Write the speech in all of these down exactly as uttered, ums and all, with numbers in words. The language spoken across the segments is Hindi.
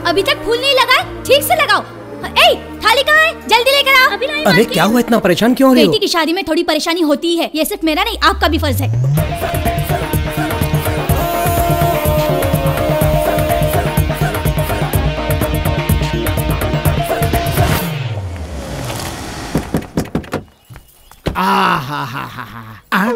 अभी तक फूल नहीं लगाए, ठीक से लगाओ। ए, थाली कहाँ है? जल्दी लेकर आओ। अभी अरे क्या हुआ, इतना परेशान क्यों हो रही हो? बेटी की शादी में थोड़ी परेशानी होती है, ये सिर्फ मेरा नहीं आपका भी फर्ज है। आ हा हा हा हा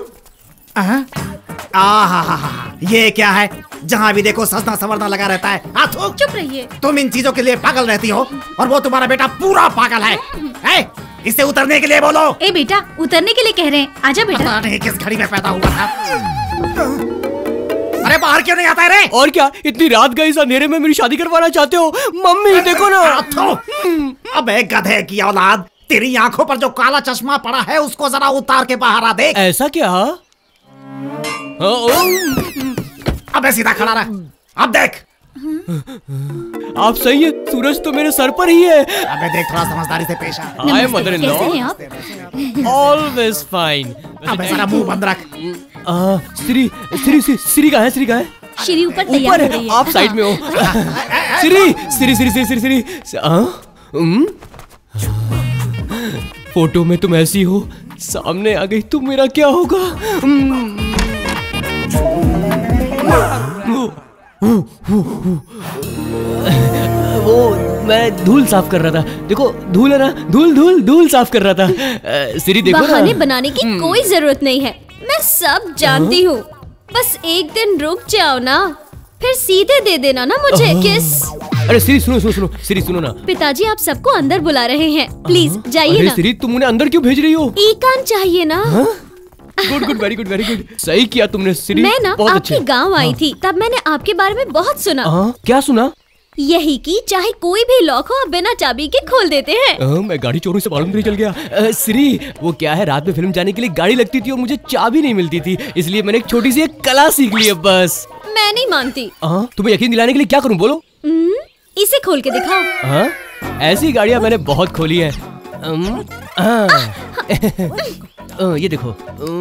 आ हा हा, ये क्या है? जहाँ भी देखो सजना संवरना लगा रहता है। चुप रहिए। तुम इन चीजों के लिए पागल रहती हो और वो तुम्हारा बेटा पूरा पागल है। है? इसे उतरने के लिए बोलो। ए बेटा, उतरने के लिए कह रहे हैं, आजा बेटा। पता नहीं किस घड़ी में पैदा हुआ था। अरे बाहर क्यों नहीं आता है रे? और क्या इतनी रात गई, इस अंधेरे में मेरी शादी करवाना चाहते हो? मम्मी देखो ना। अबे गधे की औलाद, तेरी आंखों पर जो काला चश्मा पड़ा है उसको जरा उतार के बाहर आ देख। ऐसा क्या? अबे सीधा खड़ा रह, अब देख। आप सही है, सूरज तो मेरे सर पर ही है। अबे देख, थोड़ा समझदारी से पेश आ। Hi mother in law, always fine. अबे जरा मुंह बंद रख। श्री श्री श्री श्री कहाँ है? श्री कहाँ है? श्री ऊपर तैयार हो रही है। आप साइड में हो। श्री श्री श्री श्री श्री श्री फोटो में तुम ऐसी हो, सामने आ गई तुम, मेरा क्या होगा? वो मैं धूल साफ कर रहा था। देखो धूल है ना, धूल धूल धूल साफ कर रहा था। सिरी देखो ना। बहाने बनाने की कोई जरूरत नहीं है, मैं सब जानती हूँ। बस एक दिन रुक जाओ ना, फिर सीधे दे देना ना मुझे किस। अरे सिरी सुनो सुनो सुनो, सिरी सुनो ना। पिताजी आप सबको अंदर बुला रहे हैं, प्लीज जाइए ना। सिरी तुम उन्हें अंदर क्यों भेज रही हो? एकांत चाहिए ना। Good good, very good very good, सही किया तुमने सिरी। मैं ना आपके गांव आई थी, तब मैंने आपके बारे में बहुत सुना। आ, क्या सुना? यही कि चाहे कोई भी लॉक हो, बिना चाबी के खोल देते हैं। आ, मैं गाड़ी चोरी से मालूम नहीं चल गया। आ, श्री वो क्या है, रात में फिल्म जाने के लिए गाड़ी लगती थी और मुझे चाबी नहीं मिलती थी, इसलिए मैंने एक छोटी सी एक कला सीख ली है बस। मैं नहीं मानती। आ, तुम्हें यकीन दिलाने के लिए क्या करूं बोलो? इसे खोल के दिखाओ। हाँ, ऐसी गाड़ियां मैंने बहुत खोली है। ये देखो।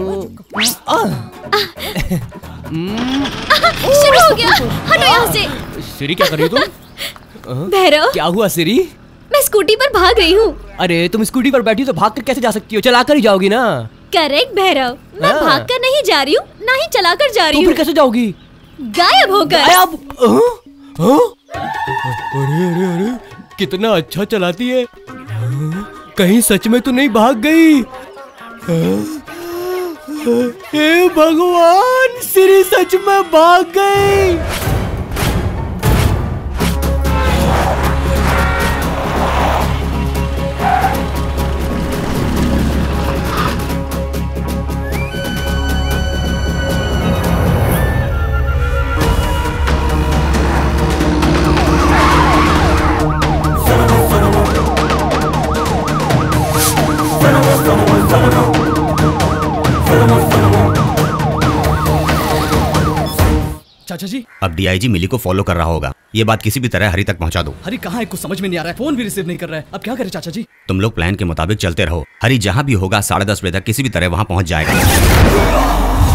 शुरू हो गया, हटो यहाँ से। सिरी क्या कर रही हो तुम? भैरव क्या हुआ सिरी? मैं स्कूटी पर भाग रही हूँ। अरे तुम स्कूटी पर बैठी हो तो भाग कर कैसे जा सकती हो? चलाकर ही जाओगी ना। करेक्ट भैरव, मैं भाग कर नहीं जा रही हूँ, ना ही चलाकर जा रही हूँ। तो फिर कैसे जाओगी? गायब होकर। गायब? अरे अरे अरे, कितना अच्छा चलाती है। कहीं सच में तो नहीं भाग गई? हे भगवान, सिरी सच में भाग गई। चाचा जी, अब डीआईजी मिली को फॉलो कर रहा होगा। ये बात किसी भी तरह हरी तक पहुंचा दो। हरी कहाँ है, कुछ समझ में नहीं आ रहा है, फोन भी रिसीव नहीं कर रहा है। अब क्या करें चाचा जी? तुम लोग प्लान के मुताबिक चलते रहो। हरी जहाँ भी होगा साढ़े दस बजे तक किसी भी तरह वहाँ पहुँच जाएगा।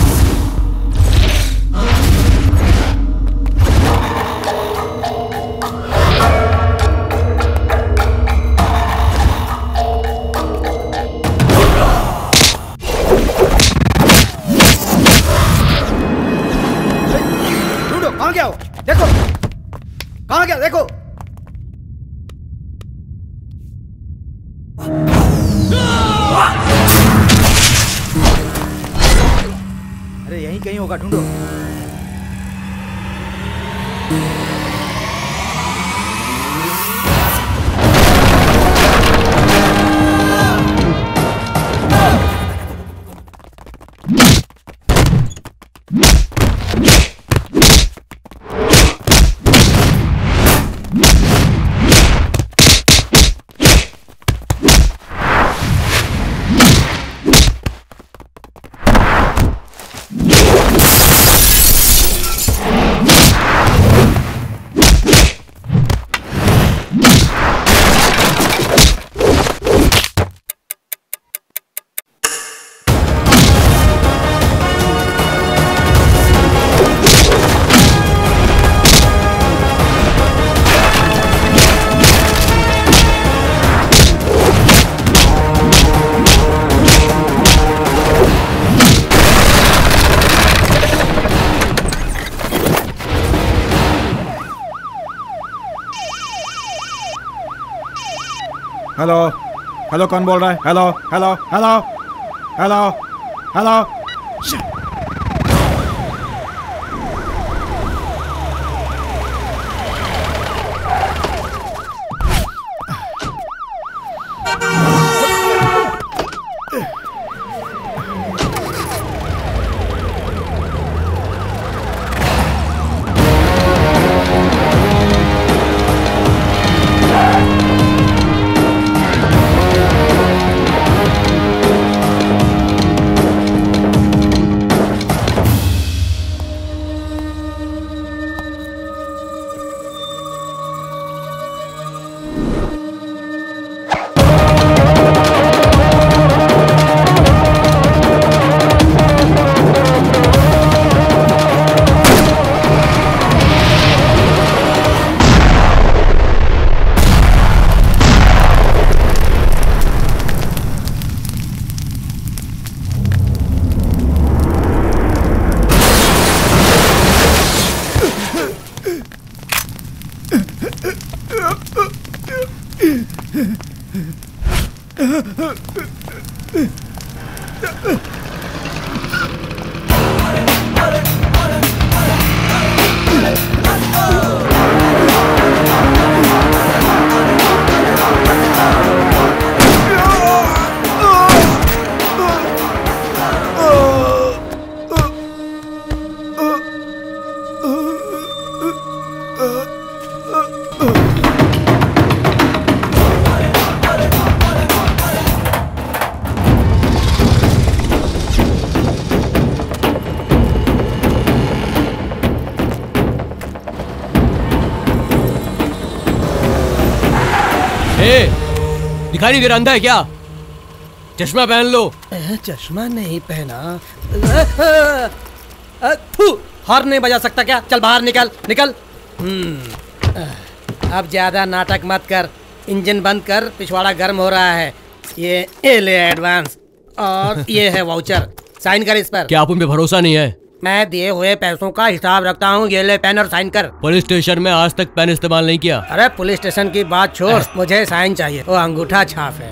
कहाँ गया हो? देखो कहाँ गया, देखो। अरे यहीं कहीं होगा, ढूंढो। हेलो हेलो, कौन बोल रहा है? Hello hello hello hello hello. दिखाई नहीं दे रहा, अंधा है क्या? चश्मा पहन लो। चश्मा नहीं पहना? हॉर्न नहीं बजा सकता क्या? चल बाहर निकल निकल। अब ज्यादा नाटक मत कर, इंजन बंद कर, पिछवाड़ा गर्म हो रहा है। ये ये ले एडवांस और ये है वाउचर, साइन कर इस पर। क्या आप उन पे भरोसा नहीं है? मैं दिए हुए पैसों का हिसाब रखता हूँ, ये ले पेन और साइन कर। पुलिस स्टेशन में आज तक पेन इस्तेमाल नहीं किया। अरे पुलिस स्टेशन की बात छोड़, मुझे साइन चाहिए। वो अंगूठा छाप है।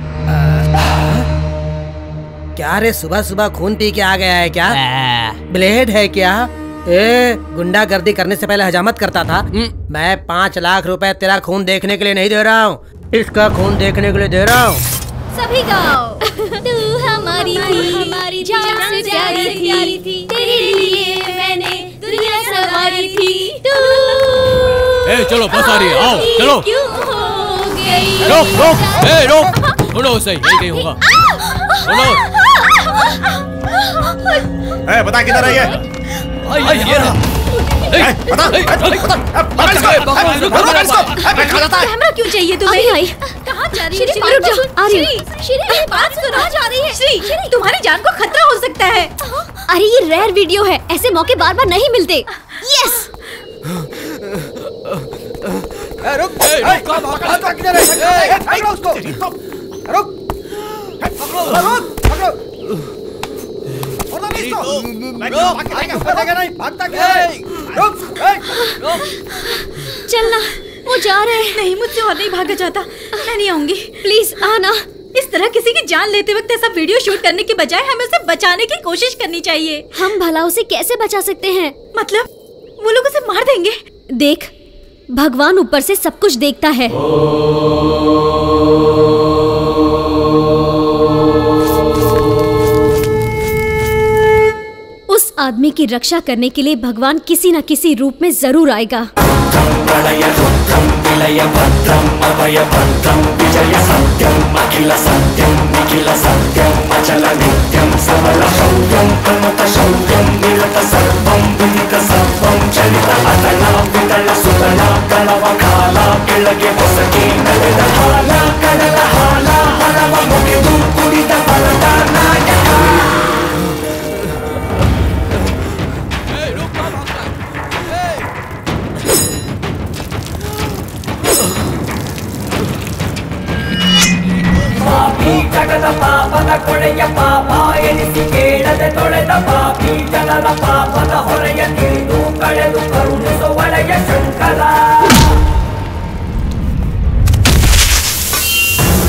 क्या रे, सुबह सुबह खून पी के आ गया है क्या? ब्लेड है क्या? ए, गुंडागर्दी करने से पहले हजामत करता था। मैं पाँच लाख रुपए तेरा खून देखने के लिए नहीं दे रहा हूँ, इसका खून देखने के लिए दे रहा हूँ। सभी गाओ। तू हमारी थी, हमारी जान से प्यारी थी, तेरे लिए मैंने दुनिया सवारी थी। तू ए, चलो बस आ रही है, आओ चलो। क्यों हो गई? रोक रोक, ए रोक, सुनो सही, यही कहीं होगा। सुनो। ए, बता किधर है ये? आई ये रहा। कैमरा क्यों चाहिए तुम्हें? आई कहाँ जा रही है? श्री रुक जाओ, आ रही हूँ। श्री मेरी बात सुनो, जा रही है। श्री श्री तुम्हारी जान को खतरा हो सकता है। अरे ये रेयर वीडियो है, ऐसे मौके बार बार नहीं मिलते। यस। रुक, किधर है? पकड़ो उसको, रुक, पकड़ो, चलना, वो जा रहे हैं। नहीं, मुझसे और नहीं भागा जाता। मैं नहीं आऊंगी। प्लीज आना। इस तरह किसी की जान लेते वक्त ऐसा वीडियो शूट करने के बजाय हमें उसे बचाने की कोशिश करनी चाहिए। हम भला उसे कैसे बचा सकते हैं? मतलब वो लोग उसे मार देंगे। देख, भगवान ऊपर से सब कुछ देखता है। उस आदमी की रक्षा करने के लिए भगवान किसी न किसी रूप में जरूर आएगा। ಜಗದ ಪಾಪದ ಕೊಡೆಯ ಪಾಪ ಎನಿಸಿ ಕೇಳದೆ ತೊಳೆದ ಪಾಪಿ ಜನರ ಪಾಪದ ಹೊರೆಯ ತಿಳಿದು ಕಳೆದು ಕರುಣಿಸೋ ಒಡೆಯ ಶಂಕರ.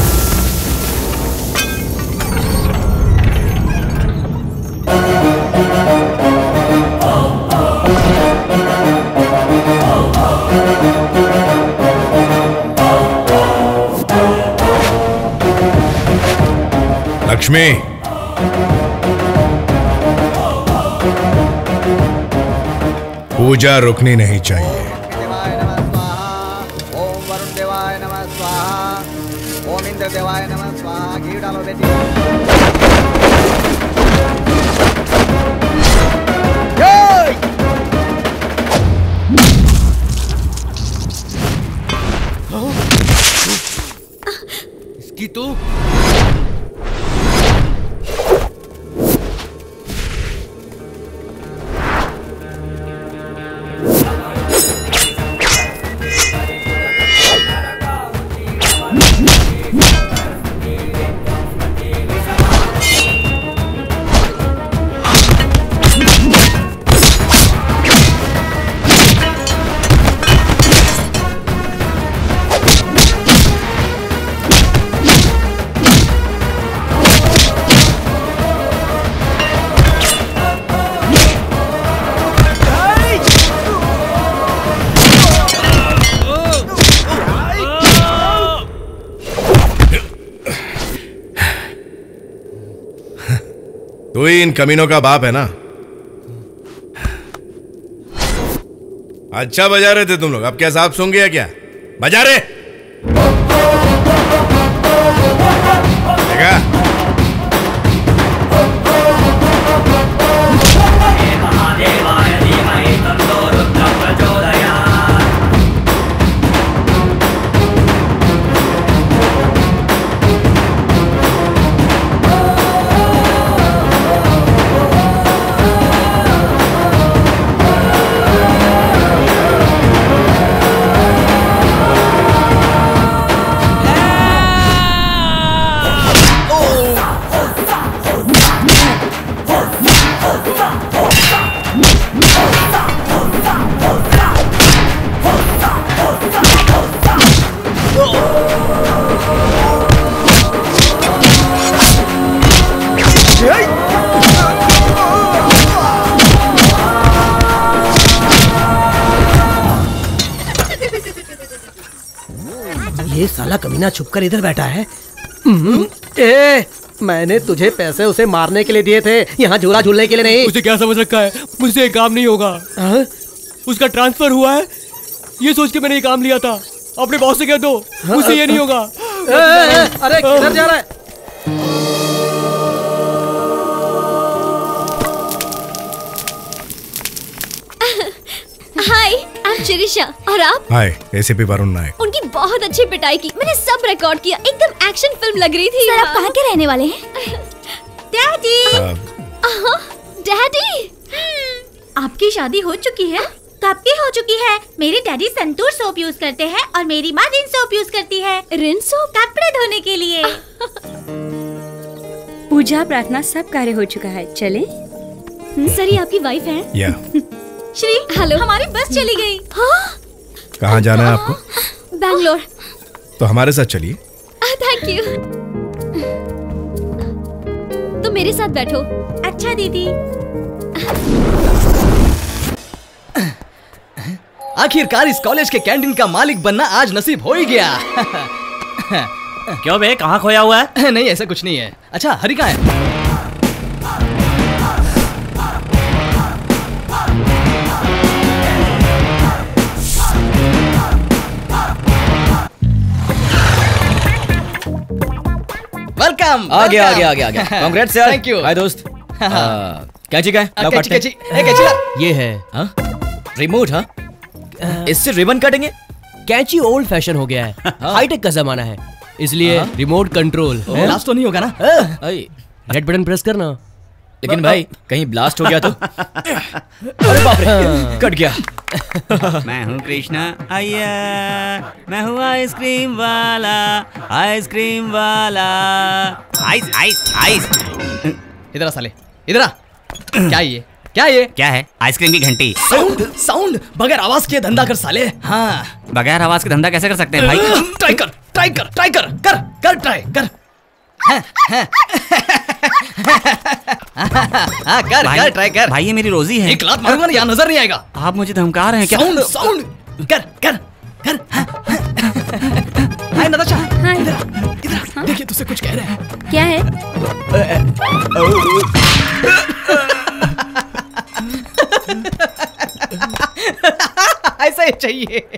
लक्ष्मी, पूजा रुकनी नहीं चाहिए। ओम वरुण देवाय नमः स्वाहा। ओम इंद्र देवाय नमः स्वाहा। घी डालो बेटी। इसकी तो तू ही इन कमीनों का बाप है ना? अच्छा बजा रहे थे तुम लोग, अब क्या साहब सुन गया क्या? बजा रहे देखा? ये साला कमीना छुपकर इधर बैठा है। ए, मैंने तुझे पैसे उसे मारने के लिए दिए थे, यहाँ झूला झूलने के लिए नहीं। उसे क्या समझ रखा है? मुझसे ये काम नहीं होगा। हा? उसका ट्रांसफर हुआ है, ये सोच के मैंने ये काम लिया था। अपने बॉस से कह दो, मुझसे ये नहीं होगा। ए, ए, ए, अरे किधर जा रहा है? Hi, I am Shirisha. और आप? Hi, ACP Varun Nayak. उनकी बहुत अच्छी पिटाई की, मैंने सब रिकॉर्ड किया। एकदम एक्शन फिल्म लग रही थी। सर, आप कहाँ के रहने वाले हैं? डैडी। डैडी, आपकी शादी हो चुकी है? कब की हो चुकी है? मेरे डैडी संतूर सोप यूज करते हैं और मेरी माँ रिन सोप यूज करती है। रिन सोप? कपड़े धोने के लिए। पूजा प्रार्थना सब कार्य हो चुका है, चले? सर, ये आपकी वाइफ है? या। श्री, हेलो। हमारी बस चली गई। हाँ? कहाँ जाना है आपको? बैंगलोर। तो हमारे साथ चलिए। Thank you. तो मेरे साथ बैठो। अच्छा दीदी। आखिरकार इस कॉलेज के कैंटीन का मालिक बनना आज नसीब हो ही गया। क्यों बे, कहाँ खोया हुआ है? नहीं, ऐसा कुछ नहीं है। अच्छा, हरी कहाँ है? वेलकम। आ गया आ गया आ गया आ गया। कांग्रेट्स यार। Thank you. हाय दोस्त। कैंची का है? लाओ कैंची काटते कैंची। ए कैंची। ये है। हाँ? रिमोट? हाँ? इससे रिबन काटेंगे? कैंची ओल्ड फैशन हो गया है, हाईटेक का जमाना है, इसलिए रिमोट कंट्रोल। ब्लास्ट तो नहीं होगा ना? रेड बटन प्रेस करना। लेकिन भाई कहीं ब्लास्ट हो गया तो? अरे बाप रे, कट गया। मैं हूँ कृष्णा आइया, मैं हूँ आइसक्रीम वाला, आइसक्रीम वाला। Ice ice ice. इधर आ साले, इधर आ। क्या ये? क्या ये? क्या है? आइसक्रीम की घंटी। साउंड साउंड बगैर आवाज के धंधा कर साले। हाँ, बगैर आवाज के धंधा कैसे कर सकते हैं भाई? ट्राई कर ट्राई कर ट्राई कर कर कर ट्राई कर। हाँ, हाँ। हाँ, कर भाई, कर ट्राई कर। भाई ये मेरी रोजी है। एक लात मारूंगा ना, यहाँ नजर नहीं आएगा। आप मुझे धमका रहे हैं क्या? साउंड साउंड कर कर कर। हाय नताशा। हाय। इधर इधर देखिए तुझसे कुछ कह रहे हैं। क्या है? ऐसा ही चाहिए।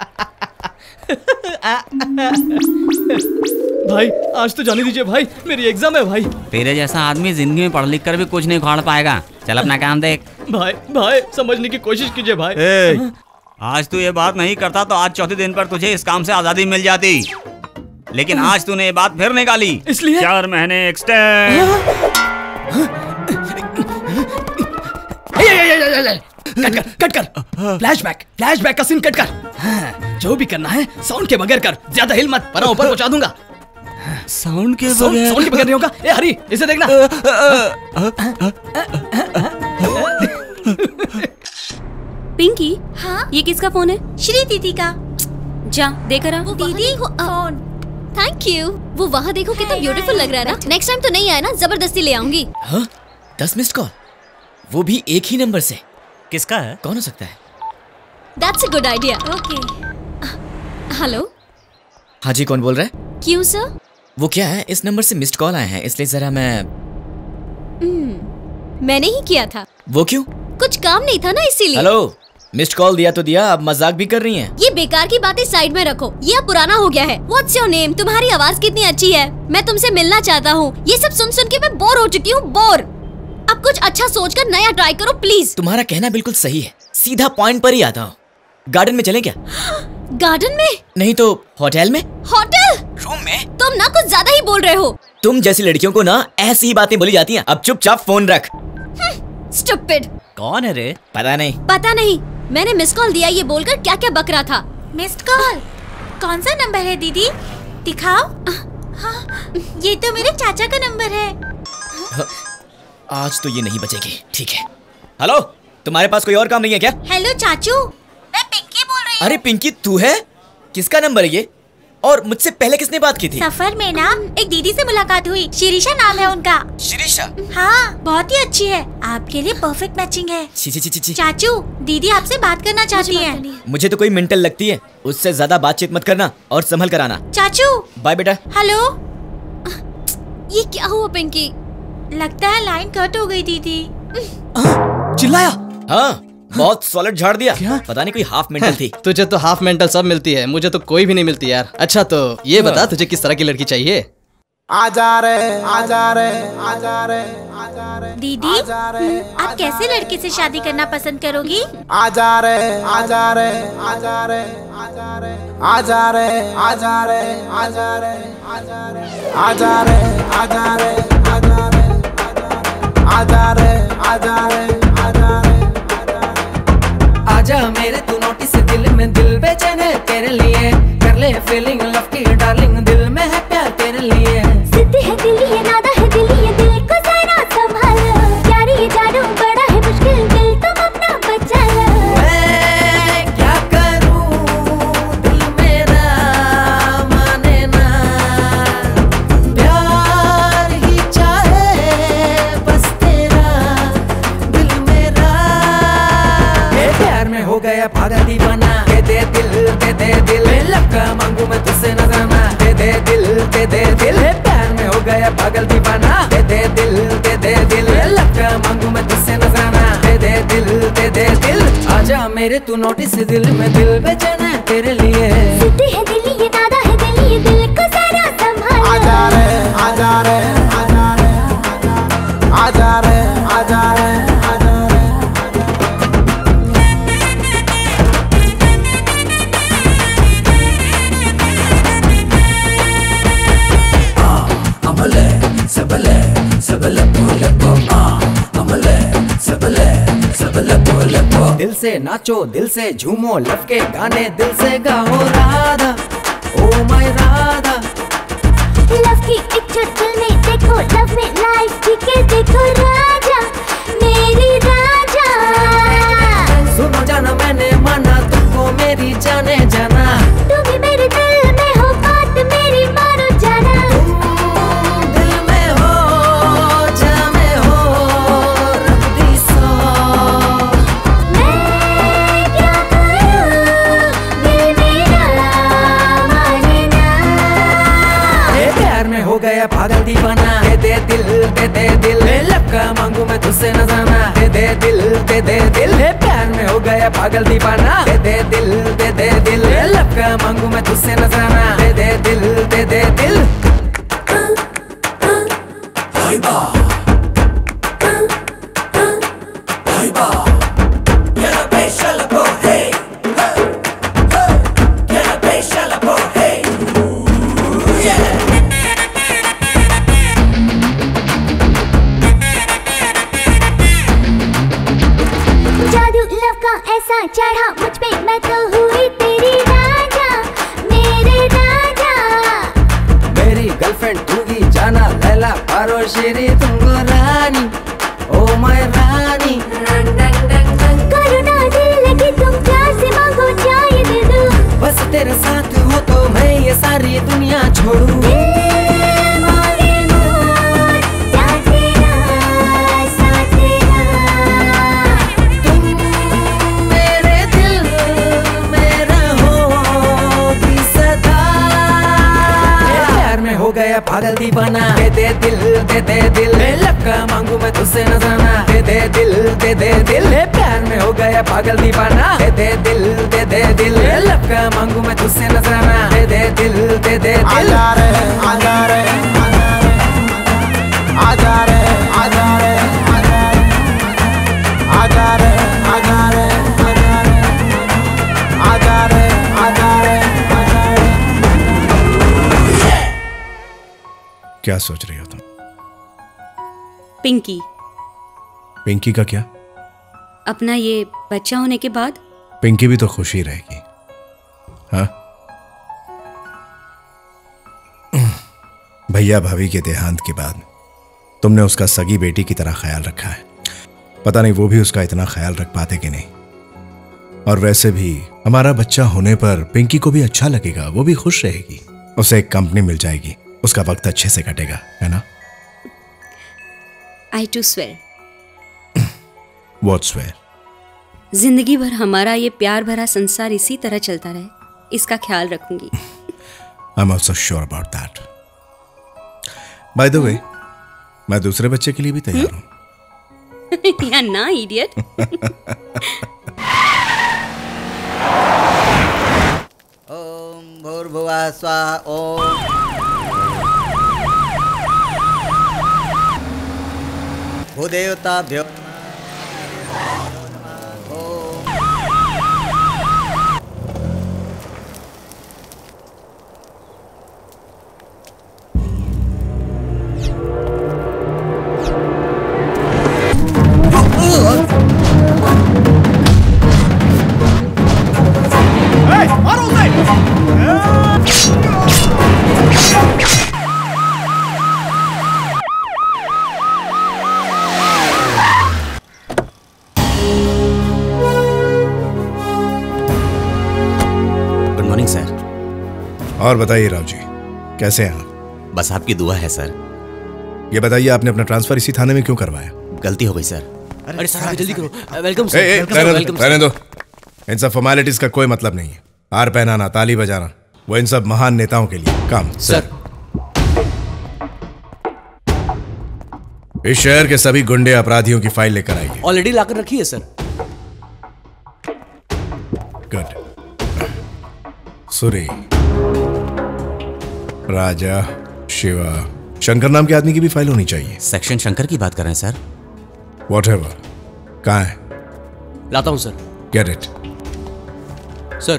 भाई आज तो जाने दीजिए भाई, मेरी एग्जाम है भाई। तेरे जैसा आदमी जिंदगी में पढ़ लिख कर भी कुछ नहीं उखाड़ पाएगा। चल अपना काम देख। भाई भाई समझने की कोशिश कीजिए भाई। ए, आज तू ये बात नहीं करता तो आज चौथे दिन पर तुझे इस काम से आजादी मिल जाती, लेकिन आज तूने ये बात फिर निकाली, इसलिए चार महीने एक्सटेंड। कट कर कट कर फ्लैशबैक फ्लैशबैक का सीन कट कर। हाँ, जो भी करना है साउंड के बगैर कर, ज्यादा हिल मत वरना ऊपर पहुंचा दूंगा। साउंड के बगैर साउंड के बगैर नहीं होगा। ए हरी इसे देखना। पिंकी, हाँ ये किसका फोन है? श्री दीदी का। जा देकर आ। दीदी फोन। Thank you. वो वहाँ देखो कितना ब्यूटीफुल लग रहा है ना। नेक्स्ट टाइम तो नहीं आया ना, जबरदस्ती ले आऊंगी। हाँ? दस मिस्ड कॉल, वो भी एक ही नंबर से। किसका है? कौन हो सकता है? That's a good idea. Okay. Hello. हाँ जी, कौन बोल रहा है? क्यों सर? वो क्या है, इस नंबर से मिस्ड कॉल आए हैं, इसलिए जरा मैं। hmm, मैंने ही किया था। वो क्यों? कुछ काम नहीं था ना इसीलिए। हेलो, मिस्ड कॉल दिया तो दिया, अब मजाक भी कर रही हैं। ये बेकार की बातें साइड में रखो, ये अब पुराना हो गया है। What's your name? तुम्हारी आवाज कितनी अच्छी है, मैं तुमसे मिलना चाहता हूँ। ये सब सुन सुन के मैं बोर हो चुकी हूँ, बोर। अब कुछ अच्छा सोचकर नया ट्राई करो प्लीज। तुम्हारा कहना बिल्कुल सही है, सीधा पॉइंट पर ही आता हूँ। गार्डन में चलें क्या? गार्डन में? नहीं तो होटल में। होटल? रूम में? तुम ना कुछ ज्यादा ही बोल रहे हो। तुम जैसी लड़कियों को ना ऐसी ही बातें बोली जाती हैं। अब चुपचाप फोन रख। स्टूपिड। कौन है रे? पता नहीं। पता नहीं, मैंने मिस कॉल दिया ये बोलकर क्या क्या बक रहा था। Missed call? कौन सा नंबर है दीदी? दिखाओ। हाँ, ये तो मेरे चाचा का नंबर है। आज तो ये नहीं बचेगी। ठीक है। हेलो, तुम्हारे पास कोई और काम नहीं है क्या? हेलो चाचू, मैं पिंकी बोल रही हूँ। अरे पिंकी तू है? किसका नंबर है ये? और मुझसे पहले किसने बात की थी? सफर में ना एक दीदी से मुलाकात हुई, शिरीषा नाम है उनका। शिरीषा? हाँ, बहुत ही अच्छी है, आपके लिए परफेक्ट मैचिंग है। ची ची ची ची। चाचू, दीदी आपसे बात करना चाहती है। मुझे तो कोई मेंटल लगती है, उससे ज्यादा बातचीत मत करना और संभल कर आना। चाचू। बाय बेटा। हेलो। ये क्या हुआ पिंकी? लगता है लाइन कट हो गई दीदी। चिल्लाया? हाँ, बहुत सॉलिड झाड़ दिया। क्या? पता नहीं कोई हाफ मेंटल थी। तुझे तो हाफ मेंटल सब मिलती है, मुझे तो कोई भी नहीं मिलती यार। अच्छा तो ये बता तुझे किस तरह की लड़की चाहिए? आजा रे आजा रे आजा रे आजा रे। दीदी, आप कैसे लड़के से शादी करना पसंद करोगी? आजा रे आजा रे आजा रे आजा रे आजा रे आजा रे आजा रे आजा रे आजा रे आजा रे आजा रे आजा रे आजा रे आजा रे। आजा मेरे तू नोटिस, दिल में दिल बेचैन है तेरे लिए, कर ले फीलिंग लव की डार्लिंग, दिल में है प्यार तेरे लिए। जिद्दी है दिल ये नादा है दिल ये दिल को जरा संभालो, प्यार ये जानो बड़ा है मुश्किल, दिल तुम अपना बचा लो। मैं क्या करूं दिल मेरा माने ना, प्यार ही चाहे बस तेरा दिल मेरा। ये प्यार में हो गया पागल दीवाना, दे दे दिल दे दे दिल, लगा मांगू मैं तुझसे नजराना, दे दे दिल दे दे दिल। प्यार में हो गया पागल दीवाना, दे दे दिल दे दे दिल, लगा मांगू मैं तुझसे नजराना, दे दे दिल दे दे दिल। आजा मेरे तू नोटिस, दिल में दिल बेचैन है तेरे लिए। जिद्दी है दिल ये नादा है दिल ये दिल को जरा संभालो। आजा रे आजा रे आजा रे आजा रे आजा रे आजा रे। अमले सबले सबले बोले बो, अमले सबले सबले बोले बो। दिल से नाचो दिल से झूमो, लव के गाने दिल से गाओ Radha, oh my Radha. Love की एक दिल में देखो, लव में लाइफ जी के देखो राजा मेरी राजा। सुनो जाना मैंने माना तुमको मेरी जाने जाना, तुम ही मेरे दिल में हो, बात मेरी मानो जाना। तुम दिल में हो जा में हो रब्बी सो। मैं क्या करूं दिल मेरा माने ना। दे दिल दे दे दिल, प्यार में हो गया पागल दीवाना, दे दे दिल दे दे दिल, लब का मांगू मैं तुझसे नजराना, दे दे दिल दे दे दिल। ऐसा चढ़ा मुझ पे मैं तो हुई तेरी राजा, मेरे राजा। मेरी गर्लफ्रेंड तू ही जाना, लैला पारो शेरी तुमको रानी, ओ माय रानी। करो ना दिल लगी तुम प्यार से मांगो चाहे दे दो, बस तेरे साथ हो तो मैं ये सारी दुनिया छोड़ूं। गया पागल दीवाना, दे दे दिल दे दे दिल, लब का मांगू मैं तुझसे नजराना, दे दे दिल दे दे दिल, प्यार में हो गया पागल दीवाना, दे दे दिल दे दे दिल, लब का मांगू मैं तुझसे नजराना, दे दे दिल दे दे दिल। आजा रे आजा रे आजा रे आजा रे आजा रे आजा रे आजा रे आजा रे। क्या सोच रही हो तुम? पिंकी। पिंकी का क्या? अपना ये बच्चा होने के बाद पिंकी भी तो खुश ही रहेगी, हाँ? भैया भाभी के देहांत के बाद तुमने उसका सगी बेटी की तरह ख्याल रखा है। पता नहीं वो भी उसका इतना ख्याल रख पाते कि नहीं। और वैसे भी हमारा बच्चा होने पर पिंकी को भी अच्छा लगेगा, वो भी खुश रहेगी, उसे एक कंपनी मिल जाएगी, उसका वक्त अच्छे से कटेगा, है ना? I too swear. What swear? जिंदगी भर हमारा ये प्यार भरा संसार इसी तरह चलता रहे, इसका ख्याल रखूंगी। I am also sure about that. By the way, मैं दूसरे बच्चे के लिए भी तैयार हूं। या ना इडियट। ओम भूर्भुवः स्वः ओम भूदेवताभ्यो और बताइए राव जी, कैसे हैं आप? बस आपकी दुआ है सर। ये बताइए, आपने अपना ट्रांसफर इसी थाने में क्यों करवाया? गलती हो गई सर। अरे सर जल्दी करो। Welcome sir. वेलकम। रहने दो, इन सब फॉर्मेलिटीज का कोई मतलब नहीं है। हार पहनाना, ताली बजाना, वो इन सब महान नेताओं के लिए काम। सर इस शहर के सभी गुंडे अपराधियों की फाइल लेकर आइए। ऑलरेडी लाकर रखी है सर। गुड। सुरी, राजा, शिवा, शंकर नाम के आदमी की भी फाइल होनी चाहिए। सेक्शन शंकर की बात कर रहे हैं सर। Whatever, कहाँ है? लाता हूं सर। Get it. सर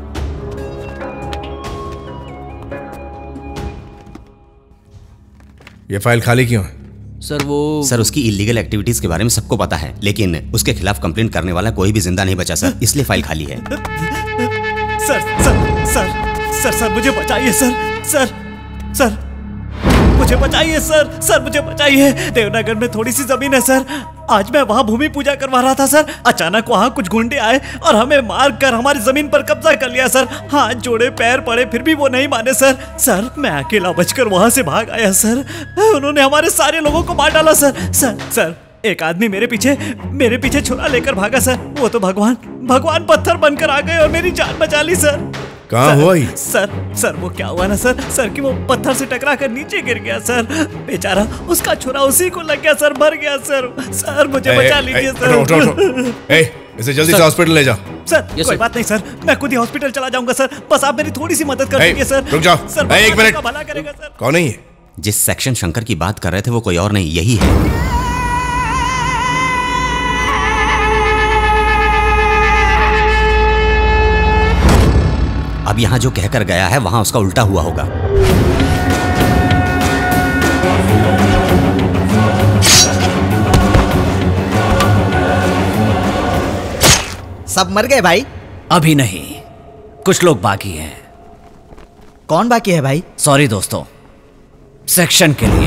ये फाइल खाली क्यों है? सर वो सर उसकी इलीगल एक्टिविटीज के बारे में सबको पता है, लेकिन उसके खिलाफ कंप्लेंट करने वाला कोई भी जिंदा नहीं बचा सर, इसलिए फाइल खाली है। Sir sir sir sir sir मुझे बचाइए सर सर सर मुझे बचाइए सर सर मुझे बचाइए। देवनगर में थोड़ी सी जमीन है सर, आज मैं वहाँ भूमि पूजा करवा रहा था सर, अचानक वहाँ कुछ गुंडे आए और हमें मार कर हमारी जमीन पर कब्जा कर लिया सर। हाथ जोड़े पैर पड़े फिर भी वो नहीं माने सर। सर मैं अकेला बचकर वहाँ से भाग आया सर, उन्होंने हमारे सारे लोगों को मार डाला सर। सर सर एक आदमी मेरे पीछे मेरे पीछे छुरा लेकर भागा सर, वो तो भगवान भगवान पत्थर बनकर आ गए और मेरी जान बचा ली सर। कहाँ हुआ ये? सर सर वो क्या हुआ ना सर सर कि वो पत्थर से टकरा कर नीचे गिर गया सर। बेचारा उसका छुरा उसी को लग गया सर, मर गया सर। सर मुझे बचा लीजिए सर। उठो, उठो, उठो। ए, इसे जल्दी से हॉस्पिटल ले जाओ। सर कोई बात नहीं सर, मैं खुद ही हॉस्पिटल चला जाऊंगा सर। बस आप मेरी थोड़ी सी मदद कर दीजिए सर। रुक जाओ सर, एक मिनट। भला करेगा सर। कौन है ये? जिस सेक्शन शंकर की बात कर रहे थे वो कोई और नहीं, यही है। अब यहाँ जो कहकर गया है वहां उसका उल्टा हुआ होगा। सब मर गए भाई? अभी नहीं, कुछ लोग बाकी हैं। कौन बाकी है भाई? सॉरी दोस्तों, सेक्शन के लिए।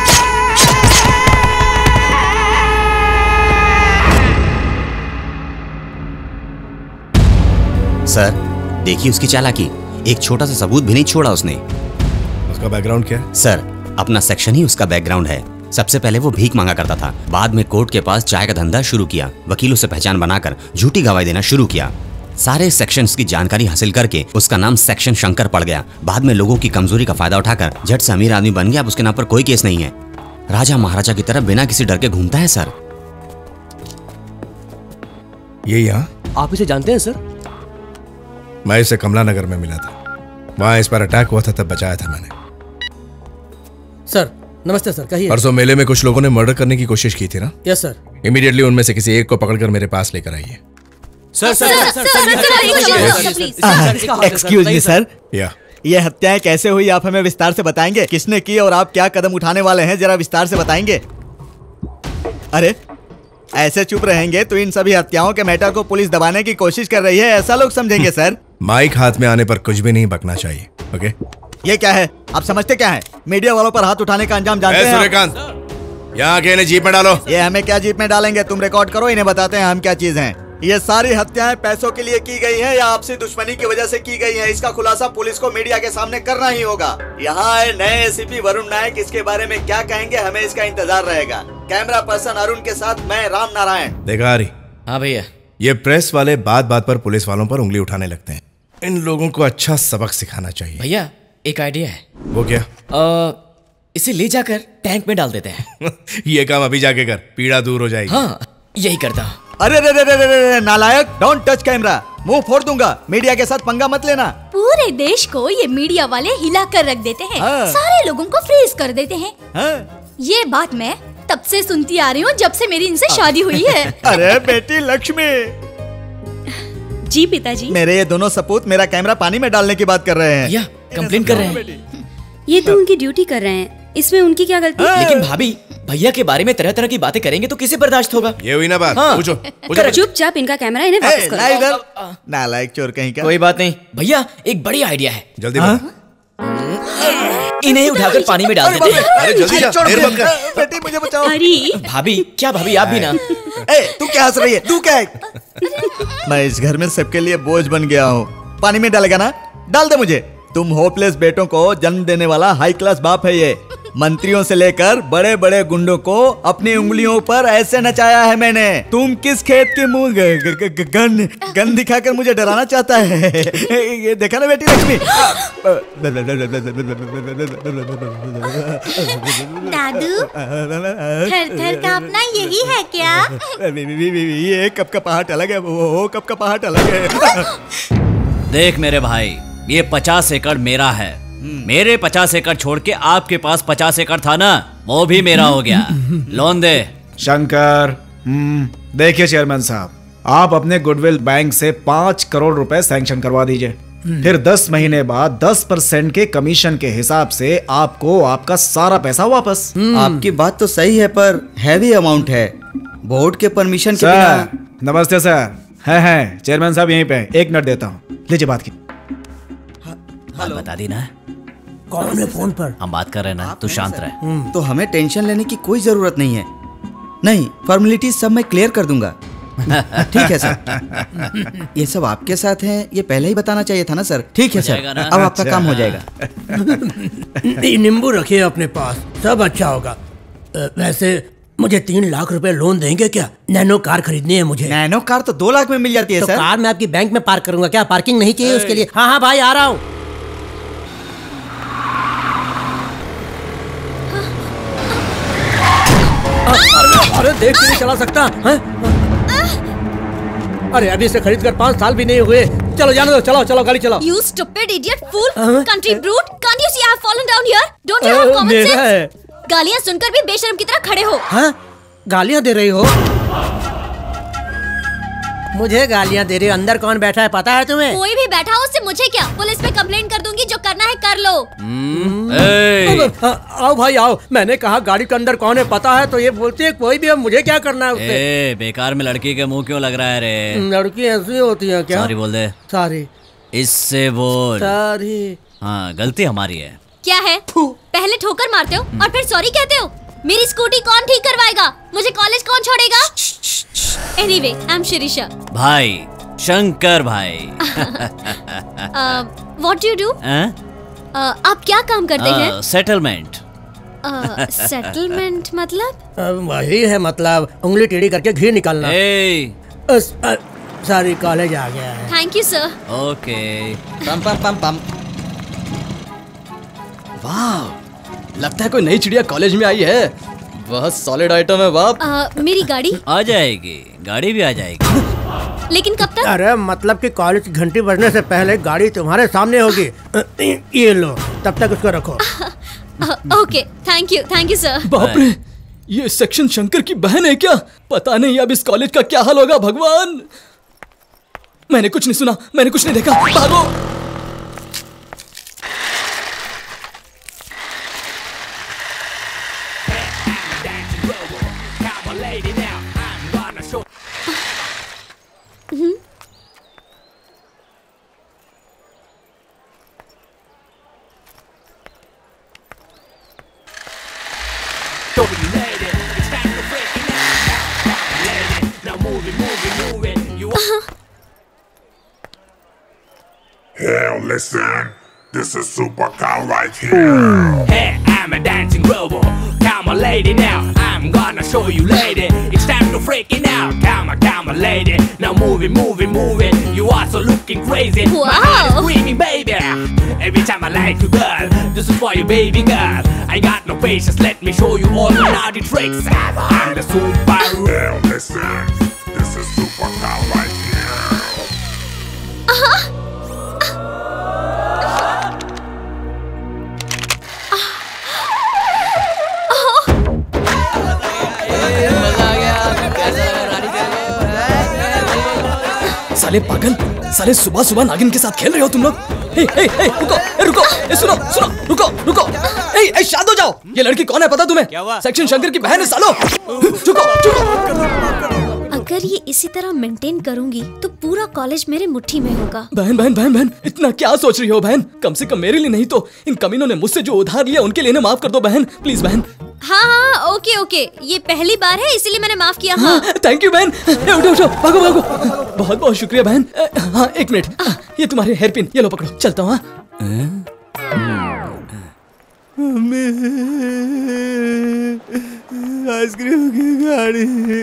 सर देखिए उसकी चालाकी, एक छोटा सा सबूत भी नहीं छोड़ा उसने। उसका बैकग्राउंड क्या है? सर अपना सेक्शन ही उसका बैकग्राउंड है। सबसे पहले वो भीख मांगा करता था, बाद में कोर्ट के पास चाय का धंधा शुरू किया, वकीलों से पहचान बनाकर झूठी गवाही देना शुरू किया। सारे सेक्शंस की जानकारी हासिल करके उसका नाम सेक्शन शंकर पड़ गया। बाद में लोगों की कमजोरी का फायदा उठाकर झट से अमीर आदमी बन गया। अब उसके नाम पर कोई केस नहीं है। राजा महाराजा की तरह बिना किसी डर के घूमता है सर। ये यहाँ? आप इसे जानते हैं सर? मैं इसे कमला नगर में मिला था, वहां इस पर अटैक हुआ था, तब बचाया था मैंने। सर नमस्ते सर, कहिए। परसों मेले में कुछ लोगों ने मर्डर करने की कोशिश की थी ना? Yes sir. इमीडिएटली उनमें से किसी एक को पकड़कर मेरे पास लेकर आइए। Sir sir excuse me sir, या ये हत्याएं कैसे हुई आप हमें विस्तार से बताएंगे? किसने की और आप क्या कदम उठाने वाले हैं, जरा विस्तार से बताएंगे। अरे ऐसे चुप रहेंगे तो इन सभी हत्याओं के मैटर को पुलिस दबाने की कोशिश कर रही है, ऐसा लोग समझेंगे सर। माइक हाथ में आने पर कुछ भी नहीं बकना चाहिए, ओके? ये क्या है, आप समझते क्या है? मीडिया वालों पर हाथ उठाने का अंजाम जानते हैं? सूर्यकांत, यहाँ के इन्हें जीप में डालो। ये हमें क्या जीप में डालेंगे, तुम रिकॉर्ड करो, इन्हें बताते हैं हम क्या चीज हैं। ये सारी हत्याएं पैसों के लिए की गई हैं या आपसी दुश्मनी की वजह से की गई हैं, इसका खुलासा पुलिस को मीडिया के सामने करना ही होगा। यहाँ आए नए एसीपी वरुण नायक, इसके बारे में क्या कहेंगे, हमें इसका इंतजार रहेगा। कैमरा पर्सन अरुण के साथ मैं राम नारायण। देखा रही? हाँ भैया। ये प्रेस वाले बात बात पर पुलिस वालों पर उंगली उठाने लगते हैं। इन लोगों को अच्छा सबक सिखाना चाहिए। भैया एक आइडिया है। वो क्या? आ, इसे ले जाकर टैंक में डाल देते हैं। ये काम अभी जाके कर, पीड़ा दूर हो जाएगी। हाँ यही करता हूँ। अरे रे रे रे रे नालायक, डोंट टच कैमरा, मुंह फोड़ दूंगा। मीडिया के साथ पंगा मत लेना। पूरे देश को ये मीडिया वाले हिला कर रख देते हैं। हाँ। सारे लोगों को फ्रीज कर देते हैं। हाँ। ये बात मैं तब से सुनती आ रही हूँ जब से मेरी इनसे शादी हुई है। अरे बेटी लक्ष्मी। जी पिताजी। मेरे ये दोनों सपूत मेरा कैमरा पानी में डालने की बात कर रहे हैं। या कंप्लेन कर रहे हैं। ये तो उनकी ड्यूटी कर रहे हैं, इसमें उनकी क्या गलती? लेकिन भाभी भैया के बारे में तरह तरह की बातें करेंगे तो किसे बर्दाश्त होगा? ये हुई ना बात। हाँ। पूछो, पूछो। चुपचाप इनका कैमरा इन्हें वापस करो। नालायक चोर कहीं का। कोई बात नहीं भैया, एक बड़ी आइडिया है। जल्दी इन्हें उठाकर पानी में डाल देते हैं। अरे जल्दी जा, देर मत कर। बेटी मुझे बचाओ। भाभी क्या भाभी आप भी ना। ए तू क्या हंस रही है, तू क्या है? मैं इस घर में सबके लिए बोझ बन गया हूँ। पानी में डालेगा ना, डाल दे मुझे। तुम होपलेस बेटों को जन्म देने वाला हाई क्लास बाप है ये। मंत्रियों से लेकर बड़े बड़े गुंडों को अपनी उंगलियों पर ऐसे नचाया है मैंने। तुम किस खेत के मुंह गन गन दिखाकर मुझे डराना चाहता है? ये देखा ना बेटी लक्ष्मी। दादू थर थर कांपना यही है क्या? ये कब का पहाड़ अलग है, वो कब का पहाड़ अलग है। देख मेरे भाई, ये पचास एकड़ मेरा है। मेरे पचास एकड़ छोड़ के आपके पास पचास एकड़ था ना, वो भी मेरा हो गया। लोन दे। शंकर, देखिए चेयरमैन साहब, आप अपने गुडविल बैंक से पाँच करोड़ रुपए सैंक्शन करवा दीजिए। फिर दस महीने बाद दस परसेंट के कमीशन के हिसाब से आपको आपका सारा पैसा वापस। आपकी बात तो सही है पर हैवी अमाउंट है, बोर्ड के परमिशन के बिना। नमस्ते सर। है है चेयरमैन साहब यहीं पे, एक मिनट देता हूँ, लीजिए बात की। बात बता दी ना। कौन है फोन पर? हम बात कर रहे हैं ना, तू शांत रहे। तो हमें टेंशन लेने की कोई जरूरत नहीं है। नहीं, फॉर्मेलिटीज सब मैं क्लियर कर दूंगा। ठीक है सर। ये सब आपके साथ हैं, ये पहले ही बताना चाहिए था ना सर। ठीक है सर, अब आपका काम हो जाएगा। नींबू रखिए अपने पास, सब अच्छा होगा। वैसे मुझे तीन लाख रुपए लोन देंगे क्या? नैनो कार खरीदनी है मुझे। नैनो कार तो दो लाख में मिल जाती है तो सर। कार मैं आपकी बैंक में पार्क करूंगा क्या? पार्किंग नहीं चाहिए उसके लिए? हाँ हाँ भाई आ रहा हूँ। अरे देख के नहीं चला सकता है? अरे अभी इसे खरीद कर पाँच साल भी नहीं हुए। चलो जाने दो, चलो चलो गाड़ी चलाओ। You stupid idiot fool, country brute! Can't you see I have fallen down here? Don't you have common मेरा sense? है। गालियाँ सुनकर भी बेशर्म की तरह खड़े हो। हाँ? गालियाँ दे रही हो? मुझे गालियाँ दे रही हो? अंदर कौन बैठा है पता है तुम्हें? कोई भी बैठा हो उससे मुझे क्या? पुलिस पे कंप्लेंट कर दूंगी, जो करना है कर लो। आओ भाई आओ। मैंने कहा गाड़ी के अंदर कौन है पता है तो ये बोलती है कोई भी। अब मुझे क्या करना है उससे? ए, बेकार में लड़की के मुंह क्यों लग रहा है रे? लड़की ऐसी होती है क्या? सॉरी बोल दे। सॉरी। इससे बोल। सॉरी। हाँ गलती हमारी है। क्या है? पहले ठोकर मारते हो और फिर सॉरी कहते हो। मेरी स्कूटी कौन ठीक करवाएगा? मुझे कॉलेज कौन छोड़ेगा? Anyway, I am Shirisha. भाई शंकर भाई। What do you do? आप क्या काम करते हैं? सेटलमेंट। सेटलमेंट मतलब? वही है मतलब उंगली टेढ़ी करके घी निकालना। सॉरी कॉलेज आ गया है। Thank you sir. ओके। पम पम पम पम। वाह, लगता है कोई नई चिड़िया कॉलेज में आई है। बहुत सॉलिड आइटम है बाप। uh, मेरी गाड़ी आ जाएगी, गाड़ी भी आ जाएगी। लेकिन कब तक? अरे मतलब कि कॉलेज की घंटी बजने से पहले गाड़ी तुम्हारे सामने होगी। ये लो, तब तक उसको रखो। Okay, thank you thank you sir. बाप रे, ये सेक्शन शंकर की बहन है क्या? पता नहीं अब इस कॉलेज का क्या हाल होगा भगवान। मैंने कुछ नहीं सुना, मैंने कुछ नहीं देखा। भागो। Hell, listen, this is super cow right here. Hey, I'm a dancing robot. Come on, lady, now I'm gonna show you, lady. It's time to freaking out. Come on, come on, lady. Now move it, move it, move it. You are so looking crazy. Wow. My heart is screaming, baby. Every time I like you, girl. This is for you, baby girl. I got no patience. Let me show you all my naughty tricks. I'm the super. Hell, listen, this is super cow right here. Uh-huh. साले पागल, साले सुबह सुबह नागिन के साथ खेल रहे हो तुम लोग। हे हे हे रुको, ए रुको, ए सुनो सुनो, रुको रुको। ए ए शांत हो जाओ। ये लड़की कौन है पता तुम्हें? क्या हुआ? सेक्शन शंकर की बहन है सालो। चुको चुको। अगर ये इसी तरह मेंटेन करूंगी तो पूरा कॉलेज मेरे मुट्ठी में होगा। बहन बहन बहन बहन, इतना क्या सोच रही हो बहन? कम से कम मेरे लिए नहीं तो इन कमीनों ने मुझसे जो उधार लिया उनके लिए माफ कर दो बहन, प्लीज बहन। हाँ हाँ ओके ओके, ये पहली बार है इसीलिए मैंने माफ किया। हाँ थैंक यू बहन। उठो उठो, भागो भागो। बहुत बहुत शुक्रिया बहन। हाँ एक मिनट, ये तुम्हारे हेयर पिन, ये लो पकड़ो, चलता हूँ। आइसक्रीम की गाड़ी।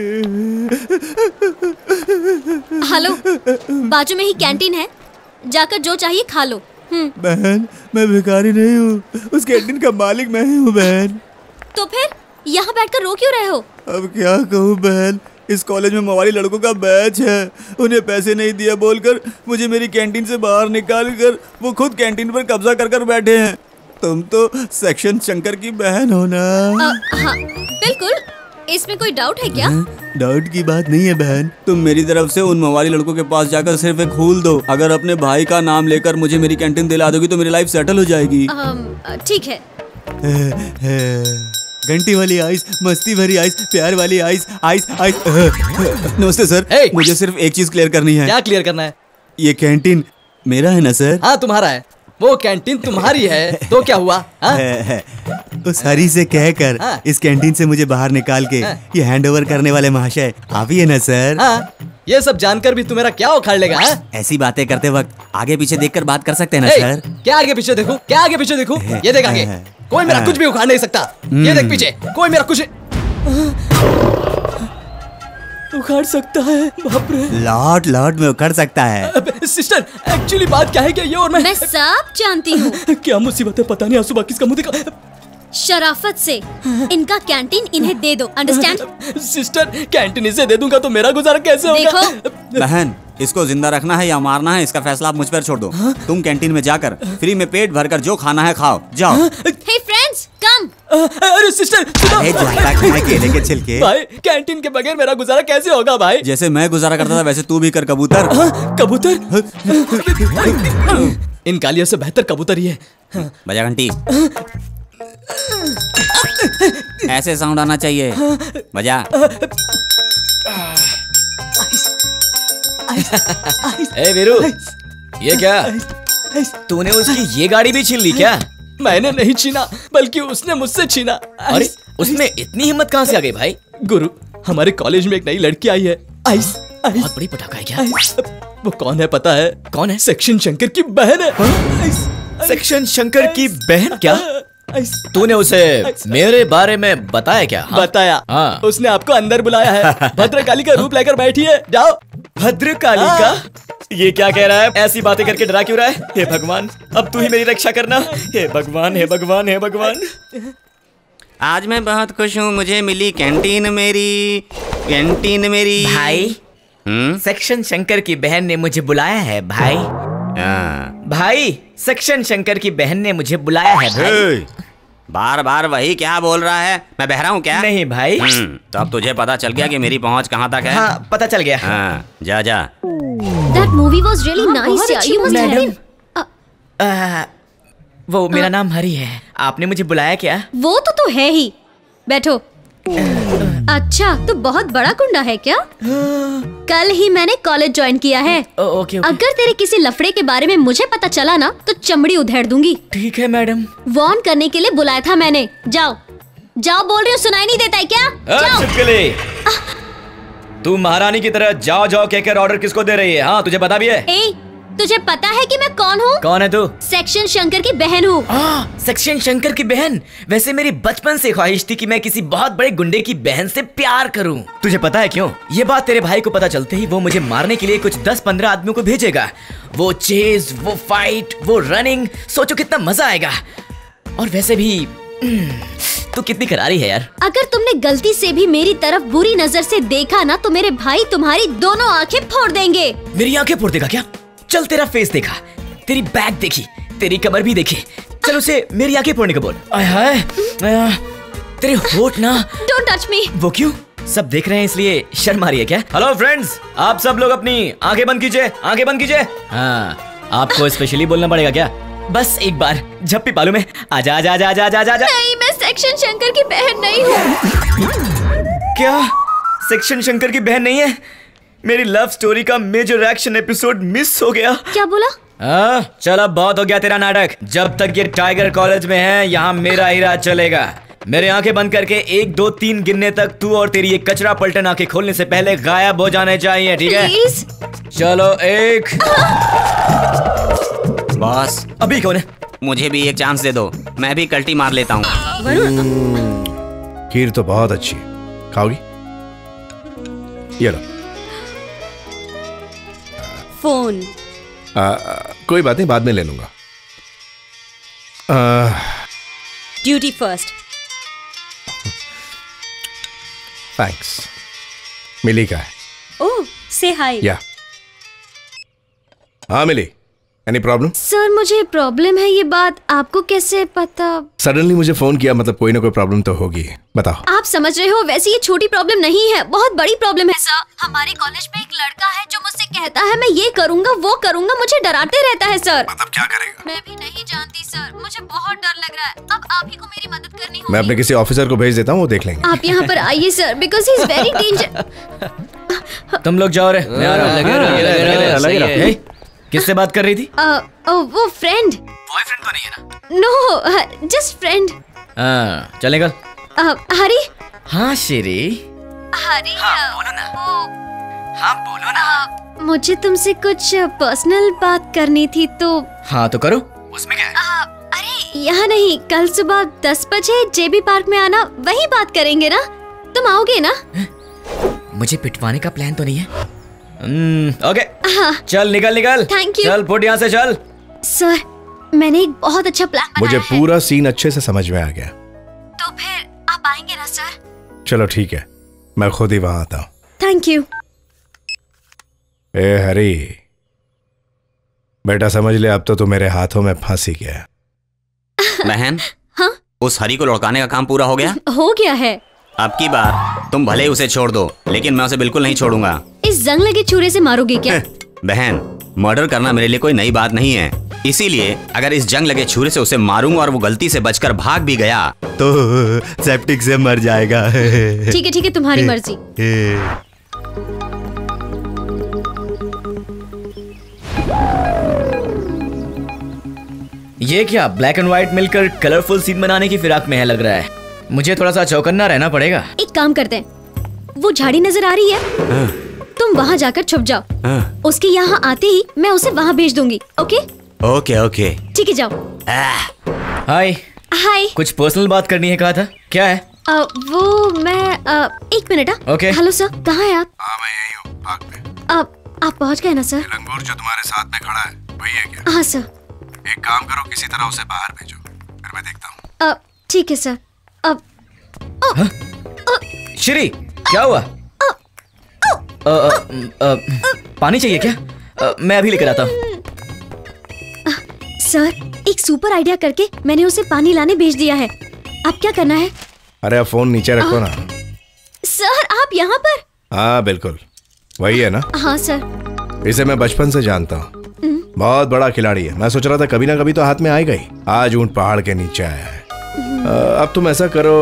हेलो, बाजू में ही कैंटीन है, जाकर जो चाहिए खा लो। बहन मैं भिखारी नहीं हूँ, उस कैंटीन का मालिक मैं ही हूँ बहन। तो फिर यहाँ बैठकर रो क्यों रहे हो? अब क्या कहूँ बहन, इस कॉलेज में मवाली लड़कों का बैच है, उन्हें पैसे नहीं दिया बोलकर मुझे मेरी कैंटीन से बाहर निकाल कर वो खुद कैंटीन पर कब्जा कर कर बैठे हैं। तुम तो सेक्शन शंकर की बहन हो ना? हाँ बिल्कुल, इसमें कोई डाउट है क्या? डाउट की बात नहीं है बहन, तुम मेरी तरफ से उन मवाली लड़कों के पास जाकर सिर्फ एक फूल दो। अगर अपने भाई का नाम लेकर मुझे मेरी कैंटीन दिला दोगी तो मेरी लाइफ सेटल हो जाएगी। ठीक है। घंटी वाली आइस, मस्ती भरी आइस, प्यार वाली आइस, आइस आइस। नमस्ते सर। hey! मुझे सिर्फ एक चीज क्लियर करनी है। क्या क्लियर करना है? ये कैंटीन मेरा है ना सर? हाँ तुम्हारा है। वो कैंटीन तुम्हारी है तो क्या हुआ? उस हरी से कहकर हाँ? इस कैंटीन से मुझे बाहर निकाल के हाँ? ये हैंड ओवर करने वाले महाशय आप ही है ना सर? हाँ? ये सब जानकर भी तू मेरा क्या उखाड़ लेगा? हाँ? ऐसी बातें करते वक्त आगे पीछे देखकर बात कर सकते हैं ना सर? क्या आगे पीछे देखूं? क्या आगे पीछे देखूं? ये देख आगे, कोई मेरा कुछ भी उखाड़ नहीं सकता। ये देख पीछे, कोई मेरा कुछ। उखाड़ सकता है। बाप रे। लॉट लॉट में उखड़ सकता है। सिस्टर, एक्चुअली बात क्या है कि ये और मैं मैं सब जानती हूँ। क्या मुसीबत है, पता नहीं आज सुबह किसका मुंह देखा। शराफत से इनका कैंटीन इन्हें दे दो, अंडरस्टैंड? सिस्टर, कैंटीन इसे दे दूंगा तो मेरा गुजारा कैसे होगा? देखो बहन, इसको जिंदा रखना है या मारना है, इसका फैसला आप मुझ पर छोड़ दो। तुम कैंटीन में जाकर फ्री में पेट भरकर जो खाना है खाओ, जाओ। Hey friends, come. अरे सिस्टर, अरे जाता है केले के छिलके। भाई, कैंटीन के बगैर मेरा गुजारा कैसे होगा भाई? जैसे मैं गुजारा करता था वैसे तू भी कर कबूतर। कबूतर? इन गालियों से बेहतर कबूतर ही है। बजा घंटी। ऐसे साउंड आना चाहिए। बजा। ए वीरू, ये क्या? तूने उसकी ये गाड़ी भी छीन ली क्या? मैंने नहीं छीना, बल्कि उसने मुझसे छीना। अरे उसमें इतनी हिम्मत कहाँ से आ गई भाई? गुरु, हमारे कॉलेज में एक नई लड़की आई है। Ice, ice. बहुत बड़ी पटाखा है क्या? वो कौन है पता है? कौन है? सेक्शन शंकर की बहन है। आइस, सेक्शन शंकर की बहन क्या? तूने उसे मेरे बारे में बताया क्या? हाँ? बताया। हाँ। उसने आपको अंदर बुलाया है। भद्रकाली का रूप लेकर बैठी है, जाओ। भद्रकाली का? ये क्या कह रहा है? ऐसी बातें करके डरा क्यों रहा है? हे भगवान, अब तू ही मेरी रक्षा करना। हे भगवान, हे भगवान, हे भगवान। आज मैं बहुत खुश हूँ, मुझे मिली कैंटीन मेरी, कैंटीन मेरी। भाई, हम्म? सेक्शन शंकर की बहन ने मुझे बुलाया है भाई। भाई, सेक्शन शंकर की बहन ने मुझे बुलाया है भाई। बार बार वही क्या बोल रहा है? मैं बहरा हूँ क्या? नहीं भाई। तो अब तुझे पता चल गया कि मेरी पहुँच कहाँ तक है? हाँ, पता चल गया। हाँ, जा जा। That movie was really nice, यार। You must have been. आ, वो मेरा नाम हरी है। आपने मुझे बुलाया क्या? वो तो तू है ही। बैठो। अच्छा, तो बहुत बड़ा गुंडा है क्या? कल ही मैंने कॉलेज ज्वाइन किया है। Oh, okay, okay. अगर तेरे किसी लफड़े के बारे में मुझे पता चला ना तो चमड़ी उधेड़ दूंगी। ठीक है मैडम। वार्न करने के लिए बुलाया था मैंने। जाओ, जाओ, बोल रही हूँ, सुनाई नहीं देता है क्या? जाओ। चुपकली, तू महारानी की तरह जाओ जाओ कहकर ऑर्डर किसको दे रही है? हाँ, तुझे पता भी है? ए, तुझे पता है कि मैं कौन हूँ? कौन है तू? सेक्शन शंकर की बहन हूँ। सेक्शन शंकर की बहन? वैसे मेरी बचपन से ख्वाहिश थी कि मैं किसी बहुत बड़े गुंडे की बहन से प्यार करूं। तुझे पता है क्यों? ये बात तेरे भाई को पता चलते ही वो मुझे मारने के लिए कुछ दस पंद्रह आदमियों को भेजेगा। वो चेज, वो फाइट, वो रनिंग, सोचो कितना मजा आएगा। और वैसे भी तू कितनी करारी है यार। अगर तुमने गलती से भी मेरी तरफ बुरी नजर से देखा ना तो मेरे भाई तुम्हारी दोनों आंखें फोड़ देंगे। मेरी आंखें फोड़ देगा क्या? चल, तेरा फेस देखा, तेरी बैक देखी, तेरी कमर भी देखी। चल उसे मेरी आंखें फोड़ने को बोल। आय हाय, तेरे होठ ना। Don't touch me. वो क्यों? सब देख रहे हैं इसलिए शर्म आ रही है क्या? हेलो फ्रेंड्स, आप सब लोग अपनी आंखें बंद कीजिए, आंखें बंद कीजिए। हाँ, आपको स्पेशली बोलना पड़ेगा क्या? बस एक बार झप्पी पालू में। आजा आजा आजा आजा आजा आजा। नहीं, मैं सेक्शन शंकर की बहन नहीं हूँ। क्या? सेक्शन शंकर की बहन नहीं है? मेरी लव स्टोरी का मेजर एक्शन एपिसोड मिस हो गया। क्या बोला? हाँ, चल अब बहुत हो गया तेरा नाटक। जब तक ये टाइगर कॉलेज में है यहाँ मेरा ही राज चलेगा। मेरे आंखें बंद करके एक दो तीन गिनने तक तू और तेरी ये कचरा पलटन आंखें खोलने से पहले गायब हो जाने चाहिए, ठीक है? प्लीज। चलो, एक। बॉस, अभी कौन है? मुझे भी एक चांस दे दो, मैं भी कल्टी मार लेता हूँ। खीर तो बहुत अच्छी है, खाओगी? ये लो। फोन। आ, आ, कोई बात नहीं, बाद में ले लूंगा। Duty first. थैंक्स। मिली का है? ओह, से हाय। या। हाँ मिली, एनी प्रॉब्लम? सर, मुझे प्रॉब्लम है। ये बात आपको कैसे पता? सडनली मुझे फोन किया, मतलब कोई ना कोई प्रॉब्लम तो होगी। बताओ। आप समझ रहे हो, वैसे ये छोटी प्रॉब्लम नहीं है, बहुत बड़ी प्रॉब्लम है सर। हमारे कॉलेज में एक लड़का है जो मुझसे कहता है मैं ये करूंगा वो करूंगा, मुझे डराते रहता है सर। मतलब क्या करेगा? मैं भी नहीं जानती सर, मुझे बहुत डर लग रहा है। अब आप ही को मेरी मदद करनी होगी। मैं अपने किसी ऑफिसर को भेज देता हूँ, वो देख लेंगे। आप यहाँ पर आइए sir, because he is very danger. तुम लोग जाओ रे, मैं आ रहा हूँ। किससे बात कर रही थी? uh, oh, वो फ्रेंड। बॉयफ्रेंड तो नहीं है ना? No, just friend. हाँ, चल निकल। uh, हरी। हाँ शेरी। हरी, हाँ, बोलो ना। हाँ बोलो ना। uh, मुझे तुमसे कुछ पर्सनल बात करनी थी तो। हाँ तो करो। उसमें क्या है? uh, अरे यहाँ नहीं, कल सुबह दस बजे जेबी पार्क में आना, वही बात करेंगे ना? तुम आओगे ना? मुझे पिटवाने का प्लान तो नहीं है? Hmm, okay. हाँ। चल निकल निकल। Thank you. चल फुट यहाँ से चल। सर, मैंने एक बहुत अच्छा प्लान बनाया मुझे है। पूरा सीन अच्छे से समझ में आ गया। तो फिर आप आएंगे ना सर? चलो ठीक है, मैं खुद ही वहां आता हूँ। Thank you. ए हरी, बेटा समझ ले, अब तो तू मेरे हाथों में फंसी गया। बहन, हाँ? उस हरी को लौटाने का काम पूरा हो गया? हो गया है। अब की बार तुम भले ही उसे छोड़ दो, लेकिन मैं उसे बिल्कुल नहीं छोड़ूंगा। इस जंग लगे छुरे से मारोगे क्या? बहन, मर्डर करना मेरे लिए कोई नई बात नहीं है, इसीलिए अगर इस जंग लगे छुरे से उसे मारूंगा और वो गलती से बचकर भाग भी गया तो सेप्टिक से मर जाएगा। ठीक है ठीक है, तुम्हारी मर्जी। ये क्या ब्लैक एंड व्हाइट मिलकर कलरफुल सीन बनाने की फिराक में है लग रहा है। मुझे थोड़ा सा चौकन्ना रहना पड़ेगा। एक काम करते हैं, वो झाड़ी नजर आ रही है, तुम वहाँ जाकर छुप जाओ। उसके यहाँ आते ही मैं उसे वहाँ भेज दूंगी। ओके ओके ओके ठीक है, जाओ। हाय हाय। कुछ पर्सनल बात करनी है, कहा था क्या है? आ, वो मैं आ, एक मिनट। ओके। हेलो सर, कहाँ हैं आप? हाँ मैं यही हूँ, पार्क में। आप आप पहुँच गए ना सर? लंगूर जो तुम्हारे साथ में खड़ा है वही है क्या? हाँ सर। एक काम करो, किसी तरह उसे बाहर भेजो, फिर मैं देखता हूँ। ठीक है सर। अब श्री क्या हुआ? अ, अ, अ, पानी चाहिए क्या? अ, मैं अभी लेकर आता हूँ। सर, एक सुपर आइडिया करके मैंने उसे पानी लाने भेज दिया है। अब क्या करना है? अरे अब फोन नीचे रखो ना। सर, आप यहाँ पर? हाँ बिल्कुल, वही है ना? हाँ सर। इसे मैं बचपन से जानता हूँ, बहुत बड़ा खिलाड़ी है। मैं सोच रहा था कभी ना कभी तो हाथ में आएगा ही। आज ऊंट पहाड़ के नीचे आया है। आ, अब तुम ऐसा करो,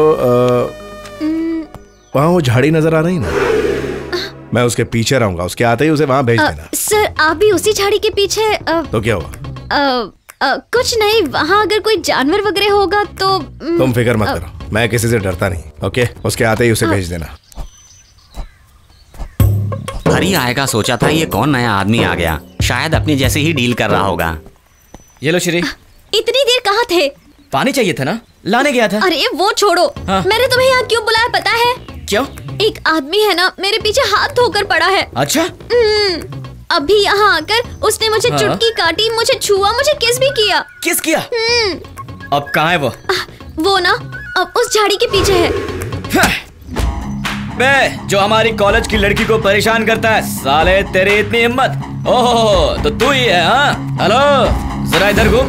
वहाँ वो झाड़ी नजर आ रही ना, मैं उसके पीछे रहूंगा, उसके आते ही उसे वहाँ भेज देना। सर, आप भी उसी झाड़ी के पीछे? आ, तो क्या हुआ? आ, आ, कुछ नहीं, वहाँ अगर कोई जानवर वगैरह होगा तो तुम फिक्र मत करो, मैं किसी से डरता नहीं। ओके, उसके आते ही उसे भेज देना। हरी आएगा सोचा था, ये कौन नया आदमी आ गया, शायद अपनी जैसे ही डील कर रहा होगा। ये लो श्री। इतनी देर कहाँ थे? पानी चाहिए था ना, लाने गया था। अरे वो छोड़ो, हाँ। मैंने तुम्हें यहाँ क्यों बुलाया पता है? क्यों? एक आदमी है ना, मेरे पीछे हाथ धोकर पड़ा है। अच्छा? अभी यहाँ आकर उसने मुझे हाँ। चुटकी काटी, मुझे छुआ, मुझे किस भी किया। किस किया? अब कहाँ है वो? वो ना अब उस झाड़ी के पीछे है। बे, जो हमारी कॉलेज की लड़की को परेशान करता है, साले तेरी इतनी हिम्मत? ओहो, तो तू ही है? हाँ, हेलो, जरा इधर घूम।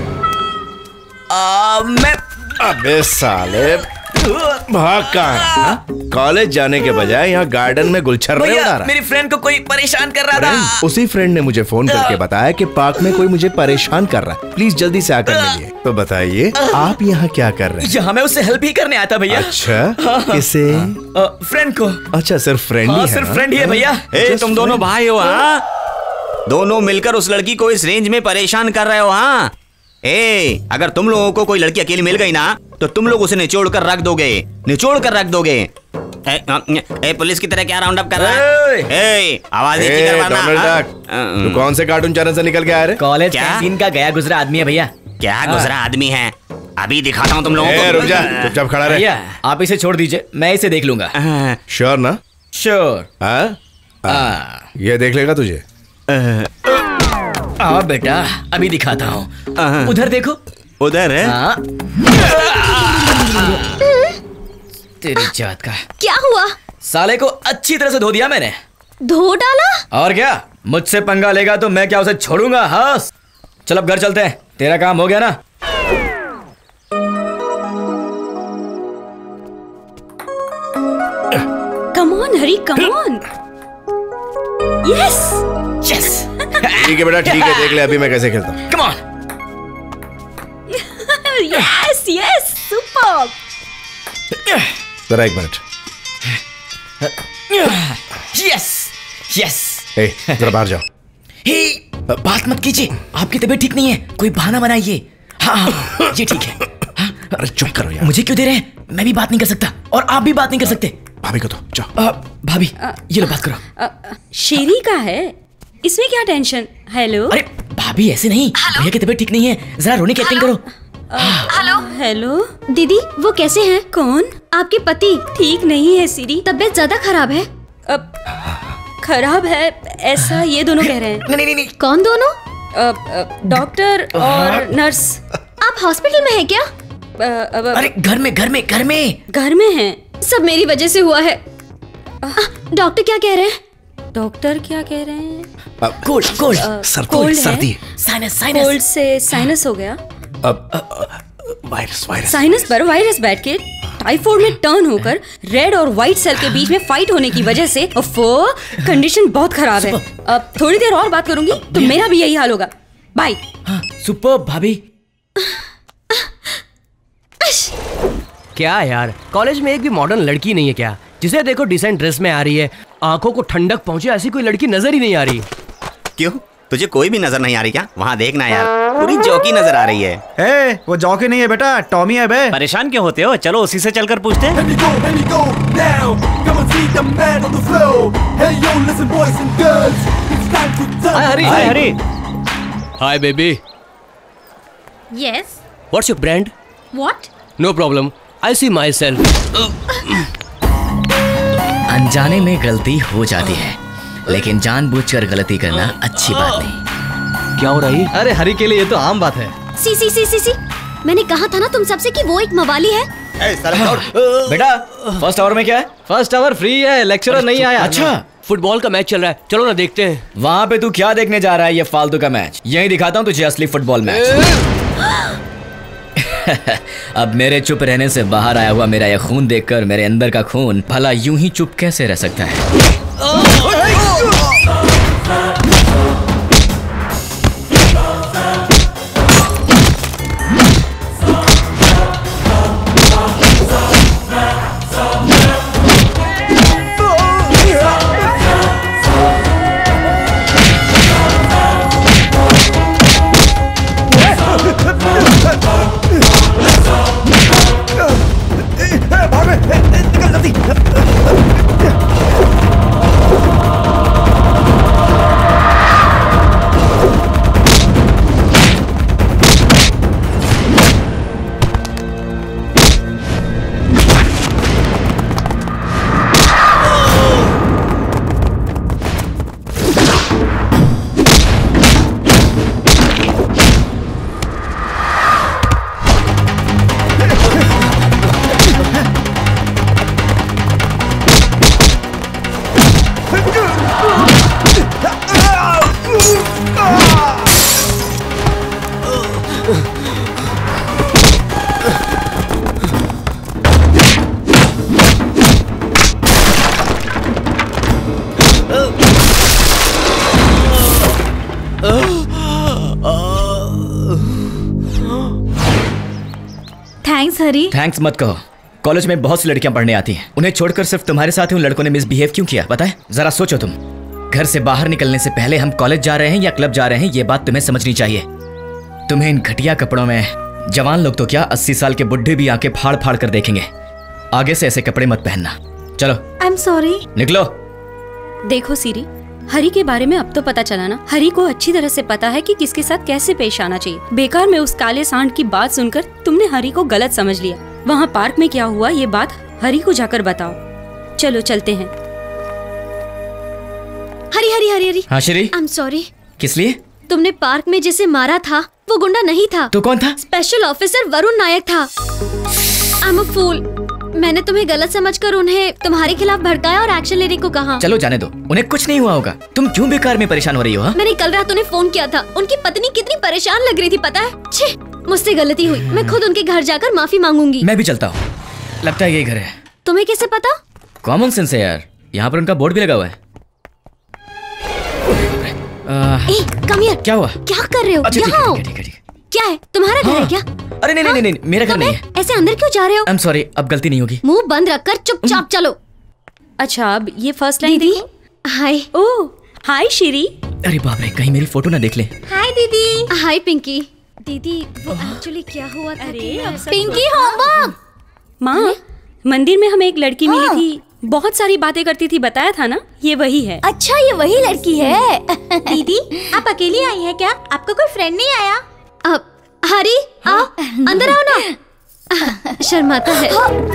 मैं अबे साले, भाग कहाँ है? कॉलेज जाने के बजाय यहाँ गार्डन में गुलछर्रे उड़ा रहा है। मेरी फ्रेंड को कोई परेशान कर रहा था। उसी फ्रेंड ने मुझे फोन करके बताया कि पार्क में कोई मुझे परेशान कर रहा है, प्लीज जल्दी से आकर मिलिए। तो बताइए आप यहाँ क्या कर रहे हैं? यहाँ मैं उससे हेल्प ही करने आया था भैया। अच्छा, किसे? फ्रेंड को। अच्छा, सिर्फ फ्रेंड ही है? सिर्फ फ्रेंड ही है भैया। ए, तुम दोनों भाई हो? हाँ, दोनों मिलकर उस लड़की को इस रेंज में परेशान कर रहे हो? हाँ, ए, अगर तुम लोगों को कोई लड़की अकेली मिल गई ना, तो तुम लोग उसे निचोड़ कर रख दोगे, निचोड़ कर रख दोगे। ए, ए, पुलिस की तरह क्या राउंड अप कर रहा है? ए, आवाज नीचे करवाना। तू कौन से कार्टून चैनल से निकल के आया रे? कॉलेज कैंटीन का गया गुजरा आदमी है भैया। क्या गुजरा आदमी है? अभी दिखाता हूँ तुम लोगों को। रुक जा, चुपचाप खड़ा रह। भैया, आप इसे छोड़ दीजिए, मैं इसे देख लूंगा। श्योर ना? श्योर। हाँ, ये देख लेगा तुझे? आ बेटा, अभी दिखाता हूँ। उधर देखो। उधर है? हाँ। तेरी जात का। क्या हुआ? साले को अच्छी तरह से धो दिया मैंने। धो डाला? और क्या, मुझसे पंगा लेगा तो मैं क्या उसे छोड़ूंगा? हाँ, चल अब घर चलते हैं, तेरा काम हो गया ना। Come on Hari, come on. Yes yes. ठीक है बेटा, ठीक है, देख ले अभी मैं कैसे खेलता हूँ। Come on. Yes yes, super. जरा एक मिनट। Yes yes. ए, जरा बाहर जाओ। हे, बात मत कीजिए, आपकी तबीयत ठीक नहीं है, कोई बहाना बनाइए। हाँ हाँ, ये ठीक है। हाँ? अरे चुप करो यार। मुझे क्यों दे रहे हैं? मैं भी बात नहीं कर सकता और आप भी बात नहीं कर सकते। भाभी को तो जाओ। भाभी, ये लो बात करो। शेरी का है, इसमें क्या टेंशन? हेलो। अरे भाभी ऐसे नहीं, भैया की तबीयत ठीक नहीं है, जरा रोने की एक्टिंग करो। हेलो हेलो दीदी, वो कैसे हैं? कौन? आपके पति। ठीक नहीं है सीरी, तबीयत ज्यादा खराब है। अब खराब है ऐसा ये दोनों कह रहे हैं। नहीं नहीं नहीं। कौन दोनों? डॉक्टर और नर्स। आप हॉस्पिटल में हैं क्या? अरे घर में घर में घर में घर में हैं। सब मेरी वजह से हुआ है। डॉक्टर क्या कह रहे हैं? डॉक्टर क्या कह रहे हैं? कोल्ड कोल्ड कोल्ड सर्दी साइनस साइनस कोल्ड से साइनस हो गया। अब वायरस वायरस साइनस पर वायरस बैठ के टाइफाइड में टर्न होकर रेड और व्हाइट सेल के बीच में फाइट होने की वजह से कंडीशन बहुत खराब है। अब थोड़ी देर और बात करूंगी तो मेरा भी यही हाल होगा। बाय। सुपर भाभी। क्या यार, कॉलेज में एक भी मॉडर्न लड़की नहीं है क्या? जिसे देखो डिसेंट ड्रेस में आ रही है, आंखों को ठंडक पहुंचे ऐसी कोई लड़की नजर ही नहीं आ रही। क्यों, तुझे कोई भी नजर नहीं आ रही क्या? वहाँ देखना यार, पूरी जॉकी नजर आ रही है। ए, वो जॉकी नहीं है बेटा, टॉमी है बे। परेशान क्यों होते हो? चलो उसी से चलकर पूछते हैं। Hari Hari. Hi baby. Yes. What's your brand? What? No problem, I see my self. अनजाने में गलती हो जाती है, लेकिन जानबूझकर गलती करना अच्छी बात नहीं। क्या हो रहा है? अरे हरी के लिए ये तो आम बात है। सी सी सी सी सी मैंने कहा था ना तुम सबसे कि वो एक मवाली है। बेटा फर्स्ट आवर में क्या है? फर्स्ट आवर फ्री है, लेक्चरर नहीं आया। अच्छा, फुटबॉल का मैच चल रहा है, चलो ना देखते हैं। वहाँ पे तू क्या देखने जा रहा है? ये फालतू का मैच। यही दिखाता हूँ तुझे असली फुटबॉल मैच। अब मेरे चुप रहने से बाहर आया हुआ मेरा यह खून देखकर मेरे अंदर का खून भला यूं ही चुप कैसे रह सकता है? थैंक्स हरी। थैंक्स मत कहो। कॉलेज में बहुत सी लड़कियां पढ़ने आती हैं, उन्हें छोड़कर सिर्फ तुम्हारे साथ ही उन लड़कों ने मिसबिहेव क्यों किया पता है? जरा सोचो तुम। घर से बाहर निकलने से पहले हम कॉलेज जा रहे हैं या क्लब जा रहे हैं, ये बात तुम्हें समझनी चाहिए। तुम्हें इन घटिया कपड़ों में जवान लोग तो क्या अस्सी साल के बुढ़े भी आके फाड़ फाड़ कर देखेंगे। आगे से ऐसे कपड़े मत पहनना। चलो। I am sorry. निकलो। देखो सीरी, हरी के बारे में अब तो पता चला ना। हरी को अच्छी तरह से पता है कि किसके साथ कैसे पेश आना चाहिए। बेकार में उस काले सांड की बात सुनकर तुमने हरी को गलत समझ लिया। वहाँ पार्क में क्या हुआ ये बात हरी को जाकर बताओ। चलो चलते हैं। हरी हरी हरी हरी। हाँ श्री। आई एम सॉरी। किस लिए? तुमने पार्क में जिसे मारा था वो गुंडा नहीं था। तो कौन था? स्पेशल ऑफिसर वरुण नायक था। I am a fool. मैंने तुम्हें गलत समझकर उन्हें तुम्हारे खिलाफ भड़काया और एक्शन लेने को कहा। चलो जाने दो, उन्हें कुछ नहीं हुआ होगा। तुम क्यों बेकार में परेशान हो रही हो? हा? मैंने कल रात उन्हें फोन किया था। उनकी पत्नी कितनी परेशान लग रही थी पता है? छे, मुझसे गलती हुई। मैं खुद उनके घर जाकर माफी मांगूंगी। मैं भी चलता हूँ। लगता है यही घर है। तुम्हें कैसे पता? कॉमन सेंस है यार, यहाँ पर उनका बोर्ड भी लगा हुआ है। ए, come here। क्या हुआ? क्या कर रहे हो? अच्छा, यहाँ आओ। क्या है तुम्हारा घर है क्या? अरे नहीं नहीं नहीं मेरा घर नहीं है। ऐसे अंदर क्यों जा रहे हो? आई एम सॉरी, अब गलती नहीं होगी। मुंह बंद रखकर चुपचाप चलो। अच्छा अब ये फर्स्ट लाइन देखो। हाय। ओह हाय श्री। अरे बाप रे, कहीं मेरी फोटो ना देख ले। हाय दीदी। हाय पिंकी। दीदी वो एक्चुअली क्या हुआ था? अरे पिंकी होमवर्क। माँ, मंदिर में हमें एक लड़की मिली थी, बहुत सारी बातें करती थी, बताया था ना? ये वही है। अच्छा ये वही लड़की है। दीदी आप अकेली आई है क्या? आपका कोई फ्रेंड नहीं आया? अब हरी आओ अंदर आओ ना। शर्माता है।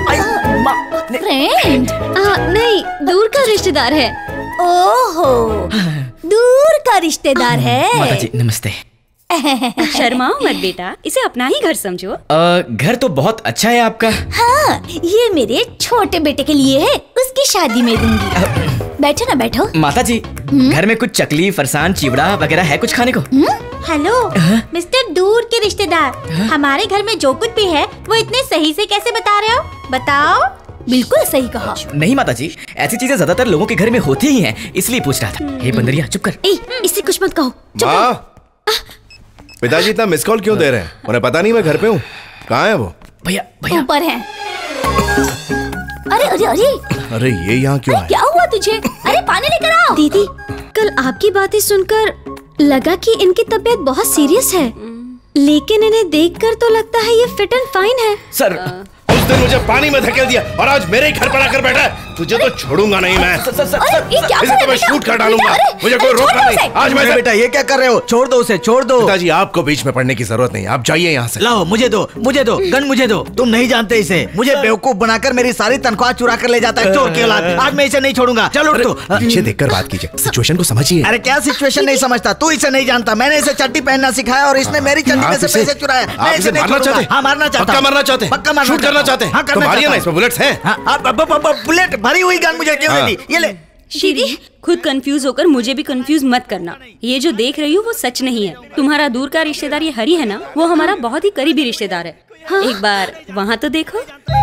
फ्रेंड? नहीं, दूर का रिश्तेदार है। ओहो, दूर का रिश्तेदार है। माता जी नमस्ते। शर्माओ मत बेटा, इसे अपना ही घर समझो। आ, घर तो बहुत अच्छा है आपका। हाँ, ये मेरे छोटे बेटे के लिए है, उसकी शादी में दूंगी। बैठो ना बैठो। माता जी घर में कुछ चकली, फरसान, चिवड़ा वगैरह है कुछ खाने को? हेलो मिस्टर दूर के रिश्तेदार, हमारे घर में जो कुछ भी है वो इतने सही से कैसे बता रहे हो? बताओ। बिल्कुल सही कहा। नहीं माता जी, ऐसी चीजें ज्यादातर लोगों के घर में होती ही हैं, इसलिए पूछ रहा था। हे बंदरिया चुप कर। ए, इससे कुछ मत कहो। चुप माँ, पिताजी इतना मिस कॉल क्यों दे रहे हैं? उन्हें पता नहीं मैं घर पे हूँ। कहाँ है वो? भैया भैया ऊपर है। अरे अरे अरे अरे ये यहाँ क्यों आए? क्या हुआ तुझे? अरे पानी लेकर आओ। दीदी, कल आपकी बातें सुनकर लगा कि इनकी तबीयत बहुत सीरियस है, लेकिन इन्हें देखकर तो लगता है ये फिट एंड फाइन है। सर, उस दिन मुझे पानी में धकेल दिया और आज मेरे ही घर पर आकर बैठा है। तुझे तो छोड़ूंगा नहीं मैं। सर, सर, सर, सर, इसे तो मैं शूट कर डालूंगा। मुझे कोई रोकना नहीं। आज मैं बेटा ये क्या कर रहे हो? छोड़ दो उसे, छोड़ दो। पिताजी आपको बीच में पड़ने की जरूरत नहीं, आप जाइए यहाँ से। लाओ मुझे दो, मुझे दो, गन मुझे दो। तुम नहीं जानते इसे, मुझे बेवकूफ बनाकर मेरी सारी तनख्वाह चुरा कर ले जाता है, चोर की औलाद। आज मैं इसे नहीं छोड़ूंगा। चलो उठ तू। पीछे देखकर बात कीजिए, सिचुएशन को समझिए। अरे क्या सिचुएशन नहीं समझता? तू इसे नहीं जानता। मैंने इसे चड्डी पहनना सिखाया और इसने मेरी चड्डी में से पैसे चुराए। मैं इसे नहीं छोड़ूंगा। हाँ मारना चाहता हूँ। पक्का मारना चाहते हैं? पक्का मारना शूट करना चाहते हैं? हाँ तो मारिए ना, इसमें बुलेट्स हैं। बुलेट भरी हुई गन मुझे क्यों दी? ये ले। श्री, खुद कंफ्यूज होकर मुझे भी कंफ्यूज मत करना। ये जो देख रही हो वो सच नहीं है। तुम्हारा दूर का रिश्तेदार ये हरी है ना, वो हमारा बहुत ही करीबी रिश्तेदार है। हाँ? एक बार वहाँ तो देखो।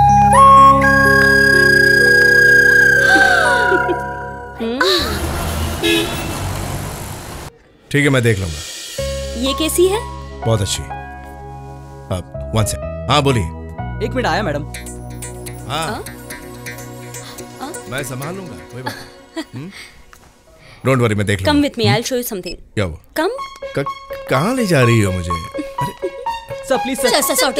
ठीक है मैं देख लूंगा। ये कैसी है? बहुत अच्छी। अब वन से हाँ बोलिए। एक मिनट आया मैडम। हाँ मैं संभाल लूंगा, कोई बात नहीं। डोंट वरी मैं देख लूंगा। Come with me, I will show you something. क्या हुआ? कम। कहाँ ले जा रही हो मुझे? Sir please sir.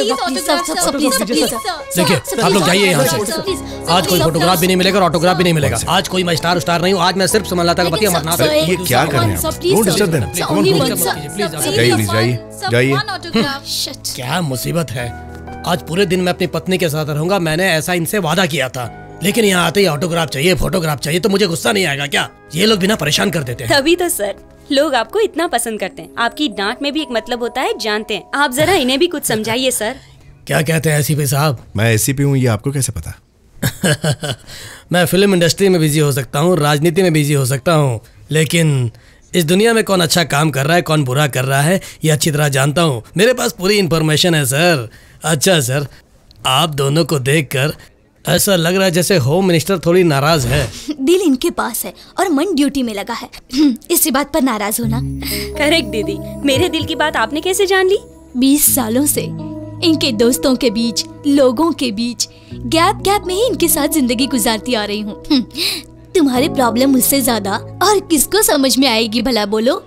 देखिए आप लोग जाइए यहाँ से। आज कोई फोटोग्राफ भी नहीं मिलेगा और ऑटोग्राफ भी नहीं मिलेगा। आज कोई मैं स्टार स्टार नहीं हूँ, आज मैं सिर्फ समलता का पति अमरनाथ। ये क्या कर रहे हैं? Don't disturb them. जाइए प्लीज, जाइए जाइए। क्या मुसीबत है, आज पूरे दिन मैं अपनी पत्नी के साथ रहूंगा। मैंने ऐसा इनसे वादा किया था, लेकिन यहाँ आते ही ऑटोग्राफ चाहिए, फोटोग्राफ चाहिए। तो मुझे गुस्सा नहीं आएगा क्या? ये लोग बिना परेशान कर देते हैं। तभी तो सर लोग आपको इतना पसंद करते हैं। आपकी डांट में भी एक मतलब होता है, जानते हैं। आप जरा इन्हें भी कुछ समझाइए सर। क्या कहते हैं एसीपी साहब? मैं एसीपी हूँ, ये आपको कैसे पता? मैं फिल्म इंडस्ट्री में बिजी हो सकता हूँ, राजनीति में बिजी हो सकता हूँ, लेकिन इस दुनिया में कौन अच्छा काम कर रहा है, कौन बुरा कर रहा है, ये अच्छी तरह जानता हूँ। मेरे पास पूरी इन्फॉर्मेशन है सर। अच्छा सर, आप दोनों को देखकर ऐसा लग रहा है जैसे होम मिनिस्टर थोड़ी नाराज है। दिल इनके पास है और मन ड्यूटी में लगा है। इसी बात पर नाराज होना। करेक्ट दीदी, मेरे दिल की बात आपने कैसे जान ली? बीस सालों से इनके दोस्तों के बीच, लोगों के बीच, गैप गैप में ही इनके साथ जिंदगी गुजारती आ रही हूँ। तुम्हारी प्रॉब्लम मुझसे ज्यादा और किसको समझ में आएगी भला, बोलो?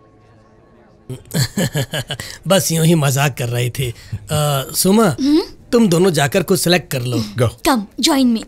बस यूं ही मजाक कर रही थी। आ, सुमा, तुम दोनों जाकर कुछ सेलेक्ट कर लो। गो। Come join me.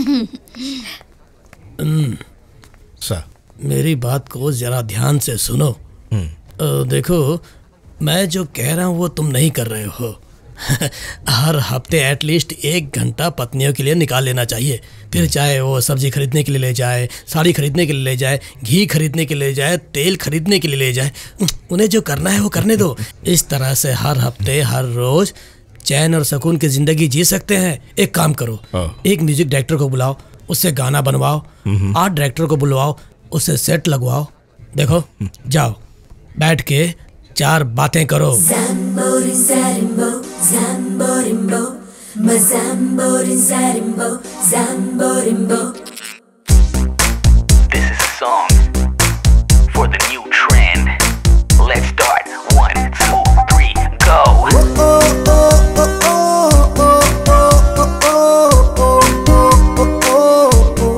सर मेरी बात को जरा ध्यान से सुनो। आ, देखो मैं जो कह रहा हूँ वो तुम नहीं कर रहे हो। हर हफ्ते एटलीस्ट एक घंटा पत्नियों के लिए निकाल लेना चाहिए। फिर चाहे वो सब्जी खरीदने के लिए ले जाए, साड़ी खरीदने के लिए ले जाए, घी खरीदने के लिए ले जाए, तेल खरीदने के लिए ले जाए, उन्हें जो करना है वो करने दो। इस तरह से हर हफ्ते हर रोज चैन और सुकून की जिंदगी जी सकते हैं। एक काम करो, एक म्यूजिक डायरेक्टर को बुलाओ, उससे गाना बनवाओ। आर्ट डायरेक्टर को बुलवाओ, उससे सेट लगवाओ। देखो जाओ बैठ के चार बातें करो। Zambo, Zarimbo, Zambo, Rimbo, Mazambo, Zarimbo, Zambo, Rimbo. This is a song for the new trend. Let's start. One, two, three, go. Oh, oh, oh, oh, oh, oh, oh, oh, oh, oh,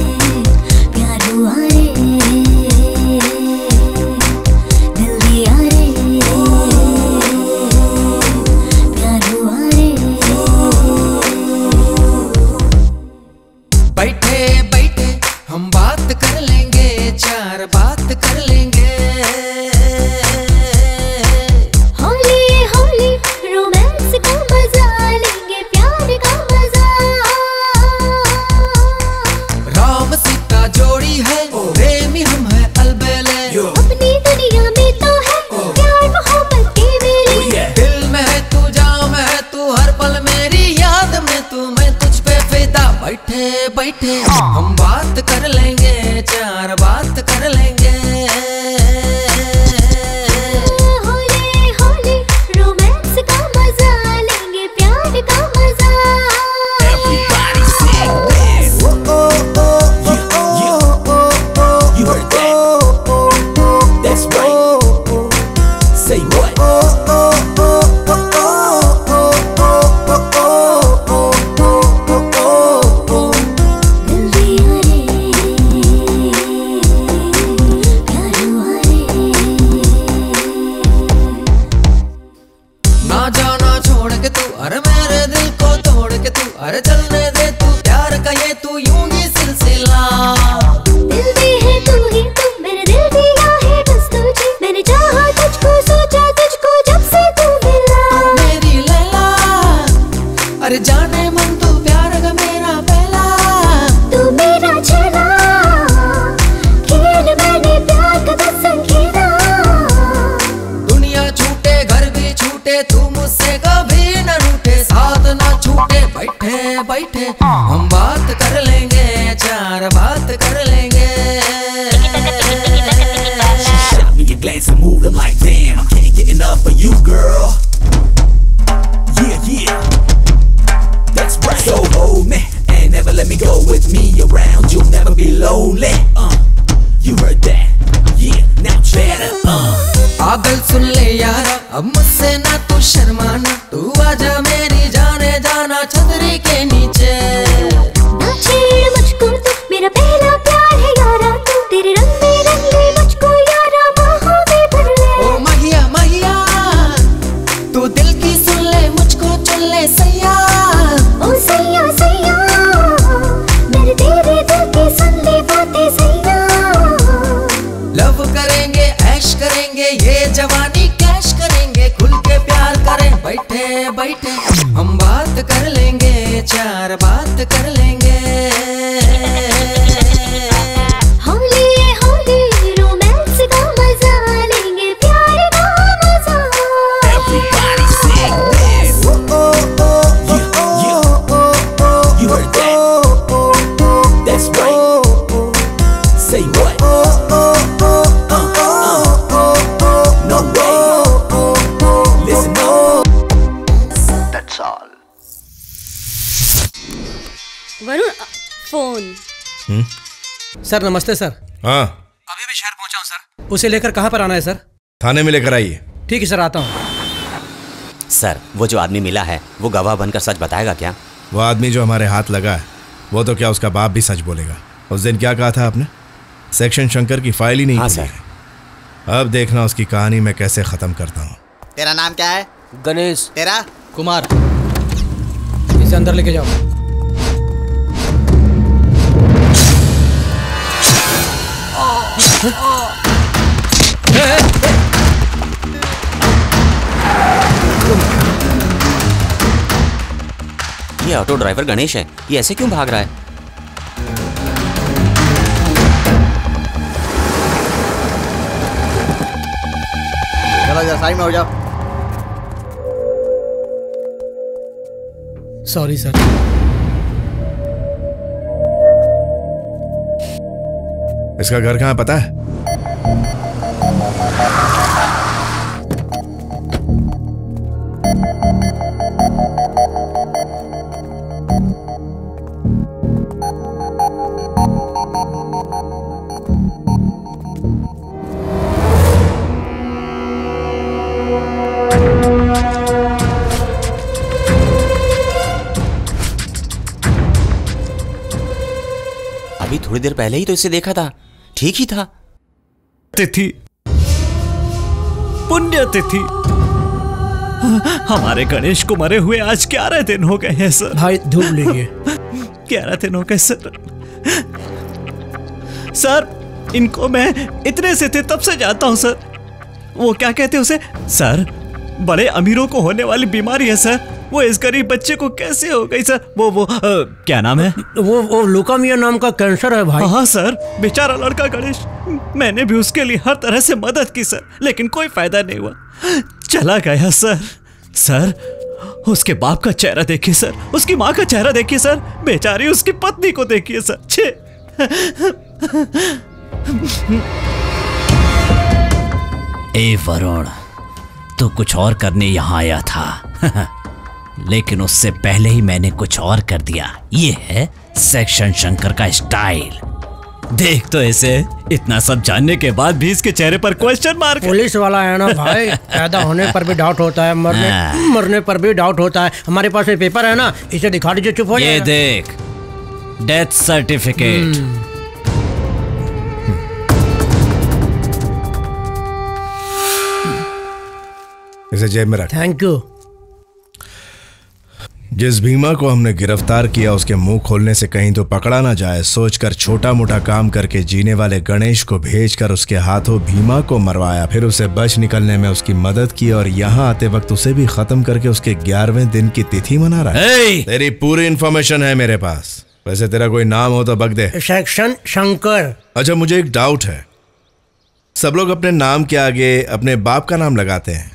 दिल दिया रे बैठे हम बात कर लेंगे, चार बात कर लेंगे। होले होले रोमांस का मजा लेंगे, प्यार का मजा। Everybody sing this. Yeah, yeah. You heard that? That's right. Say what? ना जाना छोड़ के तू, अरे मेरे दिल को तोड़ के तू, अरे चलने दे तू प्यार का ये तू यूं ही सिलसिला। दिल भी है तू ही तू, मैंने दिल दिया है बस तुझे, मैंने चाहा तुझको, सोचा तुझको जब से तू मिला। तू मेरी लैला, अरे जाने मन तू प्यार का मेरा पहला। तू मेरा चला खेल, मैंने प्यार का बस खेला। दुनिया छूटे घर भी छूटे, तू मुझसे कभी न रूठे, साथ ना छूटे। बैठे बैठे हम बात कर लेंगे, चार बात कर लेंगे। Shot me a glance and moving like damn, I can't get enough of you, girl. Yeah, yeah. That's right. So hold me and never let me go. With me around, you'll never be lonely. Uh, you heard that? Yeah, now better. Uh. पागल सुन ले यारा, अब मुझसे ना तू शर्माना, तू आजा मेरी जाने जाना छतरी के नीचे। ना छेड़ मुझको तू, मेरा पहला प्यार है यारा तू, तेरे रंग में रंग ले मुझको यारा, बाहों में भर ले। ओ महिया महिया, तू दिल की सुन ले, मुझको चुन ले सैया। ओ सैया सैया, मेरे तेरे दिल की सुन ले बातें सैया। लव करेंगे, ऐश करेंगे, ये जवानी कैश करेंगे, खुल के प्यार करें। बैठे बैठे हम बात कर लेंगे, चार बात कर लेंगे। होले होले रोमांस का मजा लेंगे, प्यार का मजा। Everybody sing this. Yeah, yeah. You heard that? That's right. Say what? Uh, uh. No way. Listen up. That's all. Varun phone. Sir नमस्ते सर। हाँ अभी भी शहर पहुंचा हूं सर। उसे लेकर कहाँ पर आना है सर? थाने में लेकर आइए। ठीक है सर, आता हूँ। सर, वो जो आदमी मिला है वो गवाह बनकर सच बताएगा क्या? वो आदमी जो हमारे हाथ लगा है वो तो क्या उसका बाप भी सच बोलेगा। उस दिन क्या कहा था आपने? सेक्शन शंकर की फाइल ही नहीं हाँ खुली है। अब देखना उसकी कहानी मैं कैसे खत्म करता हूँ। तेरा नाम क्या है? गणेश। तेरा? कुमार। इसे अंदर लेके जाओ। ये ऑटो ड्राइवर गणेश है, ये ऐसे क्यों भाग रहा है? चलो जरा साइड में हो जाओ। Sorry sir. इसका घर कहाँ पता है? अभी थोड़ी देर पहले ही तो इसे देखा था, ठीक ही था। तिथि, पुण्य तिथि। हमारे गणेश को मरे हुए आज ग्यारह दिन हो गए हैं सर। भाई धूप लीजिए। ग्यारह दिन हो गए सर। सर, इनको मैं इतने से थे तब से जानता हूं सर। वो क्या कहते हैं उसे सर, बड़े अमीरों को होने वाली बीमारी है सर। वो इस गरीब बच्चे को कैसे हो गई सर? वो वो आ, क्या नाम है? वो वो लुकामिया नाम का कैंसर है भाई। हाँ सर, बेचारा लड़का गणेश। मैंने भी उसके लिए हर तरह से मदद की सर, लेकिन कोई फायदा नहीं हुआ, चला गया सर। सर, उसके बाप का चेहरा देखिए सर, उसकी माँ का चेहरा देखिए सर, बेचारी उसकी पत्नी को देखिए सर। छे ए वरुण, तू कुछ और करने यहाँ आया था लेकिन उससे पहले ही मैंने कुछ और कर दिया। ये है सेक्शन शंकर का स्टाइल। देख तो ऐसे, इतना सब जानने के बाद भी इसके चेहरे पर क्वेश्चन मार्क। पुलिस वाला है ना भाई, पैदा होने पर भी डाउट होता है, मरने मरने पर भी डाउट होता है। हमारे पास में पेपर है ना, इसे दिखा दीजिए, चुप हो जाएगा। ये देख, डेथ सर्टिफिकेट। इसे जेब में रख। Thank you. जिस भीमा को हमने गिरफ्तार किया उसके मुंह खोलने से कहीं तो पकड़ा ना जाए, सोचकर छोटा मोटा काम करके जीने वाले गणेश को भेजकर उसके हाथों भीमा को मरवाया, फिर उसे बच निकलने में उसकी मदद की और यहाँ आते वक्त उसे भी खत्म करके उसके ग्यारहवें दिन की तिथि मना रहा है। hey! तेरी पूरी इन्फॉर्मेशन है मेरे पास। वैसे तेरा कोई नाम हो तो बक दे। सेक्शन शंकर। अच्छा, मुझे एक डाउट है, सब लोग अपने नाम के आगे अपने बाप का नाम लगाते हैं,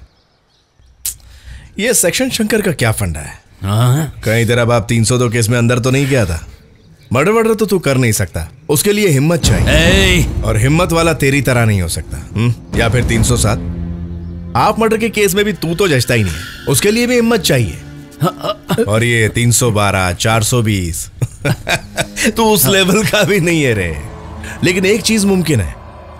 ये सेक्शन शंकर का क्या फंडा है? कहीं तेरा बाप तीन सौ दो केस में अंदर तो नहीं गया था? मर्डर वर्डर तो तू कर नहीं सकता, उसके लिए हिम्मत चाहिए, और हिम्मत वाला तेरी तरह नहीं हो सकता। हुँ? या फिर तीन सौ सात आप मर्डर के केस में भी तू तो जचता ही नहीं, उसके लिए भी हिम्मत चाहिए। और ये तीन सौ बारह, चार सौ बीस तू उस लेवल का भी नहीं है रे। लेकिन एक चीज मुमकिन है,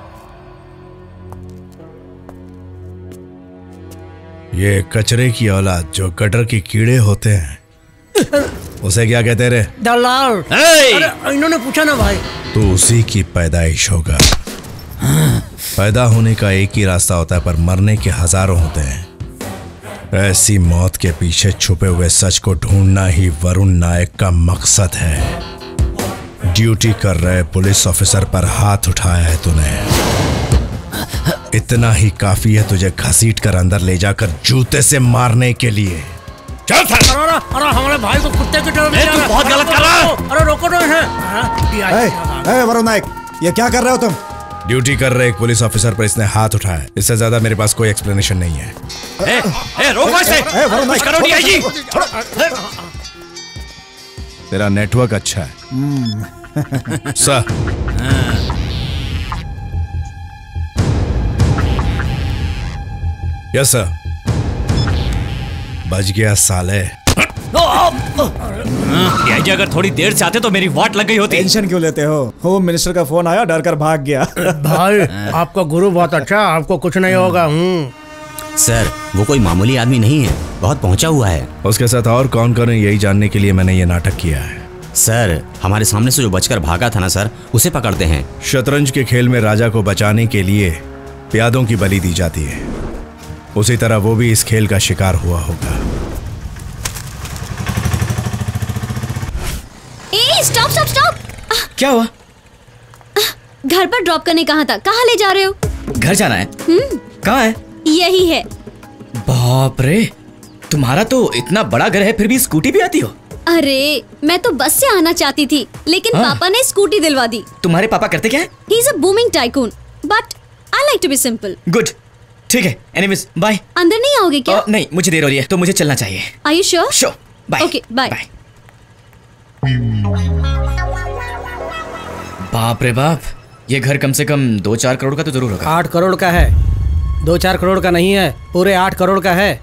ये कचरे की औलाद जो गटर के कीड़े होते हैं उसे क्या कहते रे? दलाल। अरे इन्होंने पूछा ना भाई। तो उसी की पैदाइश होगा। पैदा होने का एक ही रास्ता होता है पर मरने के हजारों होते हैं। ऐसी मौत के पीछे छुपे हुए सच को ढूंढना ही वरुण नायक का मकसद है। ड्यूटी कर रहे पुलिस ऑफिसर पर हाथ उठाया है तूने, इतना ही काफी है तुझे घसीट कर अंदर ले जाकर जूते से मारने के लिए। चल अरे अरे हमारे भाई को कुत्ते की तरह ले जा रहा है। बहुत गलत कर रहा है। अरे रोको तो इसे। ए वरुण नायक, ये क्या कर रहे हो तुम? ड्यूटी कर रहे एक पुलिस ऑफिसर पर इसने हाथ उठाया, इससे ज्यादा मेरे पास कोई एक्सप्लेनेशन नहीं है। ए, ए, रोको इसे। कुछ करो डीआईजी। तेरा नेटवर्क अच्छा है सर। Yes sir. बच गया साले। डीआईजी अगर थोड़ी देर से आते तो मेरी वाट लग गई होती। टेंशन क्यों लेते हो? होम मिनिस्टर का फोन आया, डर कर भाग गया। भाई आपका गुरु बहुत अच्छा, आपको कुछ नहीं होगा। हूँ सर, वो कोई मामूली आदमी नहीं है, बहुत पहुंचा हुआ है। उसके साथ और कौन कौन है यही जानने के लिए मैंने ये नाटक किया है। सर, हमारे सामने से जो बचकर भागा था ना सर, उसे पकड़ते हैं। शतरंज के खेल में राजा को बचाने के लिए प्यादों की बलि दी जाती है, उसी तरह वो भी इस खेल का शिकार हुआ होगा। ए, स्टॉप स्टॉप स्टॉप। क्या हुआ? घर पर ड्रॉप करने कहा था, कहाँ ले जा रहे हो? घर जाना है? कहाँ है? यही है। बाप रे, तुम्हारा तो इतना बड़ा घर है फिर भी स्कूटी भी आती हो? अरे मैं तो बस से आना चाहती थी, लेकिन हाँ? पापा ने स्कूटी दिलवा दी। तुम्हारे पापा करते क्या है? He is a booming tycoon, but I like to be simple. Good, ठीक है। Anyways bye. अंदर नहीं आओगे क्या? uh, नहीं, मुझे देर हो रही है तो मुझे चलना चाहिए। Are you sure? Sure. Bye. Okay bye. बाप रे बाप, ये घर कम से कम दो चार करोड़ का तो जरूर होगा। आठ करोड़ का है, दो चार करोड़ का नहीं है, पूरे आठ करोड़ का है।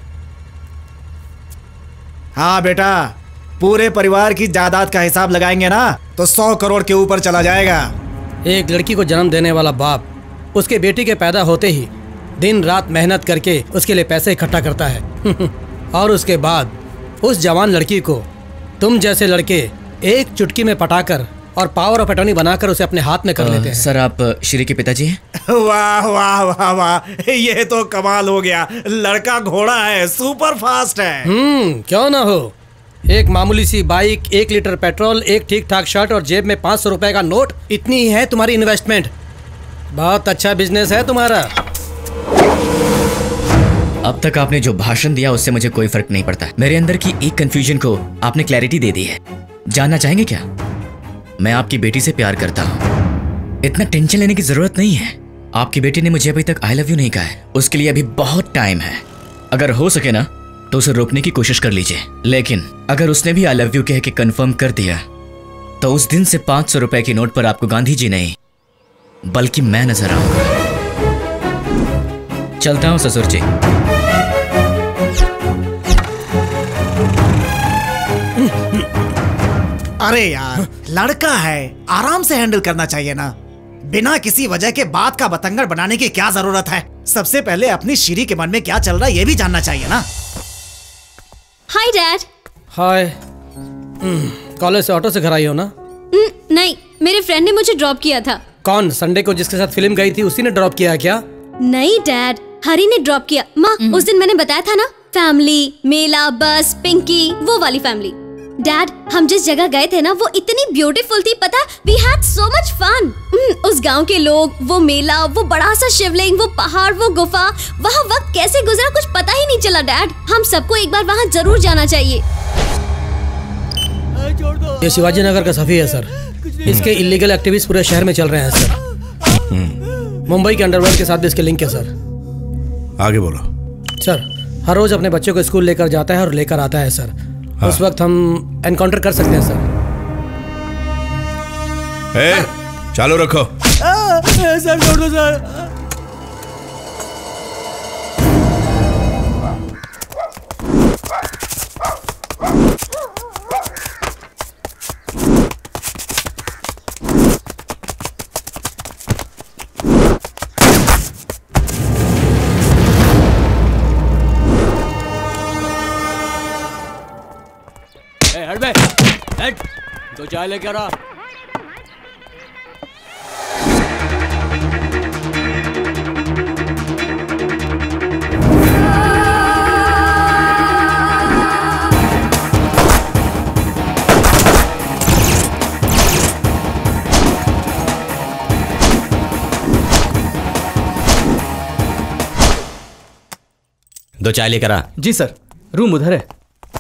हाँ बेटा, पूरे परिवार की जायदाद का हिसाब लगाएंगे ना तो सौ करोड़ के ऊपर चला जाएगा। एक लड़की को जन्म देने वाला बाप उसके बेटी के पैदा होते ही दिन रात मेहनत करके उसके लिए पैसे इकट्ठा करता है और उसके बाद उस जवान लड़की को तुम जैसे लड़के एक चुटकी में पटाकर और पावर ऑफ अटॉर्नी बनाकर उसे अपने हाथ में कर लेते हैं। सर, आप श्री के पिताजी हैं? वाह वाह वाह वाह, ये तो कमाल हो गया। लड़का घोड़ा है, सुपर फास्ट है। हम्म क्यों ना हो। एक मामूली सी बाइक, एक लीटर पेट्रोल, एक ठीक ठाक शर्ट और जेब में पाँच सौ रुपए का नोट, इतनी ही है तुम्हारी इन्वेस्टमेंट। बहुत अच्छा बिजनेस है तुम्हारा। अब तक आपने जो भाषण दिया उससे मुझे कोई फर्क नहीं पड़ता। मेरे अंदर की एक कंफ्यूजन को आपने क्लैरिटी दे दी है। जानना चाहेंगे क्या? मैं आपकी बेटी से प्यार करता हूँ, इतना टेंशन लेने की जरूरत नहीं है। आपकी बेटी ने मुझे अभी तक आई लव यू नहीं कहा है, उसके लिए अभी बहुत टाइम है। अगर हो सके ना तो उसे रोकने की कोशिश कर लीजिए, लेकिन अगर उसने भी आई लव यू कह के कंफर्म कर दिया तो उस दिन से पांच सौ रुपए की नोट पर आपको गांधी जी नहीं बल्कि मैं नजर आऊंगा। चलता हूं ससुर जी। अरे यार, लड़का है, आराम से हैंडल करना चाहिए ना। बिना किसी वजह के बात का बतंगड़ बनाने की क्या जरूरत है। सबसे पहले अपनी श्री के मन में क्या चल रहा है ये भी जानना चाहिए ना। Hi dad. हाय। कॉलेज से ऑटो से घर आई हो ना? नहीं, मेरे फ्रेंड ने मुझे ड्रॉप किया था। कौन? संडे को जिसके साथ फिल्म गई थी उसी ने ड्रॉप किया क्या? नहीं डैड, हरी ने ड्रॉप किया। माँ, उस दिन मैंने बताया था ना, फैमिली, मेला, बस, पिंकी, वो वाली फैमिली। डैड, हम जिस जगह गए थे ना वो इतनी ब्यूटीफुल थी, पता? We had so much fun. उस गांव के लोग, वो मेला, वो बड़ा सा शिवलिंग, वो पहाड़, वो गुफा, वहाँ वक्त कैसे गुजरा कुछ पता ही नहीं चला। डैड, हम सबको एक बार वहाँ जरूर जाना चाहिए। ये शिवाजी नगर का सफी है सर। इसके इलीगल एक्टिविटीज पूरे शहर में चल रहे हैं सर। मुंबई के अंडरवर्ल्ड के साथ भी इसके लिंक है सर। आगे बोलो। सर, हर रोज अपने बच्चे को स्कूल लेकर जाता है और लेकर आता है सर। हाँ। उस वक्त हम एनकाउंटर कर सकते हैं सर। ए, चालू रखो। सर छोड़ दो सर। तो चाय लेके आ रहा। दो चाय लेकर आ। जी सर, रूम उधर है।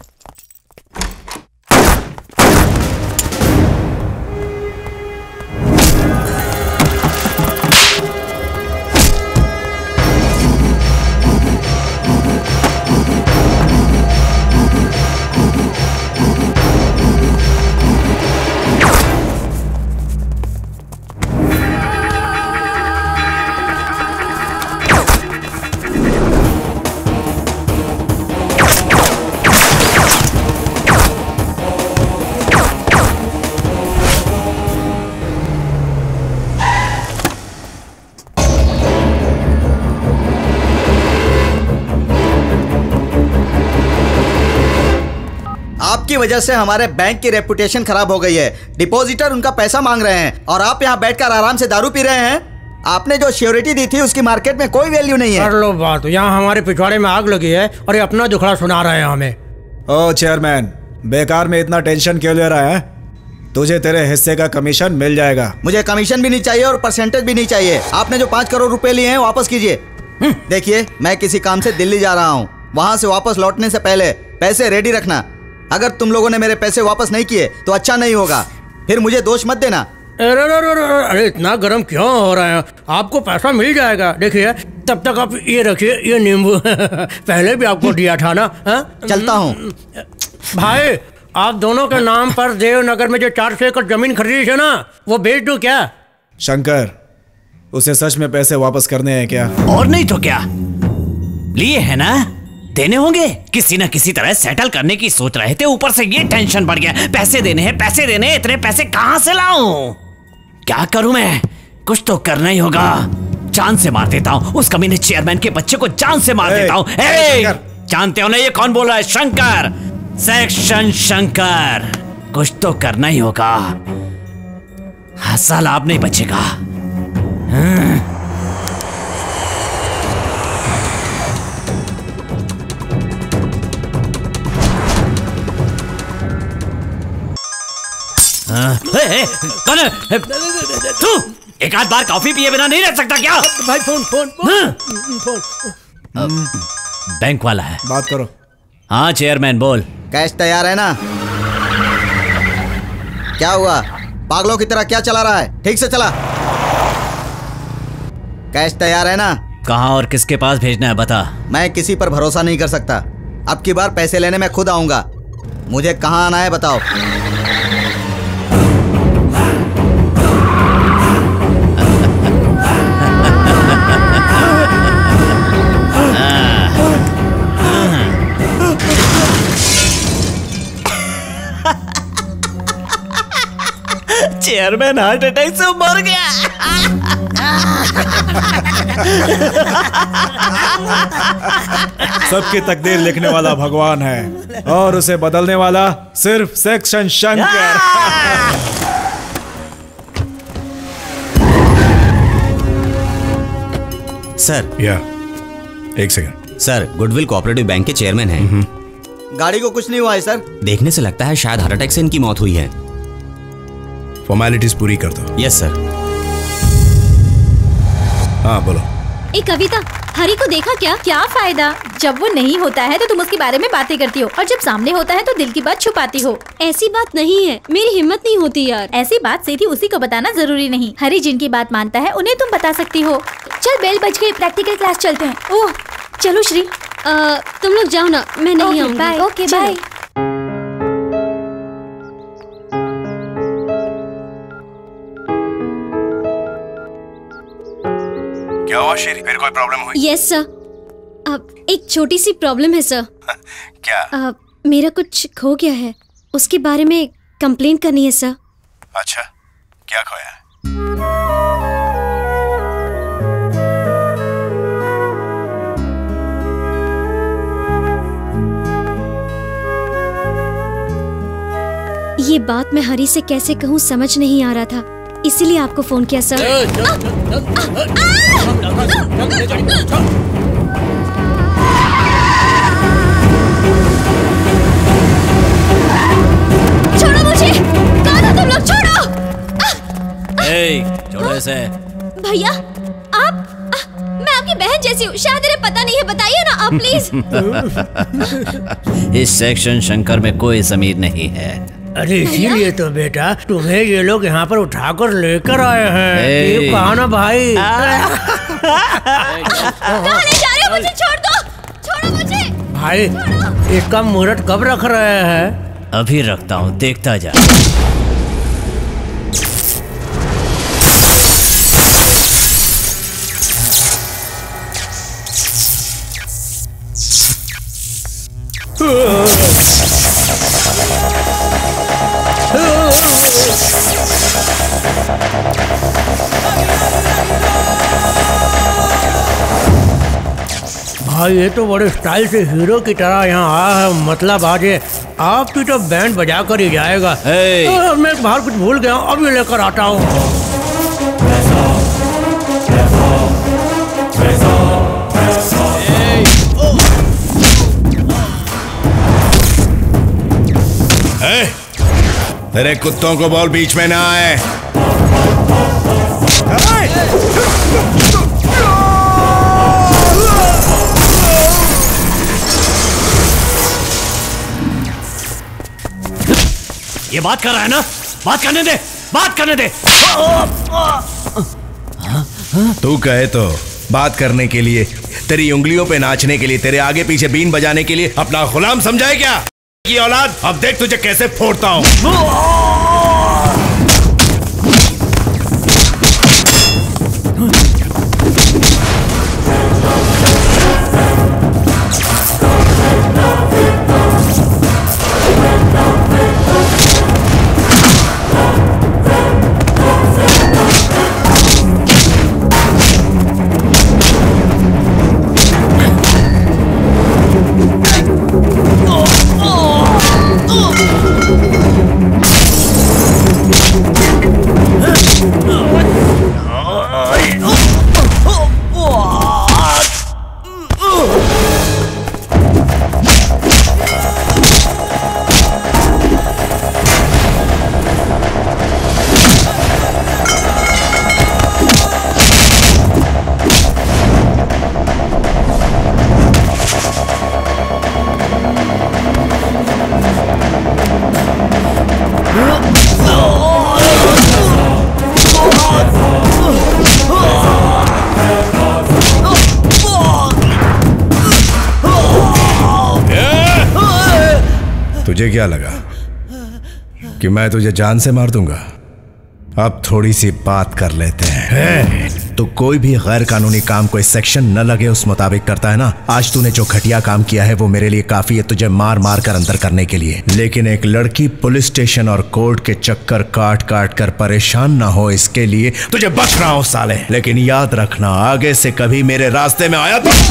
आपकी वजह से हमारे बैंक की रेपुटेशन खराब हो गई है। डिपॉजिटर उनका पैसा मांग रहे हैं और आप यहाँ बैठकर आराम से दारू पी रहे हैं। आपने जो श्योरिटी दी थी उसकी मार्केट में कोई वैल्यू नहीं है। कर लो बात, यहाँ हमारे पिछवाड़े में आग लगी है और ये अपना दुखड़ा सुना रहे हैं हमें। ओ चेयरमैन, बेकार में इतना टेंशन क्यों ले रहा है? तुझे तेरे हिस्से का कमीशन मिल जाएगा। मुझे कमीशन भी नहीं चाहिए और परसेंटेज भी नहीं चाहिए। आपने जो पाँच करोड़ रुपए लिए हैं वापस कीजिए। देखिए, मैं किसी काम से दिल्ली जा रहा हूँ। वहाँ से वापस लौटने से पहले पैसे रेडी रखना। अगर तुम लोगों ने मेरे पैसे वापस नहीं किए तो अच्छा नहीं होगा। फिर मुझे दोष मत देना। अरे अरे अरे इतना गर्म क्यों हो रहा है? आपको पैसा मिल जाएगा। देखिए, तब तक आप ये रखिए, ये नींबू पहले भी आपको दिया था ना। हा? चलता हूँ भाई। आप दोनों के नाम पर देवनगर में जो चार सौ एकड़ जमीन खरीदी है ना, वो बेच दूं क्या? शंकर, उसे सच में पैसे वापस करने हैं क्या? और नहीं तो क्या, लिए है ना, देने होंगे। किसी ना किसी तरह सेटल करने की सोच रहे थे, ऊपर से ये टेंशन बढ़ गया। पैसे देने हैं, पैसे देने हैं, इतने पैसे कहां से लाऊं? क्या करूं मैं? कुछ तो करना ही होगा। जान से मार देता हूं उस कमीने चेयरमैन के बच्चे को, जान से मार देता हूं। जानते हो ना ये कौन बोल रहा है? शंकर, सेक्शन शंकर। कुछ तो करना ही होगा। साला अब नहीं बचेगा। हाँ। हे, हे, कौन है? तू एक आध बार कॉफी पिए बिना नहीं रह सकता क्या? भाई phone phone phone phone bank वाला है, बात करो। हाँ चेयरमैन बोल। कैश तैयार है ना? क्या हुआ, पागलों की तरह क्या चला रहा है? ठीक से चला। कैश तैयार है ना? कहाँ और किसके पास भेजना है बता। मैं किसी पर भरोसा नहीं कर सकता। अब की बार पैसे लेने मैं खुद आऊंगा। मुझे कहाँ आना है बताओ। चेयरमैन हार्ट अटैक से मर गया। सबकी तकदीर लिखने वाला भगवान है और उसे बदलने वाला सिर्फ सेक्शन शंकर। सर या एक second. Sir Goodwill Cooperative Bank के चेयरमैन हैं। गाड़ी को कुछ नहीं हुआ है सर। देखने से लगता है शायद हार्ट अटैक से इनकी मौत हुई है। फॉर्मेलिटीज पूरी कर दो। Yes sir. हाँ बोलो। ए कविता, हरी को देखा क्या? क्या फायदा, जब वो नहीं होता है तो तुम उसके बारे में बातें करती हो और जब सामने होता है तो दिल की बात छुपाती हो। ऐसी बात नहीं है, मेरी हिम्मत नहीं होती यार। ऐसी बात सीधी उसी को बताना जरूरी नहीं। हरी जिनकी बात मानता है उन्हें तुम बता सकती हो। चल बेल बज गई, प्रैक्टिकल क्लास चलते हैं। ओह चलो श्री। आ, तुम लोग जाओ ना, मैं नहीं आऊंगी। बाय। Okay bye. क्या हुआ शेरी? फिर कोई प्रॉब्लम हुई? यस सर, अब एक छोटी सी प्रॉब्लम है सर। क्या? आ, मेरा कुछ खो गया है, उसके बारे में कंप्लेन करनी है सर। अच्छा, क्या खोया है? ये बात मैं हरी से कैसे कहूँ समझ नहीं आ रहा था, इसीलिए आपको फोन किया सर। छोड़ो मुझे, कहाँ था तुम लोग? छोड़ो। ए, छोड़ो इसे। भैया आप, मैं आपकी बहन जैसी हूँ, शायद इन्हें पता नहीं है, बताइए ना आप प्लीज। इस सेक्शन शंकर में कोई जमीर नहीं है। अरे इसीलिए तो बेटा तुम्हें ये लोग यहाँ पर उठाकर लेकर आए हैं। ये कहा ना भाई। कहाँ ले जा रहे हो? मुझे छोड़ दो, छोड़ो मुझे। भाई इसका मुहूर्त कब रख रहे हैं? अभी रखता हूँ, देखता जा। भाई ये तो बड़े स्टाइल से हीरो की तरह यहाँ आया है, मतलब आज ये आपकी तो बैंड बजा कर ही जाएगा। तो मैं बाहर कुछ भूल गया हूँ, अभी लेकर आता हूँ। तेरे कुत्तों को बॉल बीच में ना आए। ये बात कर रहा है ना, बात करने दे, बात करने दे। तू कहे तो बात करने के लिए, तेरी उंगलियों पे नाचने के लिए, तेरे आगे पीछे बीन बजाने के लिए अपना गुलाम समझाए क्या? की औलाद, अब देख तुझे कैसे फोड़ता हूं। तुझे क्या लगा कि मैं तुझे जान से मार दूंगा? अब थोड़ी सी बात कर लेते हैं। तो कोई भी गैर कानूनी काम कोई सेक्शन न लगे उस मुताबिक करता है ना। आज तूने जो घटिया काम किया है वो मेरे लिए काफी है तुझे मार मार कर अंदर करने के लिए, लेकिन एक लड़की पुलिस स्टेशन और कोर्ट के चक्कर काट काट कर परेशान ना हो इसके लिए तुझे बच रहा हूं साले। लेकिन याद रखना आगे से कभी मेरे रास्ते में आया तो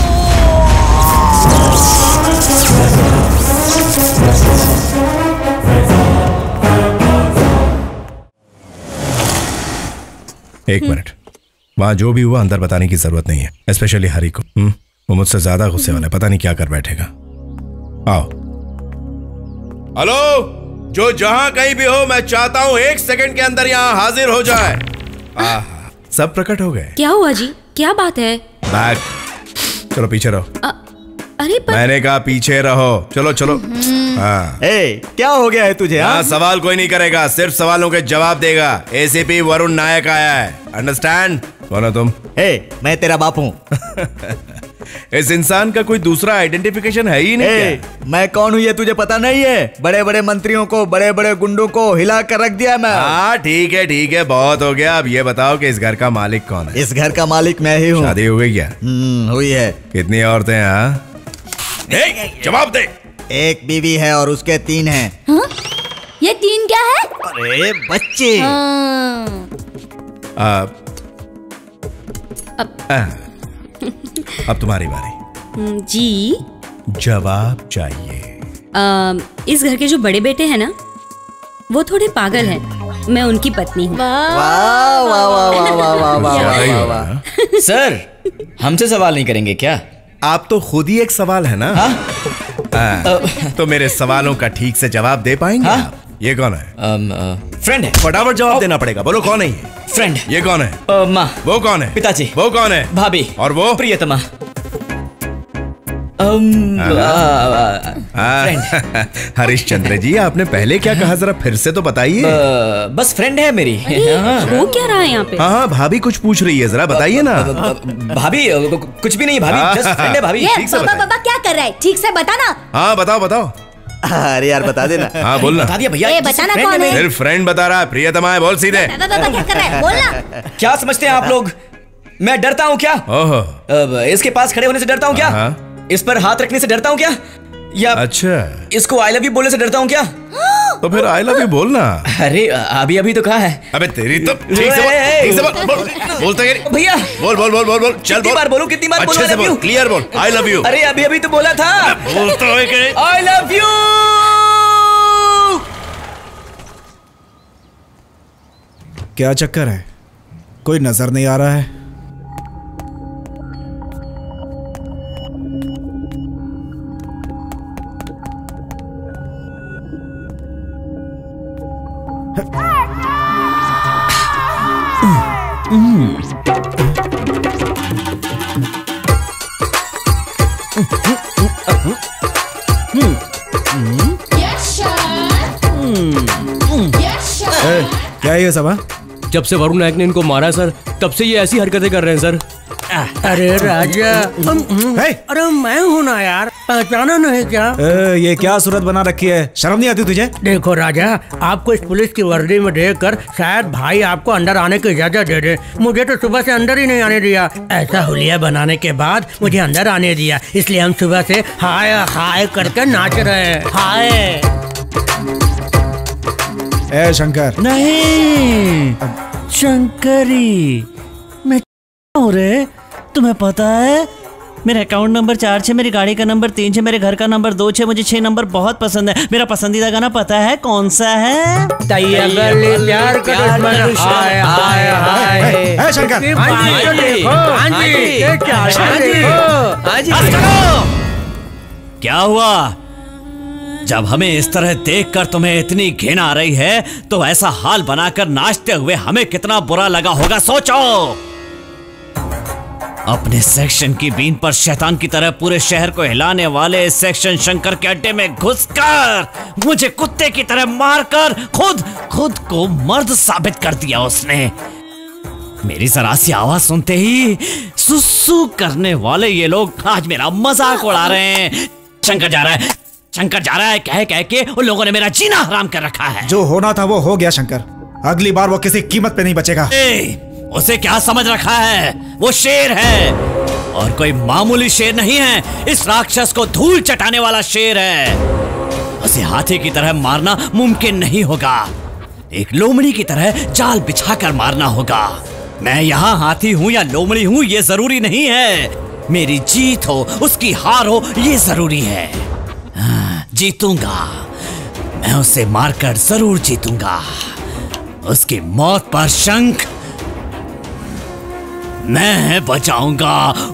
एक मिनट, वहां जो भी हुआ अंदर बताने की जरूरत नहीं है, स्पेशली हरी को। हुँ? वो मुझसे ज्यादा गुस्से वाला है, पता नहीं क्या कर बैठेगा। आओ। हेलो, जो जहां कहीं भी हो मैं चाहता हूं एक सेकंड के अंदर यहां हाजिर हो जाए। आहा, सब प्रकट हो गए। क्या हुआ जी, क्या बात है? बैग, चलो पीछे रहो। आ, अरे पर... मैंने कहा पीछे रहो, चलो चलो। हाँ। ए, क्या हो गया है तुझे? हाँ, सवाल कोई नहीं करेगा, सिर्फ सवालों के जवाब देगा। एसीपी वरुण नायक आया है, अंडरस्टैंड? कौन हो तुम? ए, मैं तेरा बाप हूँ। इस इंसान का कोई दूसरा आइडेंटिफिकेशन है ही नहीं। ए, क्या? मैं कौन हूँ ये तुझे पता नहीं है? बड़े बड़े मंत्रियों को, बड़े बड़े गुंडों को हिला कर रख दिया मैं। हाँ ठीक है ठीक है, बहुत हो गया। अब ये बताओ कि इस घर का मालिक कौन है? इस घर का मालिक मैं ही हूँ। शादी हो गई क्या? हुई है। कितनी औरतें हैं? हाँ? जवाब दे। एक बीवी है और उसके तीन हैं। हाँ? ये तीन क्या है? अरे बच्चे। हाँ। आ, अब आ, अब तुम्हारी बारी। जी जवाब चाहिए। आ, इस घर के जो बड़े बेटे हैं ना, वो थोड़े पागल हैं। मैं उनकी पत्नी हूँ। वाह वाह वाह वाह वाह वाह वाह वाह। सर, हमसे सवाल नहीं करेंगे क्या? आप तो खुद ही एक सवाल है ना। हाँ? आ, तो मेरे सवालों का ठीक से जवाब दे पाएंगे? हाँ? ये कौन है? फ्रेंड है। फटाफट जवाब देना पड़ेगा, बोलो कौन है ये? फ्रेंड। ये कौन है? माँ। वो कौन है? पिताजी। वो कौन है? भाभी। और वो? प्रियतमा। हरिश्चंद्र जी, आपने पहले क्या कहा, जरा फिर से तो बताइए। बस फ्रेंड है मेरी। वो क्या रहा है यहाँ पे? हाँ हाँ, भाभी कुछ पूछ रही है, जरा बताइए ना। भाभी कुछ भी नहीं, भाभी जस्ट फ्रेंड है भाभी। ये बाबा बाबा क्या कर रहा है, ठीक से बताना। हाँ बताओ बताओ। अरे यार बता देना। हाँ बोलना। बता दिया भैया। ये बताना कौन है? सिर्फ फ्रेंड बता रहा है, प्रियतमा है, बोल सीधे। बाबा बाबा क्या कर रहा है, बोलना। क्या समझते हैं आप लोग, मैं डरता हूँ क्या? ओहो। इसके पास खड़े होने से डरता हूँ क्या? इस पर हाथ रखने से डरता हूँ क्या? या अच्छा, इसको आई लव यू बोलने से डरता हूँ क्या? तो फिर आई लव यू बोलना। अरे अभी अभी तो कहा है। अबे तेरी तो ठीक से बोल, ठीक से बोल, बोल, बोलते हैं भैया। बोल बोल बोल बोल बोल, चल कितनी बार बोलूं, कितनी बार बोलूं? अच्छे से बोल, क्लियर बोल, आई लव यू। अरे अभी अभी तो बोला था। बोलता है कि आई लव यू। क्या चक्कर है, कोई नजर नहीं आ रहा है? क्या ये सब? जब से वरुण नायक ने इनको मारा सर, तब से ये ऐसी हरकतें कर रहे हैं सर। अरे राजा, अरे मैं हूँ ना यार, पहचाना नहीं क्या? ए, ये क्या सूरत बना रखी है, शर्म नहीं आती तुझे? देखो राजा, आपको इस पुलिस की वर्दी में देखकर शायद भाई आपको अंदर आने की इजाजत दे दे। मुझे तो सुबह से अंदर ही नहीं आने दिया। ऐसा हुलिया बनाने के बाद मुझे अंदर आने दिया, इसलिए हम सुबह से हाय हाय करके नाच रहे हैं। हाय। ए शंकर। नहीं शंकरी, मैं हूँ रे, तुम्हें पता है मेरा अकाउंट नंबर चार छः, मेरी गाड़ी का नंबर तीन छः, मेरे घर का नंबर दो छः, मुझे छः नंबर बहुत पसंद है। मेरा पसंदीदा गाना पता है कौन सा है? प्यार का दुश्मन हाय हाय हाय। शंकर, क्या हुआ? जब हमें इस तरह देखकर तुम्हें इतनी घिन आ रही है, तो ऐसा हाल बनाकर नाचते हुए हमें कितना बुरा लगा होगा, सोचो। अपने सेक्शन की बीन पर शैतान की तरह पूरे शहर को हिलाने वाले इस सेक्शन शंकर के अड्डे में घुसकर मुझे कुत्ते की तरह मारकर खुद खुद को मर्द साबित कर दिया उसने। मेरी जरा सी आवाज सुनते ही सुसु करने वाले ये लोग आज मेरा मजाक उड़ा रहे हैं। शंकर जा रहा है, शंकर जा रहा है कह कह के उन लोगों ने मेरा जीना हराम कर रखा है। जो होना था वो हो गया शंकर, अगली बार वो किसी कीमत पे नहीं बचेगा। ए, उसे क्या समझ रखा है, वो शेर है और कोई मामूली शेर नहीं है, इस राक्षस को धूल चटाने वाला शेर है। उसे हाथी की तरह मारना मुमकिन नहीं होगा, एक लोमड़ी की तरह जाल बिछाकर मारना होगा। मैं यहाँ हाथी हूँ या लोमड़ी हूँ ये जरूरी नहीं है, मेरी जीत हो उसकी हार हो ये जरूरी है। हाँ, जीतूंगा, मैं उसे मारकर जरूर जीतूंगा। उसकी मौत पर शंख मैं बचाऊंगा।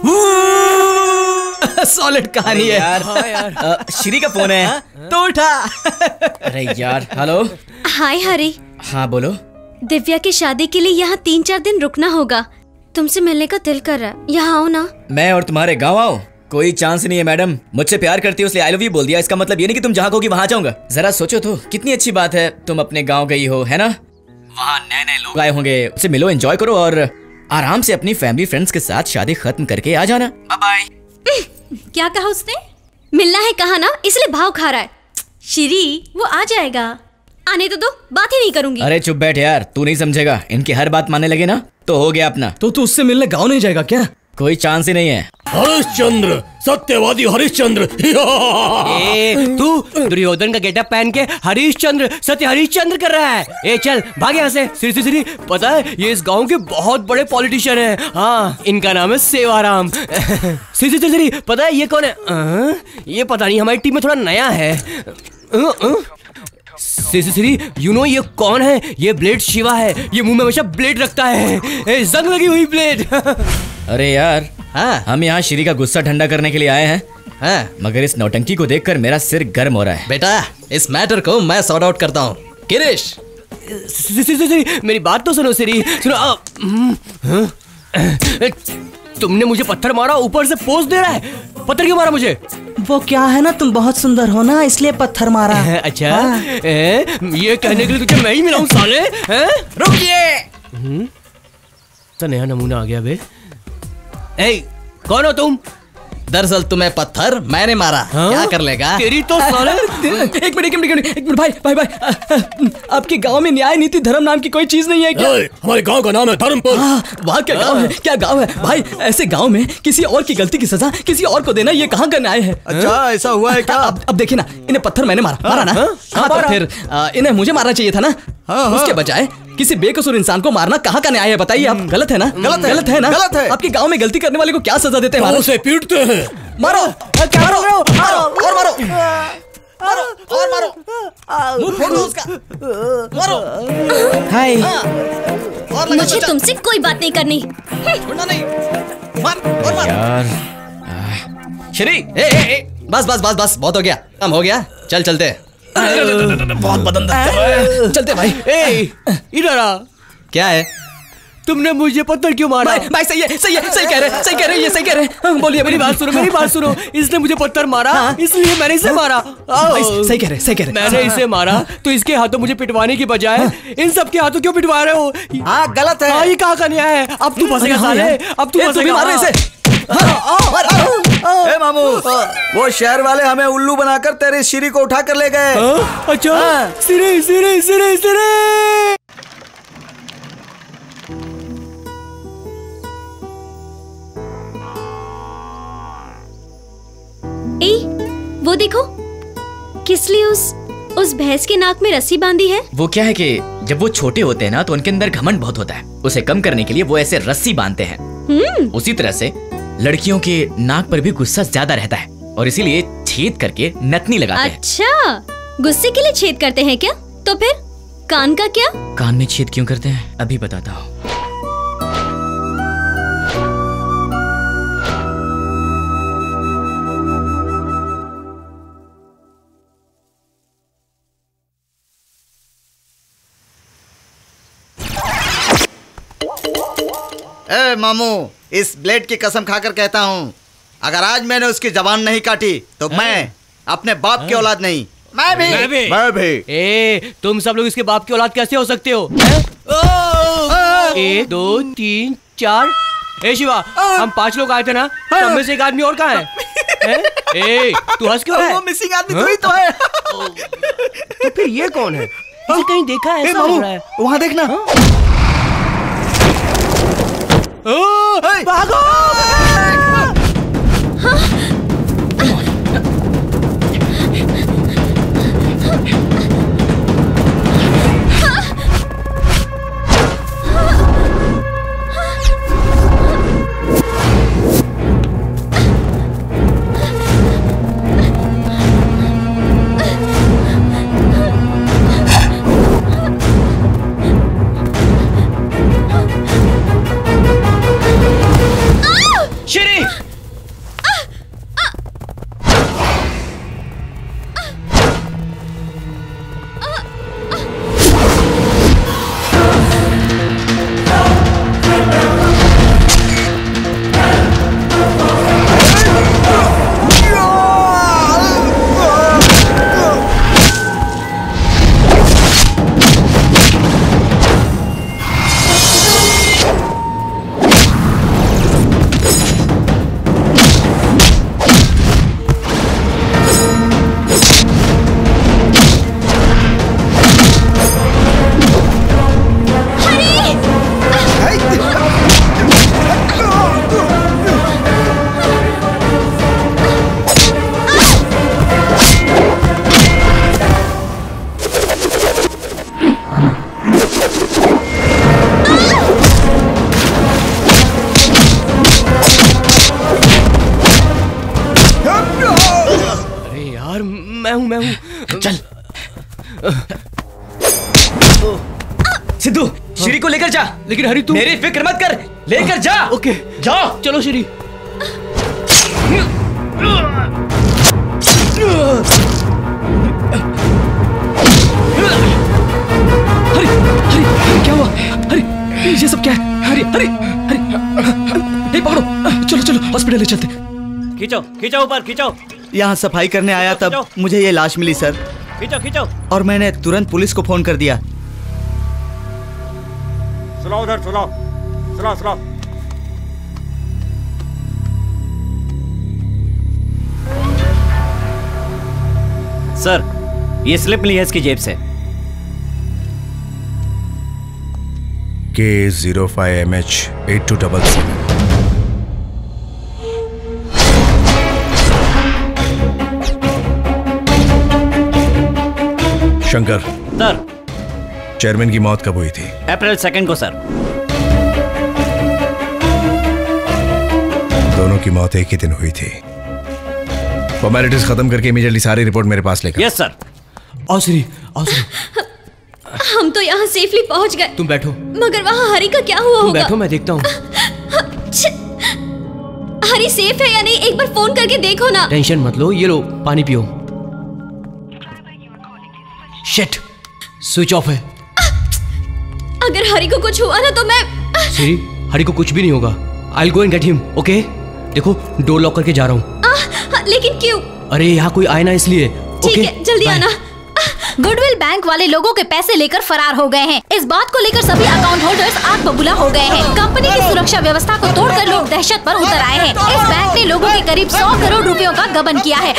सॉलिड कहानी है यार। हाँ यार। आ, श्री का फोन है तो उठा। अरे यार हेलो। हाय हरी। हाँ बोलो। दिव्या की शादी के लिए यहाँ तीन चार दिन रुकना होगा, तुमसे मिलने का दिल कर रहा है, यहाँ आओ ना। मैं और तुम्हारे गाँव आओ? कोई चांस नहीं है मैडम, मुझसे प्यार करती हो इसलिए आई लव यू बोल दिया, इसका मतलब ये नहीं कि तुम जहाँ कहोगी वहाँ जाऊंगा। जरा सोचो तो, कितनी अच्छी बात है तुम अपने गाँव गई हो, है ना? वहाँ नए नए लोग आए होंगे, उससे मिलो, एंजॉय करो और आराम से अपनी फैमिली फ्रेंड्स के साथ शादी खत्म करके आ जाना। Bye bye. क्या कहा उसने? मिलना है कहा ना, इसलिए भाव खा रहा है। श्री वो आ जाएगा, आने तो दो, बात ही नहीं करूंगी। अरे चुप बैठ यार, तू नहीं समझेगा, इनकी हर बात मानने लगे ना तो हो गया अपना। तो तू उससे मिलने गाँव नहीं जाएगा क्या? कोई चांस ही नहीं है। हरिश्चंद्र, सत्यवादी हरिश्चंद्र। ए, तू दुर्योधन का गेटअप पहन के हरिश्चंद्र सत्य हरिश्चंद्र कर रहा है। ए चल भाग यहाँ से। श्री श्री पता है ये इस गांव के बहुत बड़े पॉलिटिशियन हैं। हाँ इनका नाम है सेवाराम। श्री श्री श्री पता है ये कौन है? आ, ये पता नहीं, हमारी टीम में थोड़ा नया है। श्री श्री यू नो ये कौन है? ये ब्लेड शिवा है, ये मुंह में हमेशा ब्लेड रखता है, ए, जंग लगी हुई ब्लेड। अरे यार हाँ हम यहाँ श्री का गुस्सा ठंडा करने के लिए आए हैं। हाँ मगर इस नौटंकी को देखकर मेरा सिर गर्म हो रहा है। बेटा इस मैटर को मैं सॉर्ट आउट करता हूँ। किरिश श्री श्री श्री मेरी बात तो सुनो श्री, सुनो। तुमने मुझे पत्थर मारा, ऊपर से पोज दे रहा है। पत्थर क्यों मारा मुझे? वो क्या है ना, तुम बहुत सुंदर हो ना इसलिए पत्थर मारा। अच्छा हाँ। ए, ये कहने के लिए तुझे मैं ही मिला हूँ साले। रुकिए, तो नया नमूना आ गया बे। ए, कौन हो तुम? दरअसल तुम्हें पत्थर मैंने मारा। हाँ? क्या कर लेगा? तेरी तो साले। एक मिनट एक मिनट एक मिनट भाई भाई भाई, आपके गांव में न्याय नीति धर्म नाम की कोई चीज नहीं है क्या? हमारे गांव का नाम है धर्मपुर। वहाँ क्या गांव है? क्या गांव है भाई? ऐसे गांव में किसी और की गलती की सजा किसी और को देना ये कहाँ का न्याय है? अच्छा ऐसा हुआ है क्या? अब अब देखिए ना, इन्हें पत्थर मैंने मारा मारा ना। हाँ तो फिर इन्हें मुझे मारना चाहिए था ना। उसके बजाय किसी बेकसूर इंसान को मारना कहाँ का न्याय है बताइए आप? गलत है ना? गलत है, गलत है ना? गलत है। आपके गांव में गलती करने वाले को क्या सजा देते हैं? उसे पीटते हैं। मारो मारो मारो और मारो मारो और मारो, मुंह फोड़ दो उसका, मारो। हाय मुझे तुमसे कोई बात नहीं करनी। छोड़ना नहीं, मार और मार यार। श्री ए ए ए बस बस बस बस बहुत हो गया, काम हो गया, चल चलते। बहुत बदन दर्द कर रहा है। चलते भाई। ए इधर आ। क्या है? तुमने मुझे पत्थर क्यों मारा? भाई, भाई सही है सही है सही कह रहे सही कह रहे ये सही कह रहे। बोलिए मेरी बात सुनो मेरी बात सुनो। इसने मुझे पत्थर मारा हाँ? इसलिए मैंने इसे मारा। सही कह रहे सही कह रहे। मैंने इसे मारा तो इसके हाथों मुझे पिटवाने की बजाय हाँ? इन सब के हाथों क्यों पिटवा रहे हो? हाँ गलत है। हाँ ये कहाँ का न्याय है? अब तू फंसेगा साले, अब तू फंसेगा। मार रहे इसे। ए मामू, वो शहर वाले हमें उल्लू बनाकर तेरे श्री को उठा कर ले गए। अच्छा सिरे सिरे सिरे सिरे। ए, वो देखो किस लिए उस उस भैंस के नाक में रस्सी बांधी है? वो क्या है कि जब वो छोटे होते हैं ना तो उनके अंदर घमंड बहुत होता है, उसे कम करने के लिए वो ऐसे रस्सी बांधते हैं। उसी तरह से लड़कियों के नाक पर भी गुस्सा ज्यादा रहता है और इसीलिए छेद करके नथनी लगाते हैं। अच्छा गुस्से के लिए छेद करते हैं क्या? तो फिर कान का क्या? कान में छेद क्यों करते हैं अभी बताता हूँ। ए मामू, इस ब्लेड की कसम खाकर कहता हूँ, अगर आज मैंने उसकी जबान नहीं काटी तो मैं अपने बाप की औलाद नहीं। मैं भी मैं भी, मैं भी। ए, तुम सब लोग इसके बाप की औलाद कैसे हो सकते हो? एक दो तीन चार। ए शिवा, हम पांच लोग आए थे ना, तो हम में से एक आदमी और कहाँ है? ए, तू हंस क्यों रहा है? वो मिसिंग आदमी तू ही तो है। तो फिर ये कौन है? इसे कहीं देखा है? ऐसा लग रहा है। वहाँ देखना। ओ, भागो! मैं हूँ मैं हूँ चल सिद्धू श्री को लेकर जा। लेकिन हरी तू मेरी फिक्र मत कर, लेकर जा। ओके जाओ। चलो श्री। हरी हरी हरी क्या हुआ? हरी ये सब क्या है? हरी हरी हरी हे पकड़ो, चलो चलो हॉस्पिटल ले चलते। खींचो खींचो ऊपर खींचो। यहाँ सफाई करने आया तब मुझे ये लाश मिली सर। खींचो खींचो। और मैंने तुरंत पुलिस को फोन कर दिया। सुलाओ उधर, सुलाओ सुलाओ सुलाओ। सर ये स्लिप मिली है इसकी जेब से। K zero five M H eight two double seven. Shankar sir chairman की मौत कब हुई थी? अप्रैल सेकंड को सर। दोनों की मौत एक ही दिन हुई थी। फॉर्मेलिटीज खत्म करके इमीडिएटली सारी रिपोर्ट मेरे पास लेकर। Yes sir. आओ श्री, आओ श्री। हम तो यहाँ सेफली पहुँच गए। तुम बैठो। मगर वहाँ हरी का क्या हुआ तुम होगा? बैठो मैं देखता हूँ। हरी सेफ है या नहीं एक बार फोन करके देखो ना। टेंशन मत लो, ये लो पानी पियो। शिट, स्विच ऑफ है। अगर हरी को कुछ हुआ ना तो मैं। श्री हरी को कुछ भी नहीं होगा। I'll go and get him, okay? देखो डोर लॉक करके जा रहा हूँ। लेकिन क्यों? अरे यहाँ कोई आए ना इसलिए। ठीक है जल्दी आना। गुडविल बैंक वाले लोगों के पैसे लेकर फरार हो गए हैं। इस बात को लेकर सभी अकाउंट होल्डर्स आग बबूला हो गए हैं। कंपनी की सुरक्षा व्यवस्था को तोड़कर लोग दहशत पर उतर आए हैं। इस बैंक ने लोगों के करीब सौ करोड़ रुपयों का गबन किया है।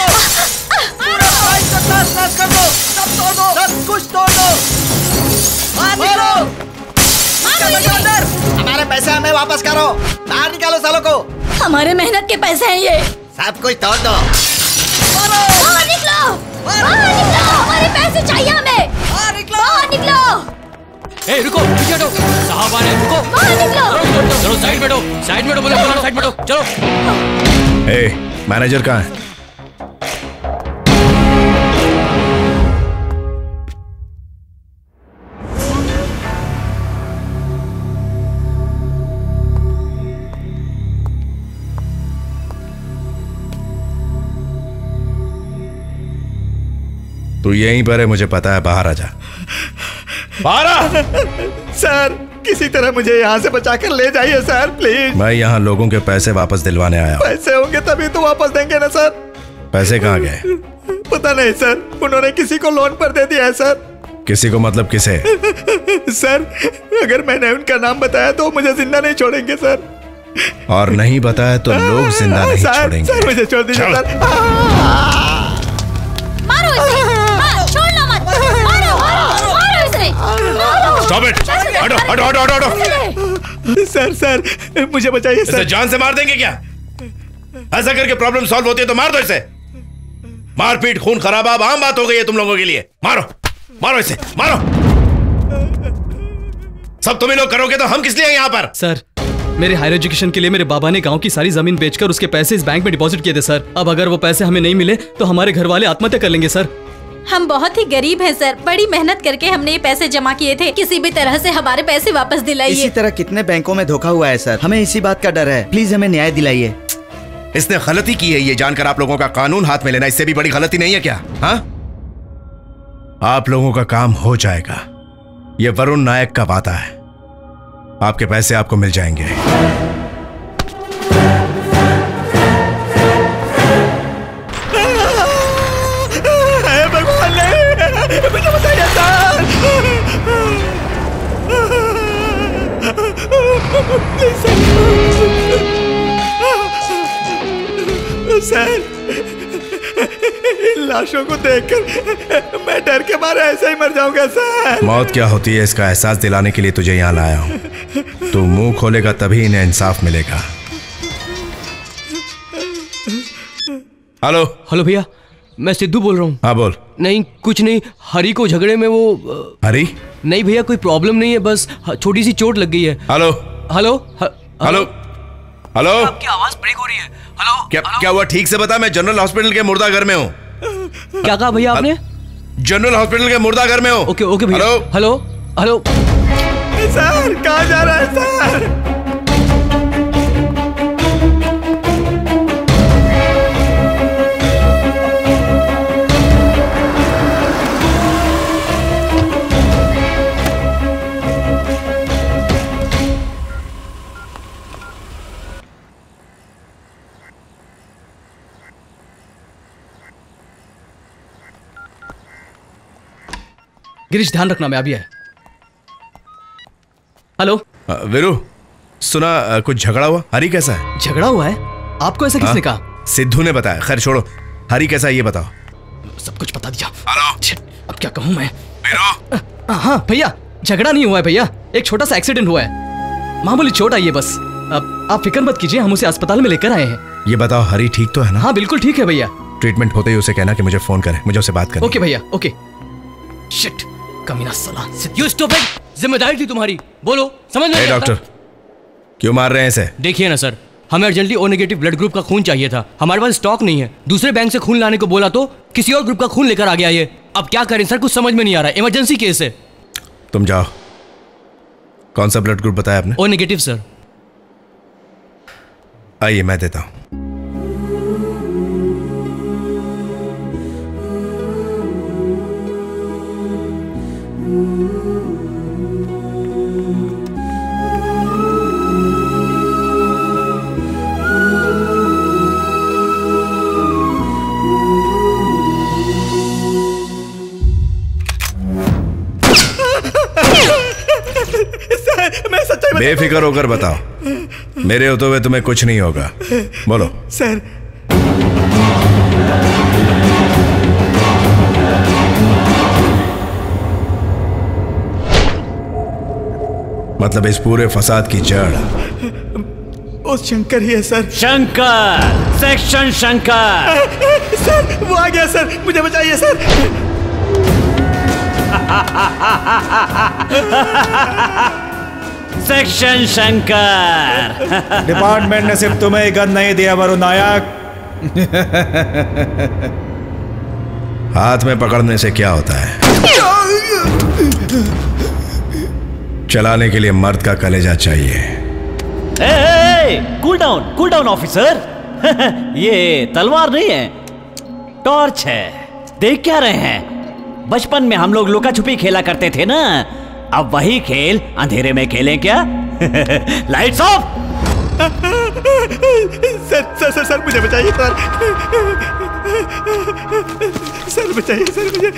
हमारे पैसे हमें वापस करो। बाहर निकालो सालों को। हमारे मेहनत के पैसे हैं ये। सब कुछ तोड़ दो। बाहर निकलो, बाहर निकलो, हमारे पैसे चाहिए हमें। बाहर निकलो, बाहर निकलो। ए रुको, पीछे हटो। साहब आ रहे हैं, रुको। बाहर निकलो। चलो साइड बैठो, साइड बैठो, बोले बोलो साइड बैठो, चलो। ए मैनेजर कहाँ है? तू यहीं पर है, मुझे पता है। बाहर आ जा। बाहर आ। सर किसी तरह मुझे यहाँ से बचाकर ले जाइए सर प्लीज। मैं यहाँ लोगों के पैसे वापस दिलवाने आया हूँ। पैसे होंगे तभी तो वापस देंगे ना सर। पैसे कहाँ गए? पता नहीं सर, उन्होंने किसी को लोन पर दे दिया है सर। किसी को मतलब किसे? सर अगर मैंने उनका नाम बताया तो मुझे जिंदा नहीं छोड़ेंगे सर। और नहीं बताया तो लोग जिंदा नहीं सर, छोड़ेंगे। सर मुझे छोड़ दीजिए सर। मारो इसे, मारो, छोड़ना मत, मारो, मारो, मारो इसे, मारो। स्टॉप इट, हटो हटो हटो हटो हटो। सर सर मुझे बचाइए इसे सर। जान से मार देंगे क्या? ऐसा करके प्रॉब्लम सॉल्व होती है तो मार दो इसे। मारपीट खून खराबा अब आम बात हो गई है तुम लोगों के लिए। मारो मारो इसे, मारो। सब तुम ही लोग करोगे तो हम किस लिए यहाँ पर? सर मेरे हायर एजुकेशन के लिए मेरे बाबा ने गांव की सारी जमीन बेचकर उसके पैसे इस बैंक में डिपॉजिट किए थे सर। अब अगर वो पैसे हमें नहीं मिले तो हमारे घर वाले आत्महत्या कर लेंगे सर। हम बहुत ही गरीब हैं सर, बड़ी मेहनत करके हमने ये पैसे जमा किए थे, किसी भी तरह से हमारे पैसे वापस दिलाइए। इसी तरह कितने बैंकों में धोखा हुआ है सर, हमें इसी बात का डर है, प्लीज हमें न्याय दिलाइए। इसने गलती की है ये जानकर आप लोगों का कानून हाथ में लेना इससे भी बड़ी गलती नहीं है क्या? हाँ, आप लोगों का काम हो जाएगा। ये वरुण नायक का वादा है, आपके पैसे आपको मिल जाएंगे। मुझे बताइए सर। सर इन लाशों को देखकर मैं डर के मारे ऐसे ही मर जाऊंगा सर। मौत क्या होती है इसका एहसास दिलाने के लिए तुझे यहाँ लाया हूँ। तू मुंह खोलेगा तभी इन्हें इंसाफ मिलेगा। हेलो हेलो भैया, मैं सिद्धू बोल रहा हूँ। हाँ बोल। नहीं कुछ नहीं, हरी को झगड़े में वो। हरी? नहीं भैया कोई प्रॉब्लम नहीं है, बस छोटी सी चोट लग गई है। हेलो हेलो हेलो हेलो, आपकी आवाज ब्रेक हो रही है। हेलो क्या क्या हुआ ठीक से बता। मैं जनरल हॉस्पिटल के मुर्दा घर में हूँ। क्या कहा भैया आपने? जनरल हॉस्पिटल के मुर्दा घर में हूँ। ओके ओके भैया। हेलो हेलो हेलो सर कहाँ जा रहा है सर? गिरीश ध्यान रखना, मैं अभी है। हेलो वीरू, सुना कुछ झगड़ा हुआ? हरी कैसा है? झगड़ा हुआ है? आपको ऐसा किसने कहा? सिद्धू ने बताया। खैर छोड़ो, हरी कैसा है ये बताओ। सब कुछ बता दिया। हेलो अब क्या कहूँ मैं? वीरू। हाँ भैया, झगड़ा नहीं हुआ है भैया, एक छोटा सा एक्सीडेंट हुआ है, मामूली चोट आई है बस। अब आप फिक्र मत कीजिए, हम उसे अस्पताल में लेकर आए हैं। ये बताओ हरी ठीक तो है ना? हाँ बिल्कुल ठीक है भैया। ट्रीटमेंट होते ही उसे कहना कि मुझे फोन करे, मुझे उससे बात करनी है। ओके भैया ओके। शिट कमीना साला। यू स्टूपिड, जिम्मेदारी थी तुम्हारी, बोलो समझ में? डॉक्टर क्यों मार रहे हैं इसे? देखिए ना सर, हमें urgently O negative blood group का खून चाहिए था, हमारे पास स्टॉक नहीं है। दूसरे बैंक से खून लाने को बोला तो किसी और ग्रुप का खून लेकर आ गया ये। अब क्या करें सर, कुछ समझ में नहीं आ रहा है, इमरजेंसी केस है। तुम जाओ। कौन सा ब्लड ग्रुप बताया आपने? O negative sir. आइए मैं देता हूं। मैं सच्चाई बेफिक्र होकर बताओ, मेरे होते हुए तुम्हें कुछ नहीं होगा। बोलो। सर मतलब इस पूरे फसाद की जड़ वो शंकर ही है sir. Shankar, section Shankar. Sir वो आ गया सर, मुझे बचाइए सर। सेक्शन शंकर। डिपार्टमेंट ने सिर्फ तुम्हें ही गन नहीं दिया वरुण नायक। हाथ में पकड़ने से क्या होता है? चलाने के लिए मर्द का कलेजा चाहिए। Cool down, cool down officer. ये तलवार नहीं है, टॉर्च है। देख क्या रहे हैं? बचपन में हम लोग लुका छुपी खेला करते थे ना, अब वही खेल अंधेरे में खेलें क्या? Lights off. Sir sir sir sir मुझे बचाइए सर। सर बचाइए सर मुझे।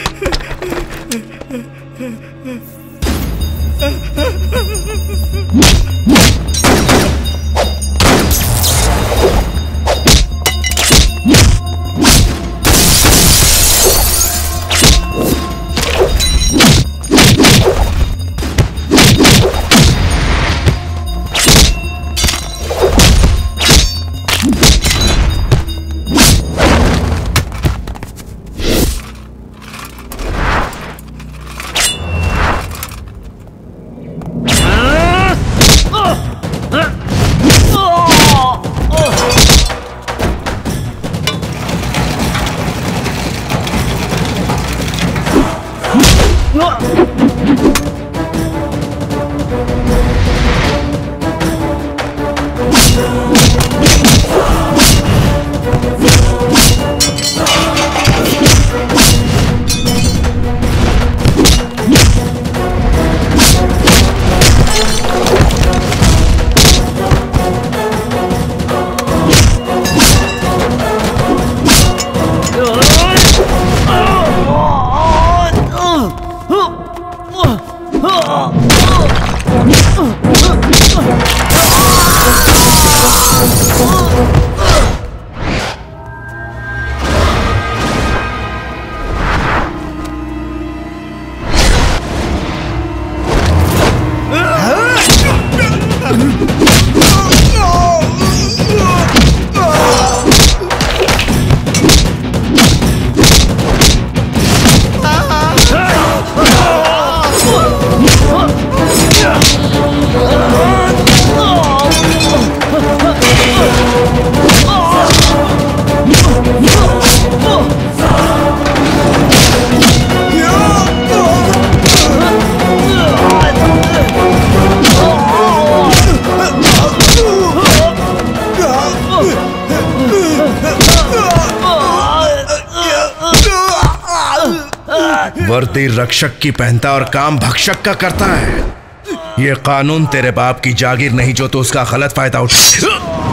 वर्दी रक्षक की पहनता और काम भक्षक का करता है। ये कानून तेरे बाप की जागीर नहीं जो तो उसका गलत फायदा उठा।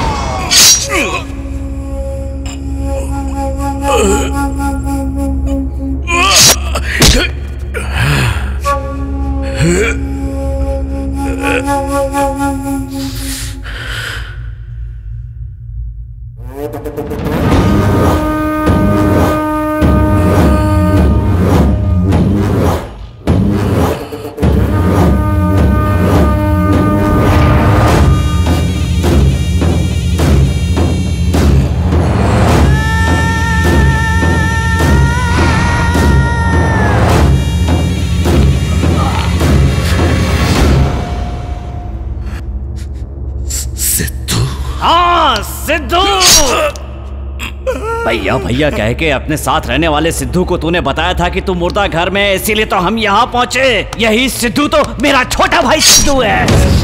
भैया भैया कह के अपने साथ रहने वाले सिद्धू को तूने बताया था कि तू मुर्दा घर में है, इसीलिए तो हम यहाँ पहुंचे। यही सिद्धू तो मेरा छोटा भाई सिद्धू है।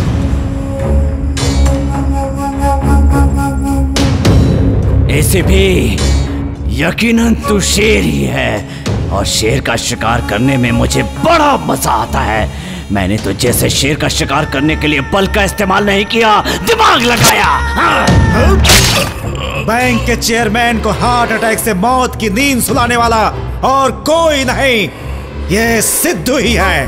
ऐसे भी यकीनन तू शेर ही है और शेर का शिकार करने में मुझे बड़ा मजा आता है। मैंने तो जैसे शेर का शिकार करने के लिए बल का इस्तेमाल नहीं किया, दिमाग लगाया। हाँ। बैंक के चेयरमैन को हार्ट अटैक से मौत की नींद सुलाने वाला और कोई नहीं, ये सिद्धू ही है।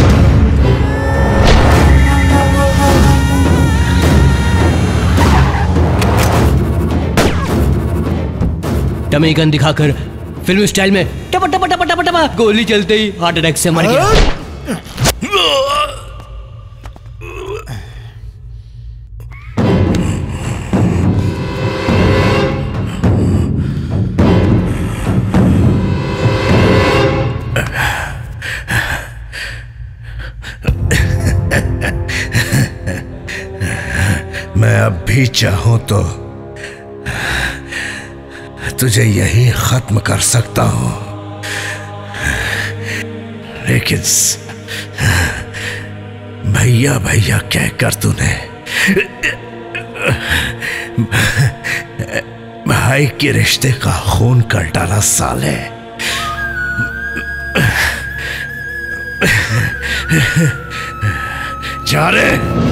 टमी गन दिखाकर फिल्मी स्टाइल में टपा टपा टपा टपा टपा गोली चलते ही हार्ट अटैक से मर गया। मैं अब भी चाहूं तो तुझे यही खत्म कर सकता हूं, लेकिन भैया भैया कहकर तूने भाई के रिश्ते का खून कर डाला साले। जा रे।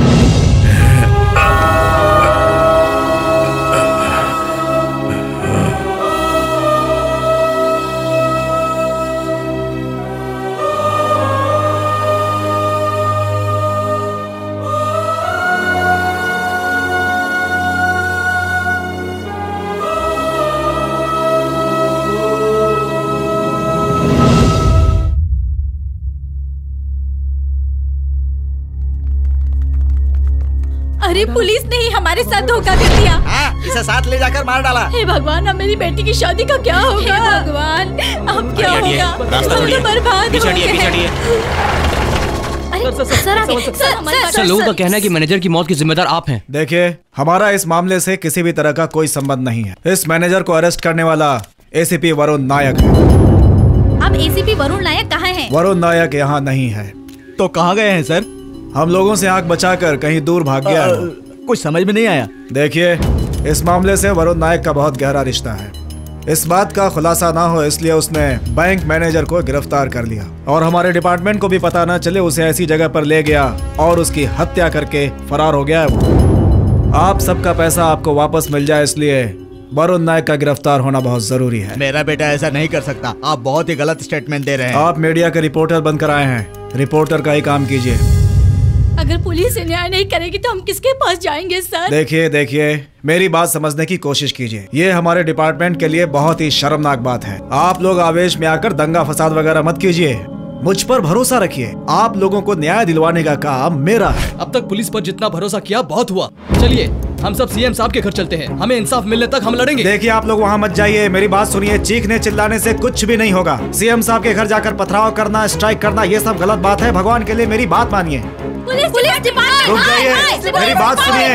अरे पुलिस ने ही हमारे साथ धोखा कर दिया। हाँ, इसे साथ ले जाकर मार डाला। हे भगवान, अब मेरी बेटी की शादी का क्या होगा? हे भगवान, अब क्या होगा? रास्ता हम तो बर्बाद हो गए। सर, सर, सर, सर, लोगों का कहना है कि मैनेजर की मौत की जिम्मेदार आप हैं। देखिए, हमारा इस मामले से किसी भी तरह का कोई संबंध नहीं है। इस मैनेजर को अरेस्ट करने वाला एसीपी वरुण नायक है। अब एसीपी वरुण नायक कहाँ हैं? वरुण नायक यहाँ नहीं है। तो कहाँ गए हैं सर? हम लोगों से आंख बचाकर कहीं दूर भाग गया है। कुछ समझ में नहीं आया। देखिए, इस मामले से वरुण नायक का बहुत गहरा रिश्ता है। इस बात का खुलासा ना हो इसलिए उसने बैंक मैनेजर को गिरफ्तार कर लिया और हमारे डिपार्टमेंट को भी पता ना चले उसे ऐसी जगह पर ले गया और उसकी हत्या करके फरार हो गया है वो। आप सबका पैसा आपको वापस मिल जाए इसलिए वरुण नायक का गिरफ्तार होना बहुत जरूरी है। मेरा बेटा ऐसा नहीं कर सकता। आप बहुत ही गलत स्टेटमेंट दे रहे हैं। आप मीडिया के रिपोर्टर बनकर आए हैं, रिपोर्टर का ही काम कीजिए। अगर पुलिस न्याय नहीं करेगी तो हम किसके पास जाएंगे सर? देखिए देखिए मेरी बात समझने की कोशिश कीजिए। ये हमारे डिपार्टमेंट के लिए बहुत ही शर्मनाक बात है। आप लोग आवेश में आकर दंगा फसाद वगैरह मत कीजिए। मुझ पर भरोसा रखिए। आप लोगों को न्याय दिलवाने का काम मेरा है। अब तक पुलिस पर जितना भरोसा किया बहुत हुआ। चलिए हम सब सीएम साहब के घर चलते हैं। हमें इंसाफ मिलने तक हम लड़ेंगे। देखिए आप लोग वहाँ मत जाइए, मेरी बात सुनिए। चीखने चिल्लाने से कुछ भी नहीं होगा। सीएम साहब के घर जाकर पथराव करना, स्ट्राइक करना, ये सब गलत बात है। भगवान के लिए मेरी बात मानिए। पुलिस पुलिस डिपार्टमेंट, रुक जाइए, मेरी बात सुनिए।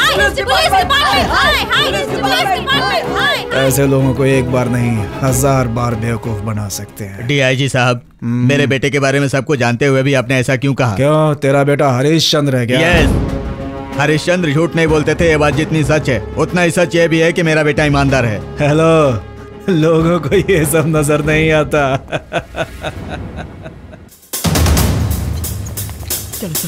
ऐसे लोगों को एक बार नहीं हजार बार बेवकूफ बना सकते हैं। डीआईजी साहब, मेरे बेटे के बारे में सबको जानते हुए भी आपने ऐसा क्यों कहा? क्यों, तेरा बेटा हरीश चंद्र है क्या? यस, हरीश चंद्र झूठ नहीं बोलते थे। ये बात जितनी सच है उतना ही सच ये भी है कि मेरा बेटा ईमानदार है। हेलो, लोगों को ये सब नजर नहीं आता। चलो चलो।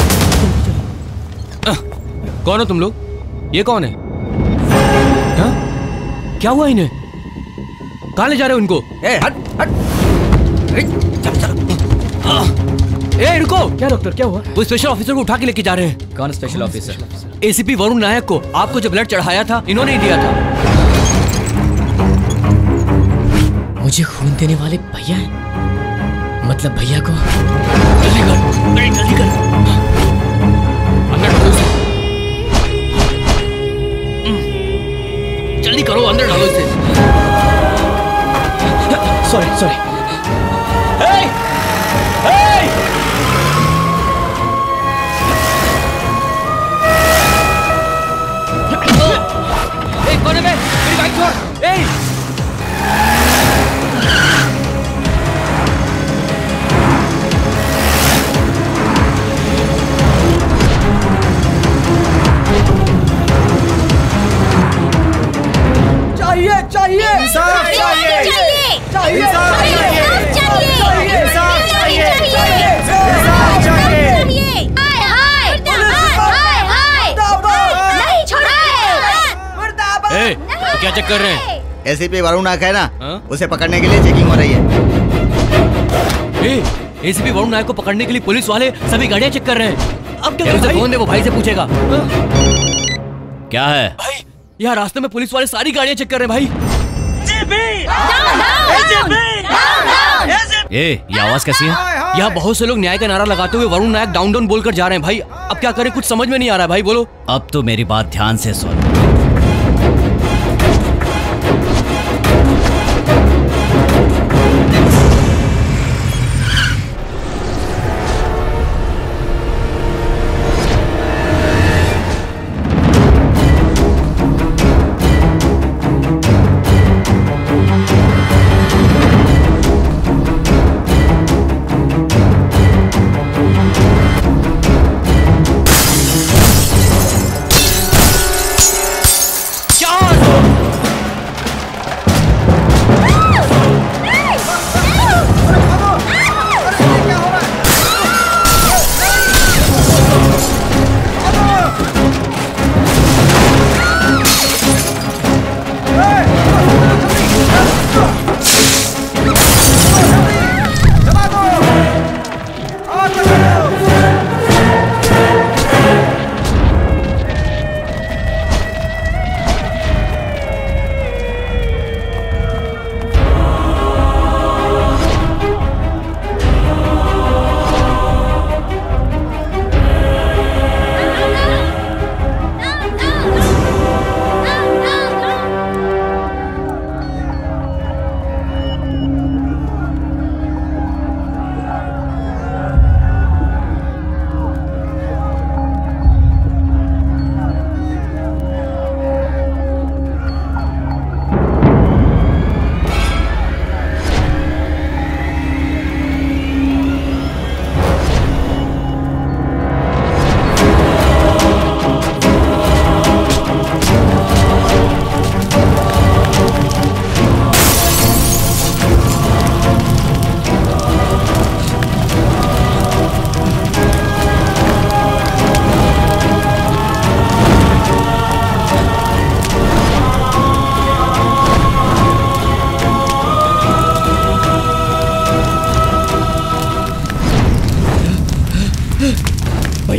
आ, कौन हो तुम लोग? ये कौन है? हा? क्या हुआ इन्हें? कहाँ ले जा रहे हो इनको? ए, हट हट। ए, चल, चल। आ, ए, रुको। क्या डॉक्टर, क्या हुआ? वो स्पेशल ऑफिसर को उठा के लेके जा रहे हैं। कौन special officer? ACP Varun Nayak को। आपको जो ब्लड चढ़ाया था इन्होंने ही दिया था। मुझे खून देने वाले भैया हैं? मतलब भैया को जल्दी कर, अरे जल्दी कर। अंदर डालो इसे। जल्दी करो, अंदर डालो इसे। Sorry sorry. हे! हे! ए, कौन है बे? मेरी बाइक छोड़। ए! चाहिए चाहिए इंसाफ चाहिए चाहिए इंसाफ चाहिए इंसाफ चाहिए इंसाफ चाहिए। हाय हाय हाय हाय नहीं छोड़ेंगे। ए, क्या चेक कर रहे हैं? एसीपी वरुण नायक है ना, उसे पकड़ने के लिए चेकिंग हो रही है। ए, एसीपी वरुण नायक को पकड़ने के लिए पुलिस वाले सभी गाड़ियां चेक कर रहे हैं। अब क्या करें? फोन दे, वो भाई से पूछेगा। क्या है भाई? यहाँ रास्ते में पुलिस वाले सारी गाड़ियां चेक कर रहे हैं भाई। ए, ये आवाज कैसी है? यहाँ बहुत से लोग न्याय का नारा लगाते हुए वरुण नायक डाउन डाउन बोलकर जा रहे हैं भाई। अब क्या करें, कुछ समझ में नहीं आ रहा है भाई, बोलो। अब तो मेरी बात ध्यान से सुन।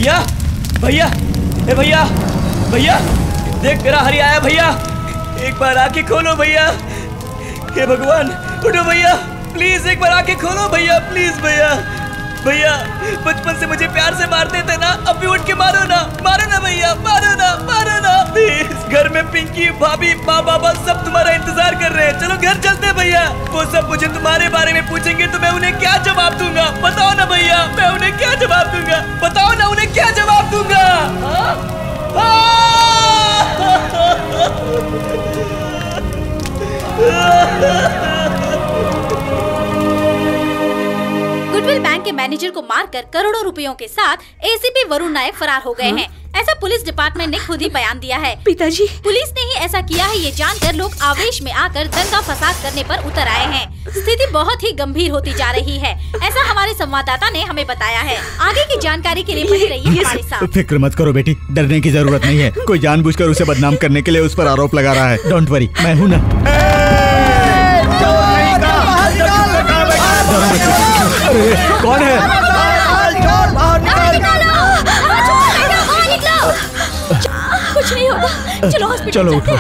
भैया भैया ए भैया भैया देख मेरा हरी आया भैया, एक बार आंखें खोलो भैया। हे भगवान उठो भैया, प्लीज एक बार आंखें खोलो भैया, प्लीज भैया। भैया बचपन से मुझे प्यार से मारते थे ना, अब भी उठ के मारो ना, मारो ना भैया, मारो ना, मारो ना प्लीज। घर में पिंकी भाभी माँ बाबा सब तुम्हारा इंतजार कर रहे हैं, चलो घर चलते हैं भैया। वो सब मुझे तुम्हारे बारे में पूछेंगे तो मैं उन्हें क्या जवाब दूंगा, बताओ ना भैया, मैं उन्हें क्या जवाब दूंगा, बताओ ना उन्हें क्या जवाब दूंगा। गुडविल बैंक के मैनेजर को मारकर करोड़ों रुपयों के साथ एसीपी वरुण नायक फरार हो गए हैं, ऐसा पुलिस डिपार्टमेंट ने खुद ही बयान दिया है। पिताजी, पुलिस ने ही ऐसा किया है ये जानकर लोग आवेश में आकर दंगा फसाद करने पर उतर आए हैं। स्थिति बहुत ही गंभीर होती जा रही है, ऐसा हमारे संवाददाता ने हमें बताया है। आगे की जानकारी के लिए बनी रहिए हमारे साथ। फिक्र मत करो बेटी, डरने की जरूरत नहीं है। कोई जानबूझकर उसे बदनाम करने के लिए उस पर आरोप लगा रहा है। डोंट वरी, मैं हूँ ना। कौन है? कुछ नहीं होगा, चलो हॉस्पिटल चलो उठो।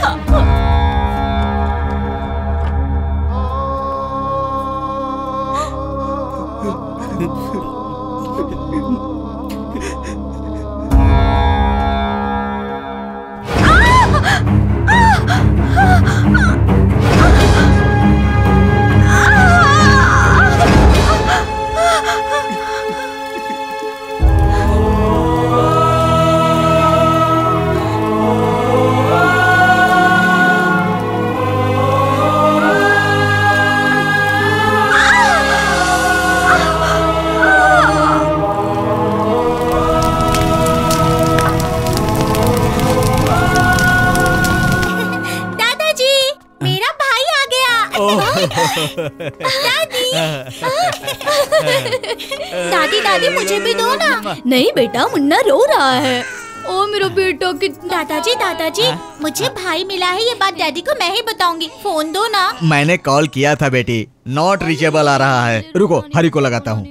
दादी दादी दादी मुझे भी दो ना। नहीं बेटा, मुन्ना रो रहा है। ओ मेरा बेटा कितना। दादाजी दादाजी मुझे भाई मिला है, ये बात डैडी को मैं ही बताऊंगी, फोन दो ना। मैंने कॉल किया था बेटी, नॉट रीचेबल आ रहा है। रुको हरी को लगाता हूँ।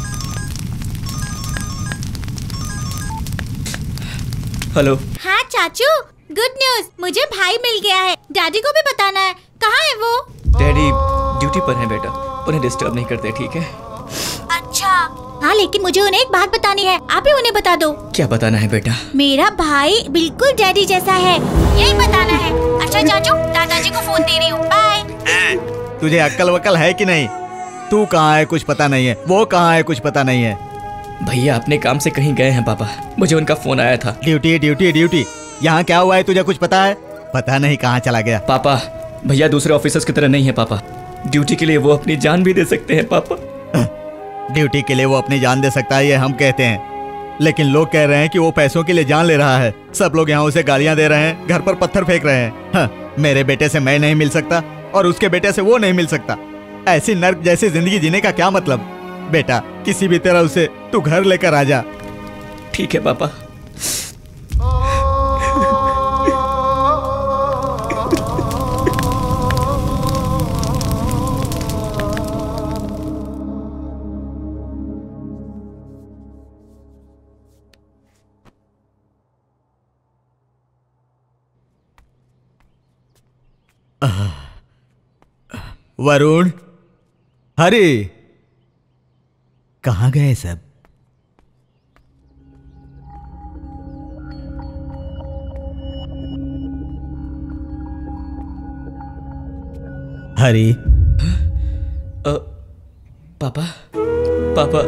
हेलो। हाँ चाचू, गुड न्यूज, मुझे भाई मिल गया है। डैडी को भी बताना है। कहाँ है वो? डैडी ड्यूटी पर है बेटा, उन्हें डिस्टर्ब नहीं करते, ठीक है? अच्छा हाँ, लेकिन मुझे उन्हें एक बात बतानी है, आप ही उन्हें बता दो। क्या बताना है बेटा? मेरा भाई बिल्कुल डैडी जैसा है, यही बताना है। अच्छा चाचू, दादाजी को फोन दे रही हूँ, बाय। तुझे अक्ल वक्ल है कि नहीं? तू कहाँ है कुछ पता नहीं है, वो कहाँ है कुछ पता नहीं है। भैया अपने काम से कहीं गए हैं पापा, मुझे उनका फोन आया था। ड्यूटी ड्यूटी ड्यूटी, यहाँ क्या हुआ है तुझे कुछ पता है? पता नहीं कहाँ चला गया। पापा भैया दूसरे ऑफिसर्स की तरह नहीं है पापा, ड्यूटी के लिए वो अपनी जान भी दे सकते हैं पापा। ड्यूटी के लिए वो अपनी जान दे सकता है ये हम कहते हैं, लेकिन लोग कह रहे हैं कि वो पैसों के लिए जान ले रहा है। सब लोग यहाँ उसे गालियाँ दे रहे हैं, घर पर पत्थर फेंक रहे हैं। हाँ, मेरे बेटे से मैं नहीं मिल सकता और उसके बेटे से वो नहीं मिल सकता। ऐसी नर्क जैसी जिंदगी जीने का क्या मतलब? बेटा किसी भी तरह उसे तू घर लेकर आ जा। ठीक है पापा। वरुण, हरी, कहाँ गए सब? हरी। आ, पापा पापा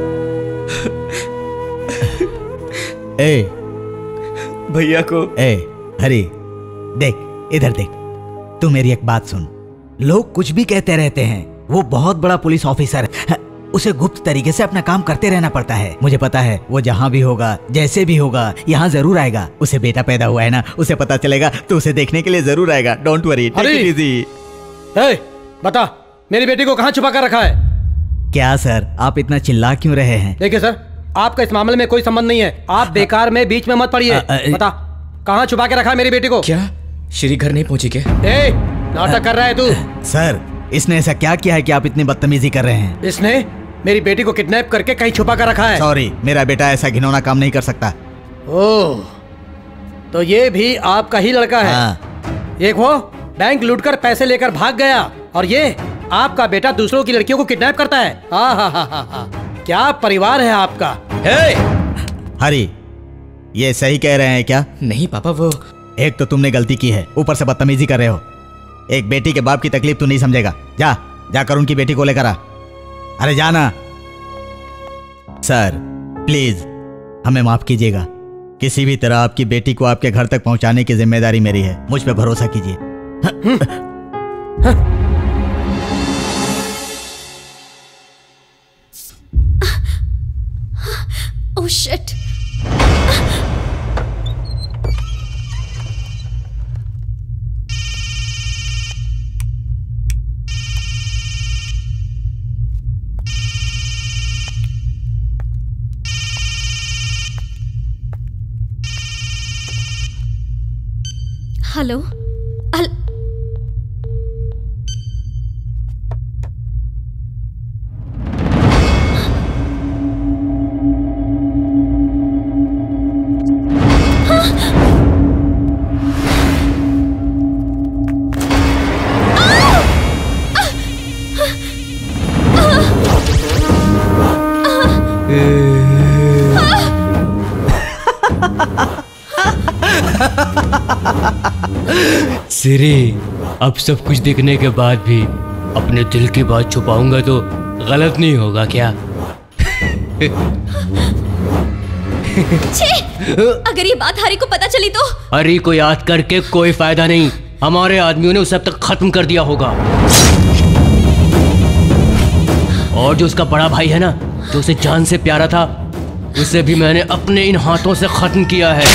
ए भैया को। ए हरी, देख इधर देख, तू मेरी एक बात सुन। लोग कुछ भी कहते रहते हैं, वो बहुत बड़ा पुलिस ऑफिसर है, उसे गुप्त तरीके से अपना काम करते रहना पड़ता है। मुझे पता है वो जहाँ भी होगा, जैसे भी होगा, यहाँ जरूर आएगा। उसे बेटा पैदा हुआ है ना, उसे पता चलेगा तो उसे देखने के लिए जरूर आएगा। Don't worry, take it easy. बता, मेरी बेटी को कहाँ छुपा कर रखा है? क्या सर, आप इतना चिल्ला क्यों रहे हैं? देखिए सर, आपका इस मामले में कोई संबंध नहीं है, आप बेकार में बीच में मत पड़िए। बता, कहाँ छुपा के रखा है मेरी बेटी को? क्या श्री घर नहीं पहुंची क्या? नाटक कर रहा है तू? सर, इसने ऐसा क्या किया है कि आप इतनी बदतमीजी कर रहे हैं? इसने मेरी बेटी को किडनैप करके कहीं छुपा कर रखा है। सॉरी, मेरा बेटा ऐसा घिनौना काम नहीं कर सकता। ओह, तो ये भी आपका ही लड़का है? हाँ। एक वो बैंक लूटकर पैसे लेकर भाग गया और ये आपका बेटा दूसरों की लड़कियों को किडनैप करता है। हाँ हाँ हाँ हाँ हाँ, क्या परिवार है आपका। हे! हरी, ये सही कह रहे हैं क्या? नहीं पापा, वो एक तो तुमने गलती की है, ऊपर से बदतमीजी कर रहे हो। एक बेटी के बाप की तकलीफ तू नहीं समझेगा। जा जाकर उनकी बेटी को लेकर आ। अरे जाना। सर प्लीज हमें माफ कीजिएगा। किसी भी तरह आपकी बेटी को आपके घर तक पहुंचाने की जिम्मेदारी मेरी है। मुझ पे भरोसा कीजिए। Oh shit. हेलो हल... सिरी, अब सब कुछ देखने के बाद भी अपने दिल की बात छुपाऊंगा तो गलत नहीं होगा क्या? छे! अगर ये बात हरी को पता चली तो? हरी को याद करके कोई फायदा नहीं। हमारे आदमियों ने उसे अब तक खत्म कर दिया होगा। और जो उसका बड़ा भाई है ना, जो उसे जान से प्यारा था, उसे भी मैंने अपने इन हाथों से खत्म किया है।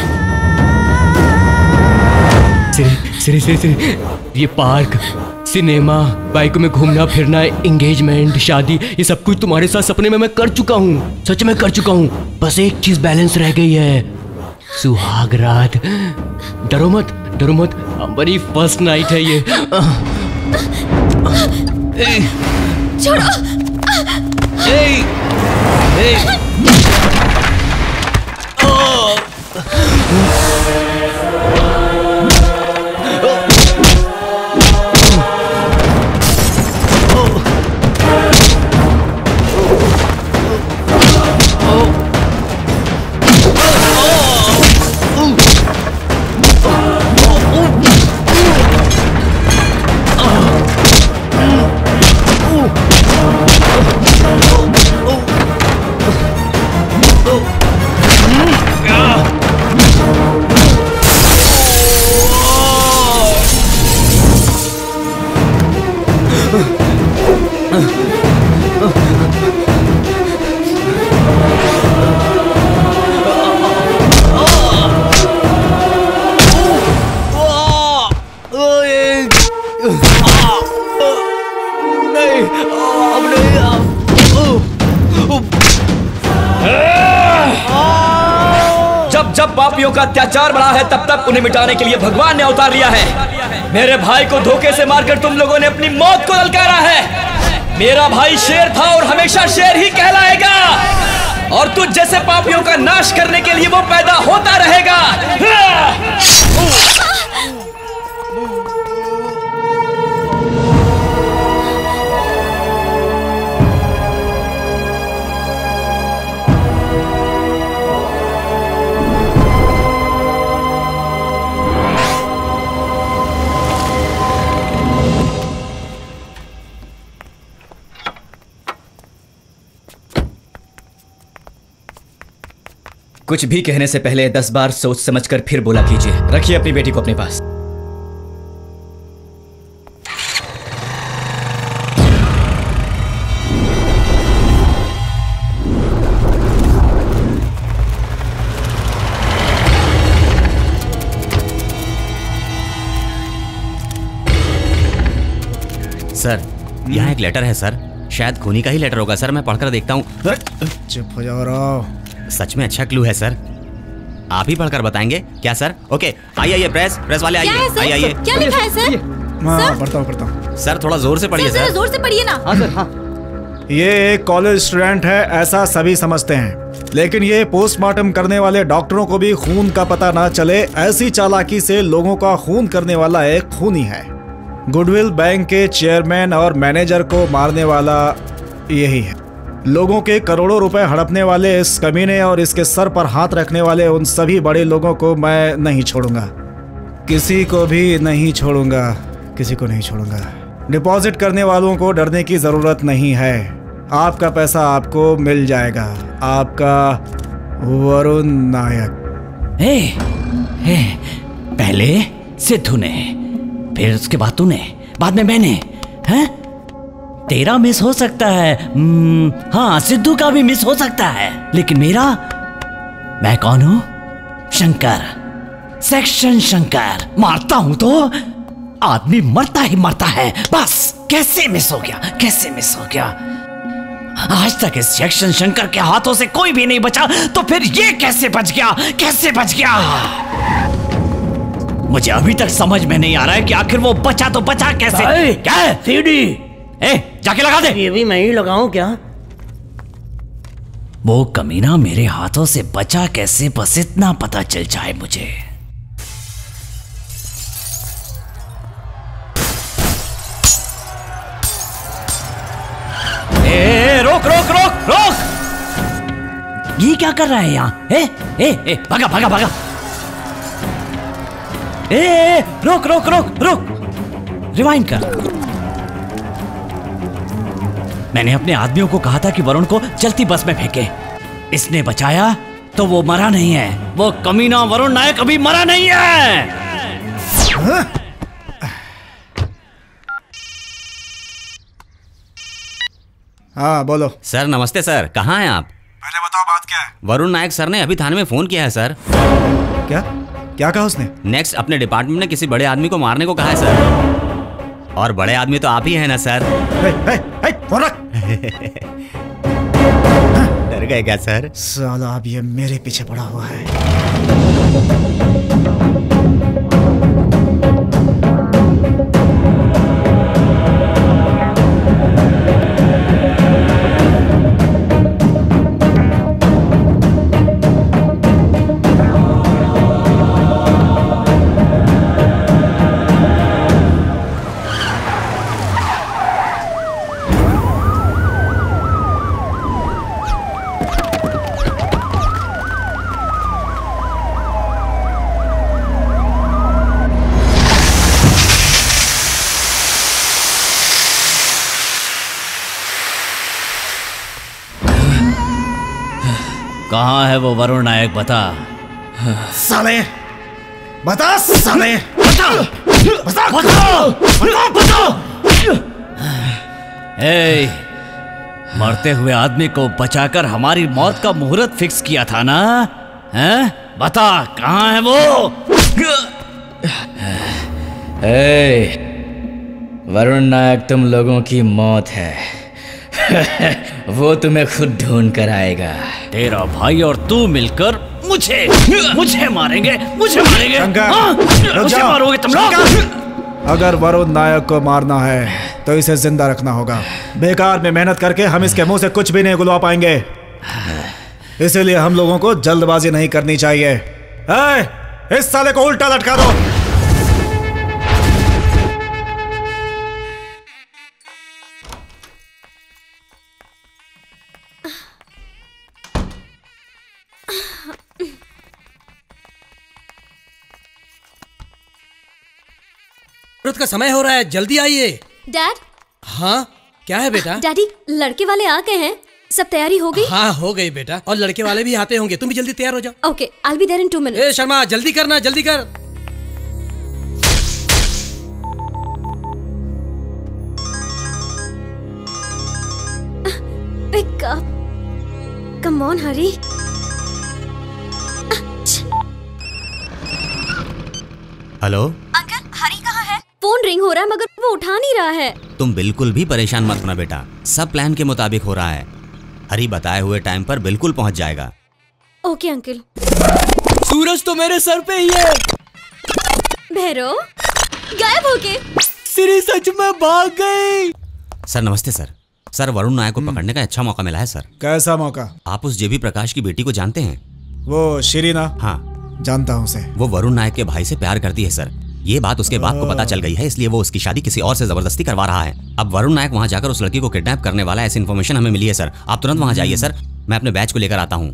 सिरी, सिरी, सिरी, सिरी, ये पार्क, सिनेमा, बाइकों में घूमना फिरना, एंगेजमेंट, शादी, ये सब कुछ तुम्हारे साथ सपने में मैं कर चुका हूँ। सच में कर चुका हूँ। बस एक चीज बैलेंस रह गई है, सुहाग रात। डरो मत, डरो मत, हमारी फर्स्ट नाइट है ये। छोड़ो। ए, ए, जब पापियों का अत्याचार बढ़ा है तब तक उन्हें मिटाने के लिए भगवान ने अवतार लिया है। मेरे भाई को धोखे से मारकर तुम लोगों ने अपनी मौत को ललकारा है। मेरा भाई शेर था और हमेशा शेर ही कहलाएगा, और तुझ जैसे पापियों का नाश करने के लिए वो पैदा होता रहेगा। कुछ भी कहने से पहले दस बार सोच समझकर फिर बोला कीजिए। रखिए अपनी बेटी को अपने पास। सर, यहाँ एक लेटर है सर। शायद खूनी का ही लेटर होगा सर। मैं पढ़कर देखता हूँ। चुप हो जाओ रहो। सच में अच्छा क्लू है सर। आप ही पढ़कर बताएंगे क्या सर? ओके, आइए आइए, प्रेस प्रेस वाले आइए आइए आइए। क्या लिखा है सर? हाँ, पढ़ता हूँ पढ़ता हूँ। सर थोड़ा जोर से पढ़िए सर। जोर से पढ़िए ना। हाँ सर हाँ। ये एक कॉलेज स्टूडेंट है ऐसा सभी समझते हैं, लेकिन ये पोस्टमार्टम करने वाले डॉक्टरों को भी खून का पता ना चले ऐसी चालाकी से लोगों का खून करने वाला एक खूनी है। गुडविल बैंक के चेयरमैन और मैनेजर को मारने वाला यही है। लोगों के करोड़ों रुपए हड़पने वाले इस कमीने और इसके सर पर हाथ रखने वाले उन सभी बड़े लोगों को मैं नहीं छोड़ूंगा, किसी को भी नहीं छोड़ूंगा, किसी को नहीं छोड़ूंगा। डिपॉजिट करने वालों को डरने की जरूरत नहीं है, आपका पैसा आपको मिल जाएगा। आपका वरुण नायक। ए, ए, पहले सिद्धू ने, फिर उसके बाद तूने, बाद में मैंने। हैं? तेरा मिस हो सकता है, हम्म, हाँ सिद्धू का भी मिस हो सकता है, लेकिन मेरा, मैं कौन हूं? शंकर, सेक्शन शंकर। मारता हूं तो आदमी मरता ही मरता है, बस। कैसे मिस हो गया, कैसे मिस हो गया? आज तक इस सेक्शन शंकर के हाथों से कोई भी नहीं बचा, तो फिर ये कैसे बच गया, कैसे बच गया? मुझे अभी तक समझ में नहीं आ रहा है कि आखिर वो बचा तो बचा कैसे? क्या है? सीडी ए, जाके लगा दे। ये भी मैं ही लगाऊं क्या? वो कमीना मेरे हाथों से बचा कैसे, बस इतना पता चल जाए मुझे। ए, रोक रोक रोक रोक! ये क्या कर रहा है यहाँ? ए, ए, ए, भागा भागा भागा! ए, ए, रोक रोक रोक रोक! रिवाइंड कर। मैंने अपने आदमियों को कहा था कि वरुण को चलती बस में फेंके। इसने बचाया तो वो मरा नहीं है। वो कमीना वरुण नायक अभी मरा नहीं है। हाँ? हाँ बोलो। सर नमस्ते सर, कहाँ हैं आप? पहले बताओ बात क्या है? वरुण नायक सर ने अभी थाने में फोन किया है सर। क्या क्या कहा उसने? नेक्स्ट अपने डिपार्टमेंट ने किसी बड़े आदमी को मारने को कहा है सर। और बड़े आदमी तो आप ही हैं ना सर? हे, हे, हे, फोन रख। डर गए क्या सर? साला अब ये मेरे पीछे पड़ा हुआ है। कहाँ है वो वरुण नायक, बता। साले बता, साले बता, बता, बता, बता, बता। ए, मरते हुए आदमी को बचाकर हमारी मौत का मुहूर्त फिक्स किया था ना? हैं? बता कहाँ है वो? ए, वरुण नायक तुम लोगों की मौत है। वो तुम्हें खुद ढूंढ कर आएगा। तेरा भाई और तू मिलकर मुझे मुझे मारेंगे, मुझे मारेंगे। हाँ? मुझे मारोगे तुम लोग? अगर वरुण नायक को मारना है तो इसे जिंदा रखना होगा। बेकार में मेहनत करके हम इसके मुंह से कुछ भी नहीं गुलवा पाएंगे, इसीलिए हम लोगों को जल्दबाजी नहीं करनी चाहिए। ए, इस साले को उल्टा लटका दो। जरूरत का समय हो रहा है, जल्दी आइए। डैड। हाँ क्या है बेटा? डैडी लड़के वाले आ गए हैं, सब तैयारी हो गई? हाँ हो गई बेटा, और लड़के वाले भी आते होंगे, तुम भी जल्दी तैयार हो जाओ। Okay, I will be there in two minutes. ए शर्मा जल्दी करना, जल्दी कर। Pick up, come on Hari. Hello uncle, Hari कहाँ है? फोन रिंग हो रहा है मगर वो उठा नहीं रहा है। तुम बिल्कुल भी परेशान मत होना बेटा, सब प्लान के मुताबिक हो रहा है। हरी बताए हुए टाइम पर बिल्कुल पहुंच जाएगा। Okay uncle. सूरज तो मेरे सर पे ही है। भैरव गायब हो गए। सिरी सच में भाग गई। सर नमस्ते सर। सर वरुण नायक को पकड़ने का अच्छा मौका मिला है सर। कैसा मौका? आप उस जेबी प्रकाश की बेटी को जानते हैं? वो शिरी ना? हाँ जानता हूँ उसे। वो वरुण नायक के भाई से प्यार करती है सर। ये बात उसके बाप को पता चल गई है, इसलिए वो उसकी शादी किसी और से जबरदस्ती करवा रहा है। अब वरुण नायक वहाँ जाकर उस लड़की को किडनैप करने वाला है, ऐसी इन्फॉर्मेशन हमें मिली है सर। आप तुरंत वहाँ जाइए सर, मैं अपने बैच को लेकर आता हूँ।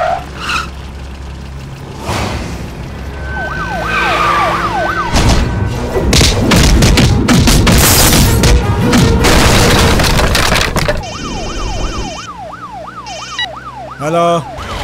हेलो।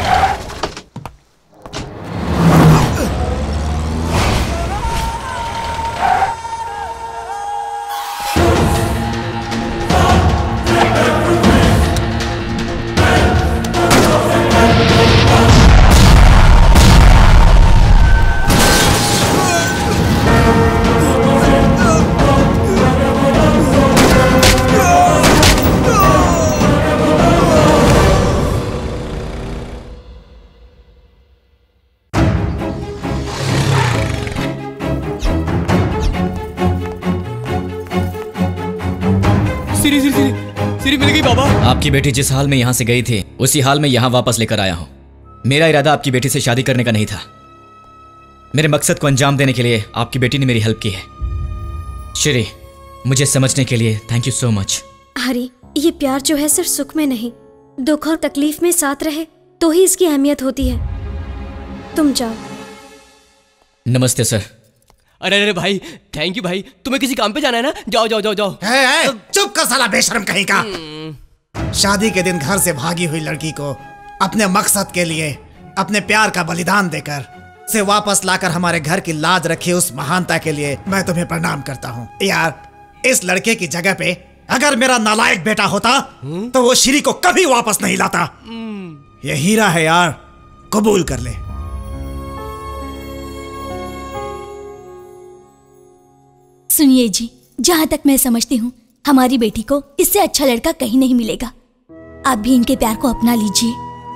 आपकी बेटी जिस हाल में यहाँ से गई थी उसी हाल में यहाँ वापस लेकर आया हूँ। मेरा इरादा आपकी बेटी से शादी करने का नहीं था। मेरे मकसद को अंजाम देने के लिए आपकी बेटी ने मेरी हेल्प की है। श्री, मुझे समझने के लिए thank you so much. Hari, ये प्यार जो है सिर्फ सुख में नहीं, दुख और तकलीफ में साथ रहे तो ही इसकी अहमियत होती है। तुम जाओ। नमस्ते सर। अरे अरे भाई, थैंक यू भाई। तुम्हें किसी काम पे जाना है ना? जाओ जाओ जाओ जाओ। है, है, चुप कर साला बेशर्म कहीं का। शादी के दिन घर से भागी हुई लड़की को अपने मकसद के लिए अपने प्यार का बलिदान देकर से वापस लाकर हमारे घर की लाज रखी उस महानता के लिए मैं तुम्हें प्रणाम करता हूँ। यार, इस लड़के की जगह पे अगर मेरा नालायक बेटा होता तो वो श्री को कभी वापस नहीं लाता। ये हीरा है यार, कबूल कर ले। सुनिए जी, जहाँ तक मैं समझती हूँ हमारी बेटी को इससे अच्छा लड़का कहीं नहीं मिलेगा। आप भी इनके प्यार को अपना लीजिए।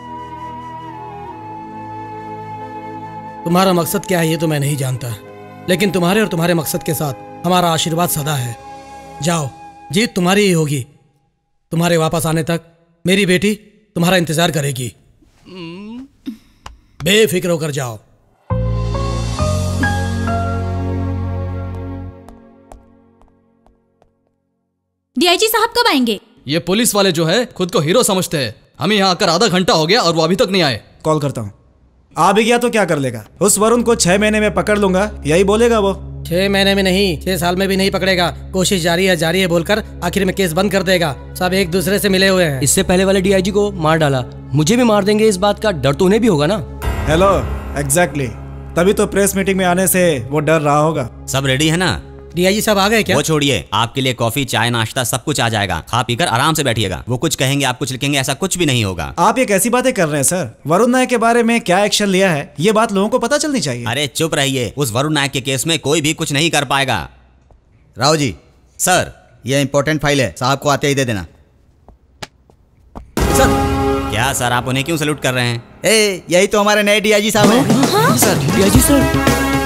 तुम्हारा मकसद क्या है ये तो मैं नहीं जानता, लेकिन तुम्हारे और तुम्हारे मकसद के साथ हमारा आशीर्वाद सदा है। जाओ, जीत तुम्हारी ही होगी। तुम्हारे वापस आने तक मेरी बेटी तुम्हारा इंतजार करेगी। बेफिक्र होकर जाओ। डीआईजी साहब कब आएंगे? ये पुलिस वाले जो है खुद को हीरो समझते हैं। हमें यहाँ आकर आधा घंटा हो गया और वो अभी तक नहीं आए। कॉल करता हूँ। आ भी गया तो क्या कर लेगा? उस वरुण को छह महीने में पकड़ लूंगा, यही बोलेगा वो। छह महीने में नहीं, छह साल में भी नहीं पकड़ेगा। कोशिश जारी है जारी है बोलकर आखिर में केस बंद कर देगा। सब एक दूसरे से मिले हुए हैं। इससे पहले वाले डीआईजी को मार डाला, मुझे भी मार देंगे, इस बात का डर तो उन्हें भी होगा ना। हेलो, एग्जैक्टली, तभी तो प्रेस मीटिंग में आने से वो डर रहा होगा। सब रेडी है ना? डीआईजी साहब आ गए क्या? वो छोड़िए, आपके लिए कॉफी चाय नाश्ता सब कुछ आ जाएगा। खा पीकर आराम से बैठिएगा। वो कुछ कहेंगे आप कुछ लिखेंगे, ऐसा कुछ भी नहीं होगा। आप ये कैसी बातें कर रहे हैं सर? वरुण नायक के बारे में क्या एक्शन लिया है ये बात लोगों को पता चलनी चाहिए। अरे चुप रहिए, उस वरुण नायक के केस में कोई भी कुछ नहीं कर पाएगा। राव जी, सर ये इम्पोर्टेंट फाइल है, साहब को आते ही दे देना। सर। क्या सर, आप उन्हें क्यों सैल्यूट कर रहे हैं? ए, यही तो हमारे नए डीआईजी साहब हैं। हाँ? Sir, DIG sir.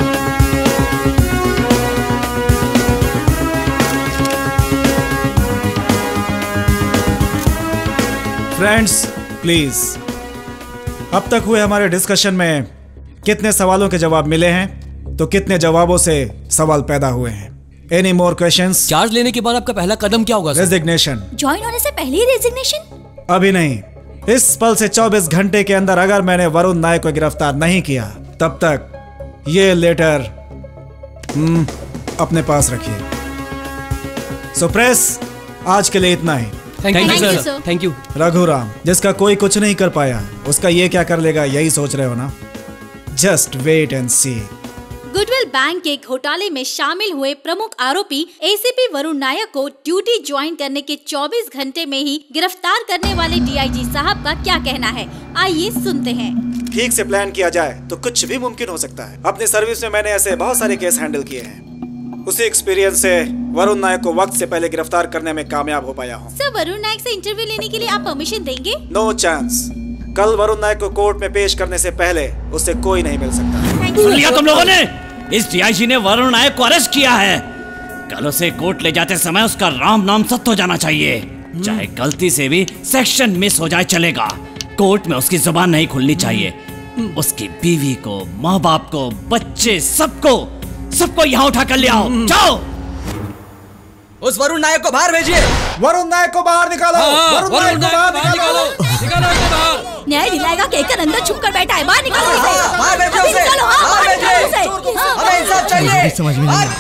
Friends please, अब तक हुए हमारे डिस्कशन में कितने सवालों के जवाब मिले हैं तो कितने जवाबों से सवाल पैदा हुए हैं? Any more questions? चार्ज लेने के बाद आपका पहला कदम क्या होगा? रेजिग्नेशन। ज्वाइन होने से पहले ही रेजिग्नेशन? अभी नहीं, इस पल से चौबीस घंटे के अंदर अगर मैंने वरुण नायक को गिरफ्तार नहीं किया तब तक ये लेटर हम्म अपने पास रखिए। सो प्रेस, आज के लिए इतना ही। Thank you sir. Thank you. Raghuram, जिसका कोई कुछ नहीं कर पाया उसका ये क्या कर लेगा, यही सोच रहे हो ना? Just wait and see. Goodwill Bank के घोटाले में शामिल हुए प्रमुख आरोपी एसीपी वरुण नायक को ड्यूटी ज्वाइन करने के चौबीस घंटे में ही गिरफ्तार करने वाले डीआईजी साहब का क्या कहना है, आइए सुनते हैं। ठीक से प्लान किया जाए तो कुछ भी मुमकिन हो सकता है। अपनी सर्विस में मैंने ऐसे बहुत सारे केस हैंडल किए हैं। उसी एक्सपीरियंस से वरुण नायक को वक्त से पहले गिरफ्तार करने में कामयाब हो पाया हूँ। सर, वरुण नायक से इंटरव्यू लेने के लिए आप परमिशन देंगे? No chance. कल वरुण नायक को कोर्ट में पेश करने से पहले उससे कोई नहीं मिल सकता। सुन लिया तुम लोगों ने? इस डीआईजी ने वरुण नायक को अरेस्ट किया है। कल उसे कोर्ट ले जाते समय उसका राम नाम सत्य हो जाना चाहिए। चाहे गलती से भी सेक्शन मिस हो जाए चलेगा, कोर्ट में उसकी जुबान नहीं खुलनी चाहिए। उसकी बीवी को, माँ बाप को, बच्चे, सबको सबको यहाँ उठा कर ले आओ। जाओ। उस वरुण नायक को बाहर भेजिए। वरुण नायक को बाहर निकालो। वरुण नायक को बाहर निकालो। निकालो इसको बाहर। न्याय दिलाएगा कहकर अंदर छुप कर बैठा है, बाहर निकालो इसे। बाहर भेजिए अभी उसे। निकालो, हाँ, बाहर बाहर निकालो भेजिए। उसे। हमें इंसाफ चाहिए। समझ में नहीं आ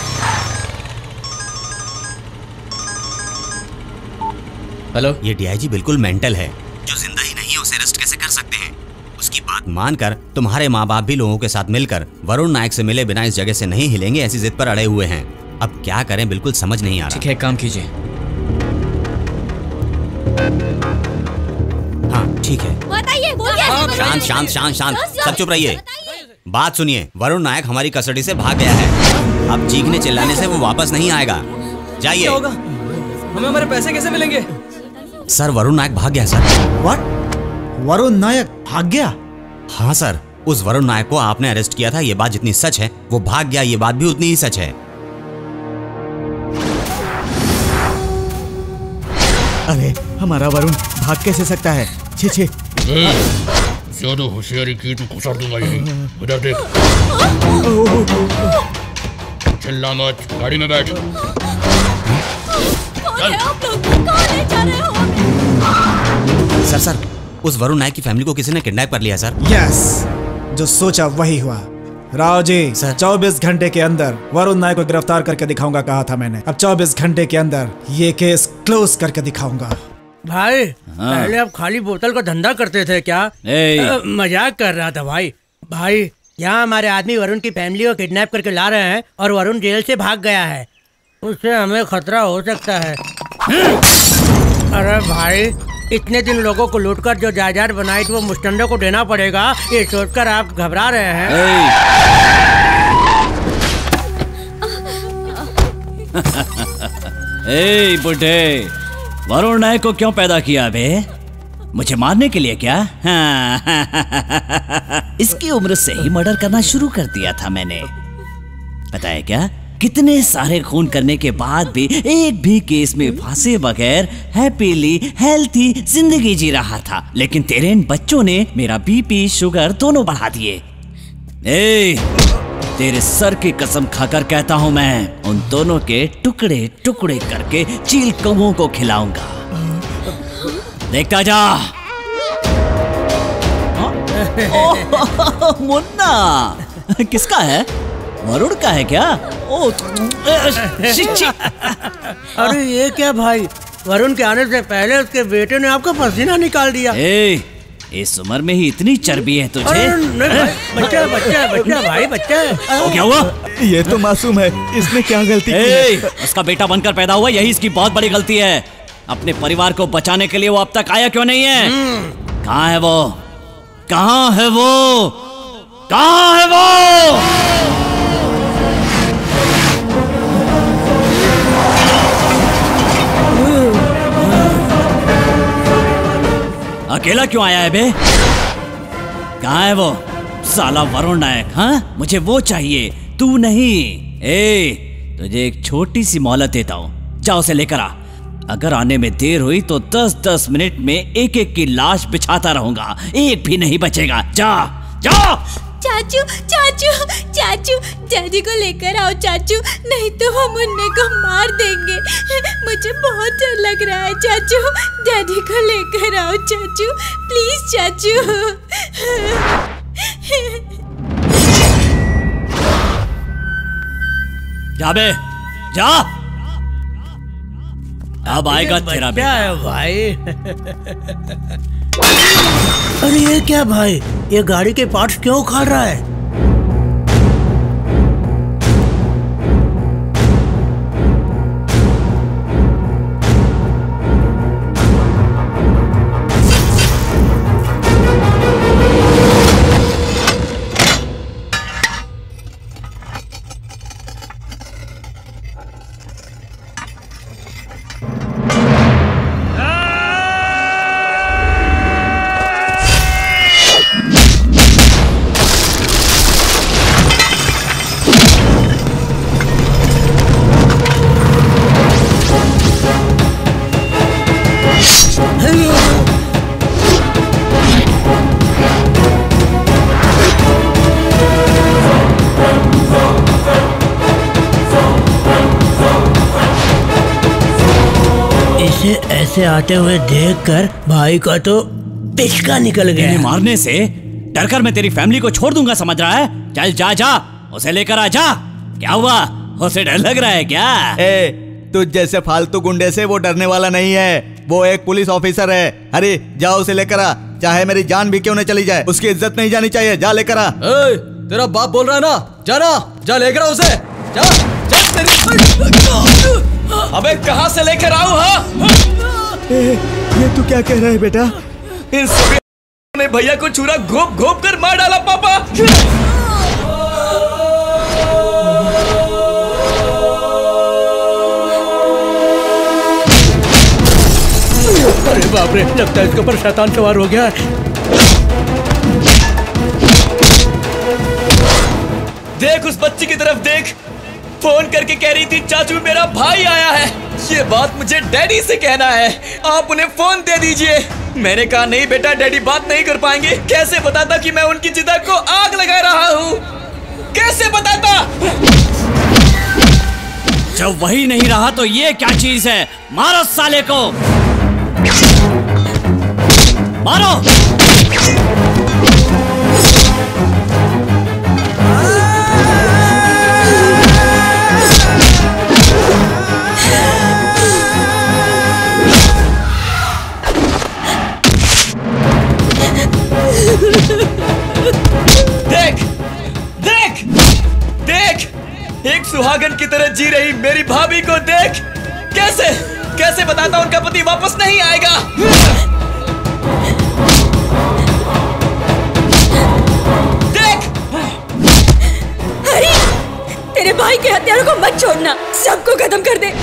हेलो, ये डीआईजी बिल्कुल मेंटल है। जो जिंदा ही नहीं है उसे अरेस्ट कैसे कर सकते हैं? उसकी बात मानकर तुम्हारे माँ बाप भी लोगों के साथ मिलकर वरुण नायक से मिले बिना इस जगह से नहीं हिलेंगे, ऐसी जिद पर अड़े हुए हैं। अब क्या करें बिल्कुल समझ नहीं आ रहा। ठीक है, काम कीजिए। हाँ ठीक है। बताइए, बोलिए। शांत शांत शांत शांत सब चुप रहिए। बात सुनिए, वरुण नायक हमारी कस्टडी से भाग गया है। अब चीखने चिल्लाने से वो वापस नहीं आएगा। जाइए। क्या होगा? हमें हमारे पैसे कैसे मिलेंगे? सर वरुण नायक भाग गया सर। व्हाट? वरुण नायक भाग गया? हाँ सर, उस वरुण नायक को आपने अरेस्ट किया था, ये बात जितनी सच है, वो भाग गया ये बात भी उतनी ही सच है। अरे हमारा वरुण भाग कैसे सकता है? छे छे। ज्यादा होशियारी की तो घुसा दूंगा यहीं। उधर देख। चिल्ला मत, गाड़ी में बैठ। सर सर उस वरुण नायक की फैमिली को किसी ने किडनैप कर लिया सर। यस, जो सोचा वही हुआ। राव जी, चौबीस घंटे के अंदर वरुण नायक को गिरफ्तार करके दिखाऊंगा कहा था मैंने। अब चौबीस घंटे के अंदर ये केस क्लोज करके दिखाऊंगा। भाई पहले आप खाली बोतल का धंधा करते थे क्या? आ, मजाक कर रहा था भाई। भाई यहाँ हमारे आदमी वरुण की फैमिली को किडनैप करके ला रहे हैं और वरुण जेल से भाग गया है, उससे हमें खतरा हो सकता है। अरे भाई, इतने दिन लोगों को लूटकर जो जायदाद बनाई थी वो मुस्तंडे को देना पड़ेगा, ये सोचकर आप घबरा रहे हैं। ए बुड्ढे, वरुण नायक को क्यों पैदा किया बे? मुझे मारने के लिए क्या? इसकी उम्र से ही मर्डर करना शुरू कर दिया था मैंने। पता है क्या, कितने सारे खून करने के बाद भी एक भी केस में फंसे बगैर हैप्पीली हेल्थी जिंदगी जी रहा था। लेकिन तेरे इन बच्चों ने मेरा बीपी शुगर दोनों बढ़ा दिए। ए, तेरे सर की कसम खाकर कहता हूं, मैं उन दोनों के टुकड़े टुकड़े करके चील कौवों को खिलाऊंगा। देखता जा। मुन्ना, किसका है? वरुण का है क्या? ओ, अरे ये क्या भाई, वरुण के आने से पहले उसके बेटे ने आपका पसीना निकाल दिया। ए, इस उम्र में ही इतनी चर्बी है तुझे? बच्चा बच्चा बच्चा भाई बच्चा। ओ, क्या हुआ? ये तो मासूम है, इसने क्या गलती की है? उसका बेटा बनकर पैदा हुआ, यही इसकी बहुत बड़ी गलती है। अपने परिवार को बचाने के लिए वो अब तक आया क्यों नहीं है? कहाँ है वो? कहाँ है वो? कहाँ है वो? अकेला क्यों आया है बे? कहाँ है वो साला वरुण नायक? हाँ, मुझे वो चाहिए, तू नहीं। ए, तुझे एक छोटी सी मोहलत देता हूँ, जा उसे लेकर आ। अगर आने में देर हुई तो दस दस मिनट में एक एक की लाश बिछाता रहूंगा, एक भी नहीं बचेगा। जा जा। चाचू चाचू चाचू, डैडी को लेकर आओ चाचू, नहीं तो हम मुन्ने को मार देंगे। मुझे बहुत डर लग रहा है चाचू, डैडी को लेकर आओ चाचू, प्लीज चाचू। जा बे, जा। अब आएगा तेरा बेटा है भाई। अरे ये क्या भाई, ये गाड़ी के पार्ट्स क्यों उखाड़ रहा है? से आते हुए देखकर भाई का तो पिचका निकल गया। तेरे मारने से डरकर मैं तेरी फैमिली को छोड़ दूंगा समझ रहा है? चल जा जा उसे लेकर आ जा। क्या हुआ, उसे डर लग रहा है क्या? ए, तुझ जैसे फालतू गुंडे से वो डरने वाला नहीं है, वो एक पुलिस ऑफिसर है। अरे जाओ उसे लेकर आ, चाहे मेरी जान भी क्यों न चली जाए, उसकी इज्जत नहीं जानी चाहिए। जा लेकर आ। ए, तेरा बाप बोल रहा है ना, जा ना, जा लेकर आ उसे, जा, जा तेरी। अबे कहाँ से लेकर आऊं? हाँ ये तू क्या कह रहा है बेटा? इन सभी ने भैया को छुरा घोप घोप कर मार डाला पापा। अरे बाप रे, लगता है इसके ऊपर शैतान सवार हो गया है। देख उस बच्ची की तरफ देख, फोन करके कह रही थी चाचू मेरा भाई आया है। ये बात मुझे डैडी से कहना है, आप उन्हें फोन दे दीजिए। मैंने कहा नहीं बेटा, डैडी बात नहीं कर पाएंगे। कैसे बताता कि मैं उनकी चिता को आग लगा रहा हूँ? कैसे बताता? जब वही नहीं रहा तो ये क्या चीज है? मारो साले को, मारो। देख देख देख, एक सुहागन की तरह जी रही मेरी भाभी को देख। कैसे कैसे बताता उनका पति वापस नहीं आएगा? देख हरी, तेरे भाई के हत्यारों को मत छोड़ना, सबको खत्म कर दे।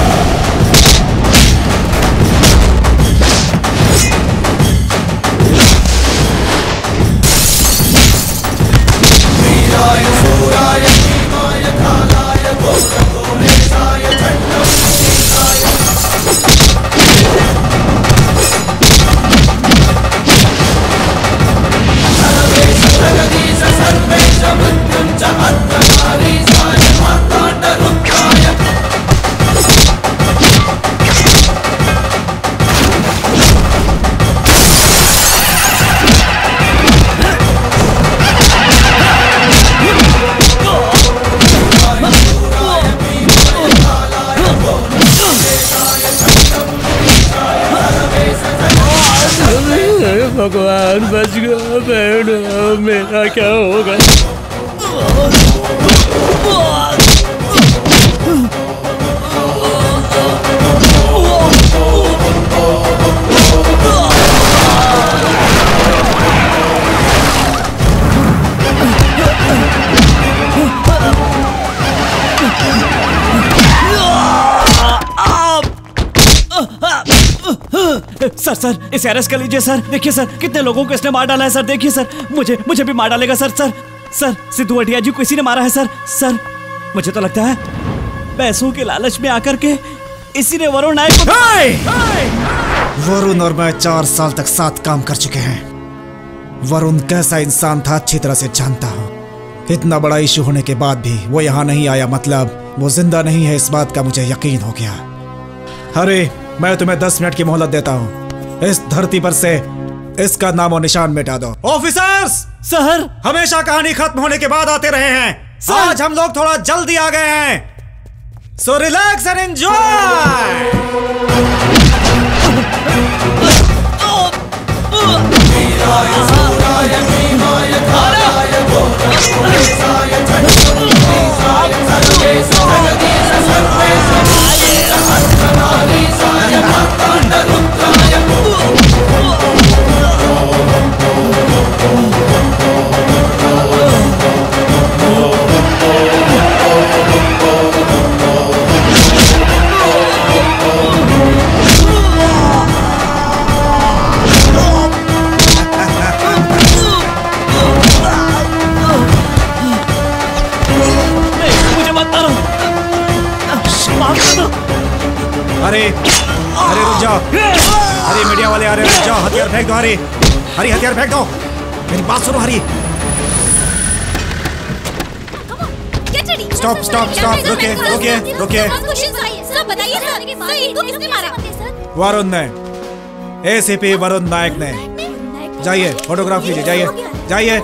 भगवान बच गया, बहन मेरा क्या होगा? सर सर इसे अरेस्ट कर लीजिए सर। देखिए सर कितने लोगों को इसने मार डाला है सर। देखिए सर, मुझे मुझे भी मार डालेगा sir. Sir sir Sidhu Atiya ji को इसी ने मारा है सर। सर मुझे तो लगता है पैसों के लालच में आकर के इसी ने वरुण नायक को। वरुण और मैं चार साल तक साथ काम कर चुके हैं। वरुण कैसा इंसान था अच्छी तरह से जानता हूँ। इतना बड़ा इशू होने के बाद भी वो यहाँ नहीं आया, मतलब वो जिंदा नहीं है, इस बात का मुझे यकीन हो गया। अरे मैं तुम्हें दस मिनट की मोहलत देता हूँ, इस धरती पर से इसका नाम और निशान मिटा दो। ऑफिसर्स सर, हमेशा कहानी खत्म होने के बाद आते रहे हैं, आज हम लोग थोड़ा जल्दी आ गए हैं, सो रिलैक्स एंड एंजॉय। अरे अरे रुक जाओ, अरे मीडिया वाले आ रहे हैं, रुक जाओ, हथियार फेंक दो। हरी हरी हथियार फेंक दो, मेरी बात सुनो हरी। स्टॉप स्टॉप स्टॉप, रुकिए रुकिए रुकिए। सब बताइए सर, इनको किसने मारा? वरुण नायक, एसीपी वरुण नायक ने। जाइए फोटोग्राफ लीजिए, जाइए जाइए।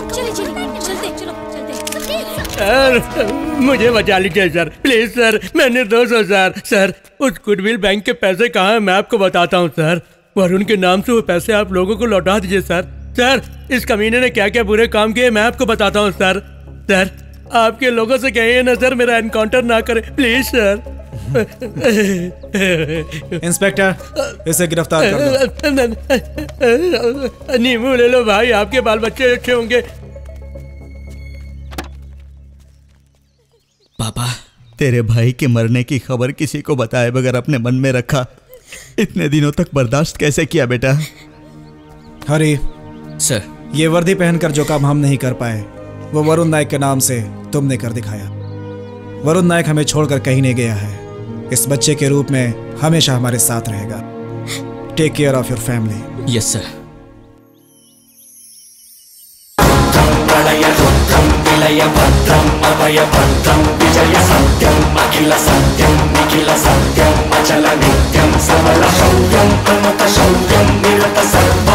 सर मुझे बचा लीजिए सर, प्लीज सर, मैं निर्दोष हूँ सर। सर उस गुडविल बैंक के पैसे कहाँ हैं मैं आपको बताता हूँ सर। वरुण के नाम से वो पैसे आप लोगों को लौटा दीजिए सर। सर इस कमीने ने क्या क्या बुरे काम किए मैं आपको बताता हूँ सर। सर आपके लोगों से कहिए ना सर मेरा एनकाउंटर ना करे प्लीज सर। इंस्पेक्टर इसे गिरफ्तार कर दो। नींबू ले लो भाई, आपके बाल बच्चे अच्छे होंगे। पापा, तेरे भाई के मरने की खबर किसी को बताए बगैर अपने मन में रखा, इतने दिनों तक बर्दाश्त कैसे किया बेटा? हरी सर, ये वर्दी पहनकर जो काम हम नहीं कर पाए वो वरुण नायक के नाम से तुमने कर दिखाया। वरुण नायक हमें छोड़कर कहीं नहीं गया है, इस बच्चे के रूप में हमेशा हमारे साथ रहेगा। Take care of your family. Yes sir. Bhadram Abhay भद्रम विजय सत्यम अखिल सत्यम निखिल सत्यम अचल नित्यम सबल शौर्यम प्रमुख शौर्यम निरत सत्यम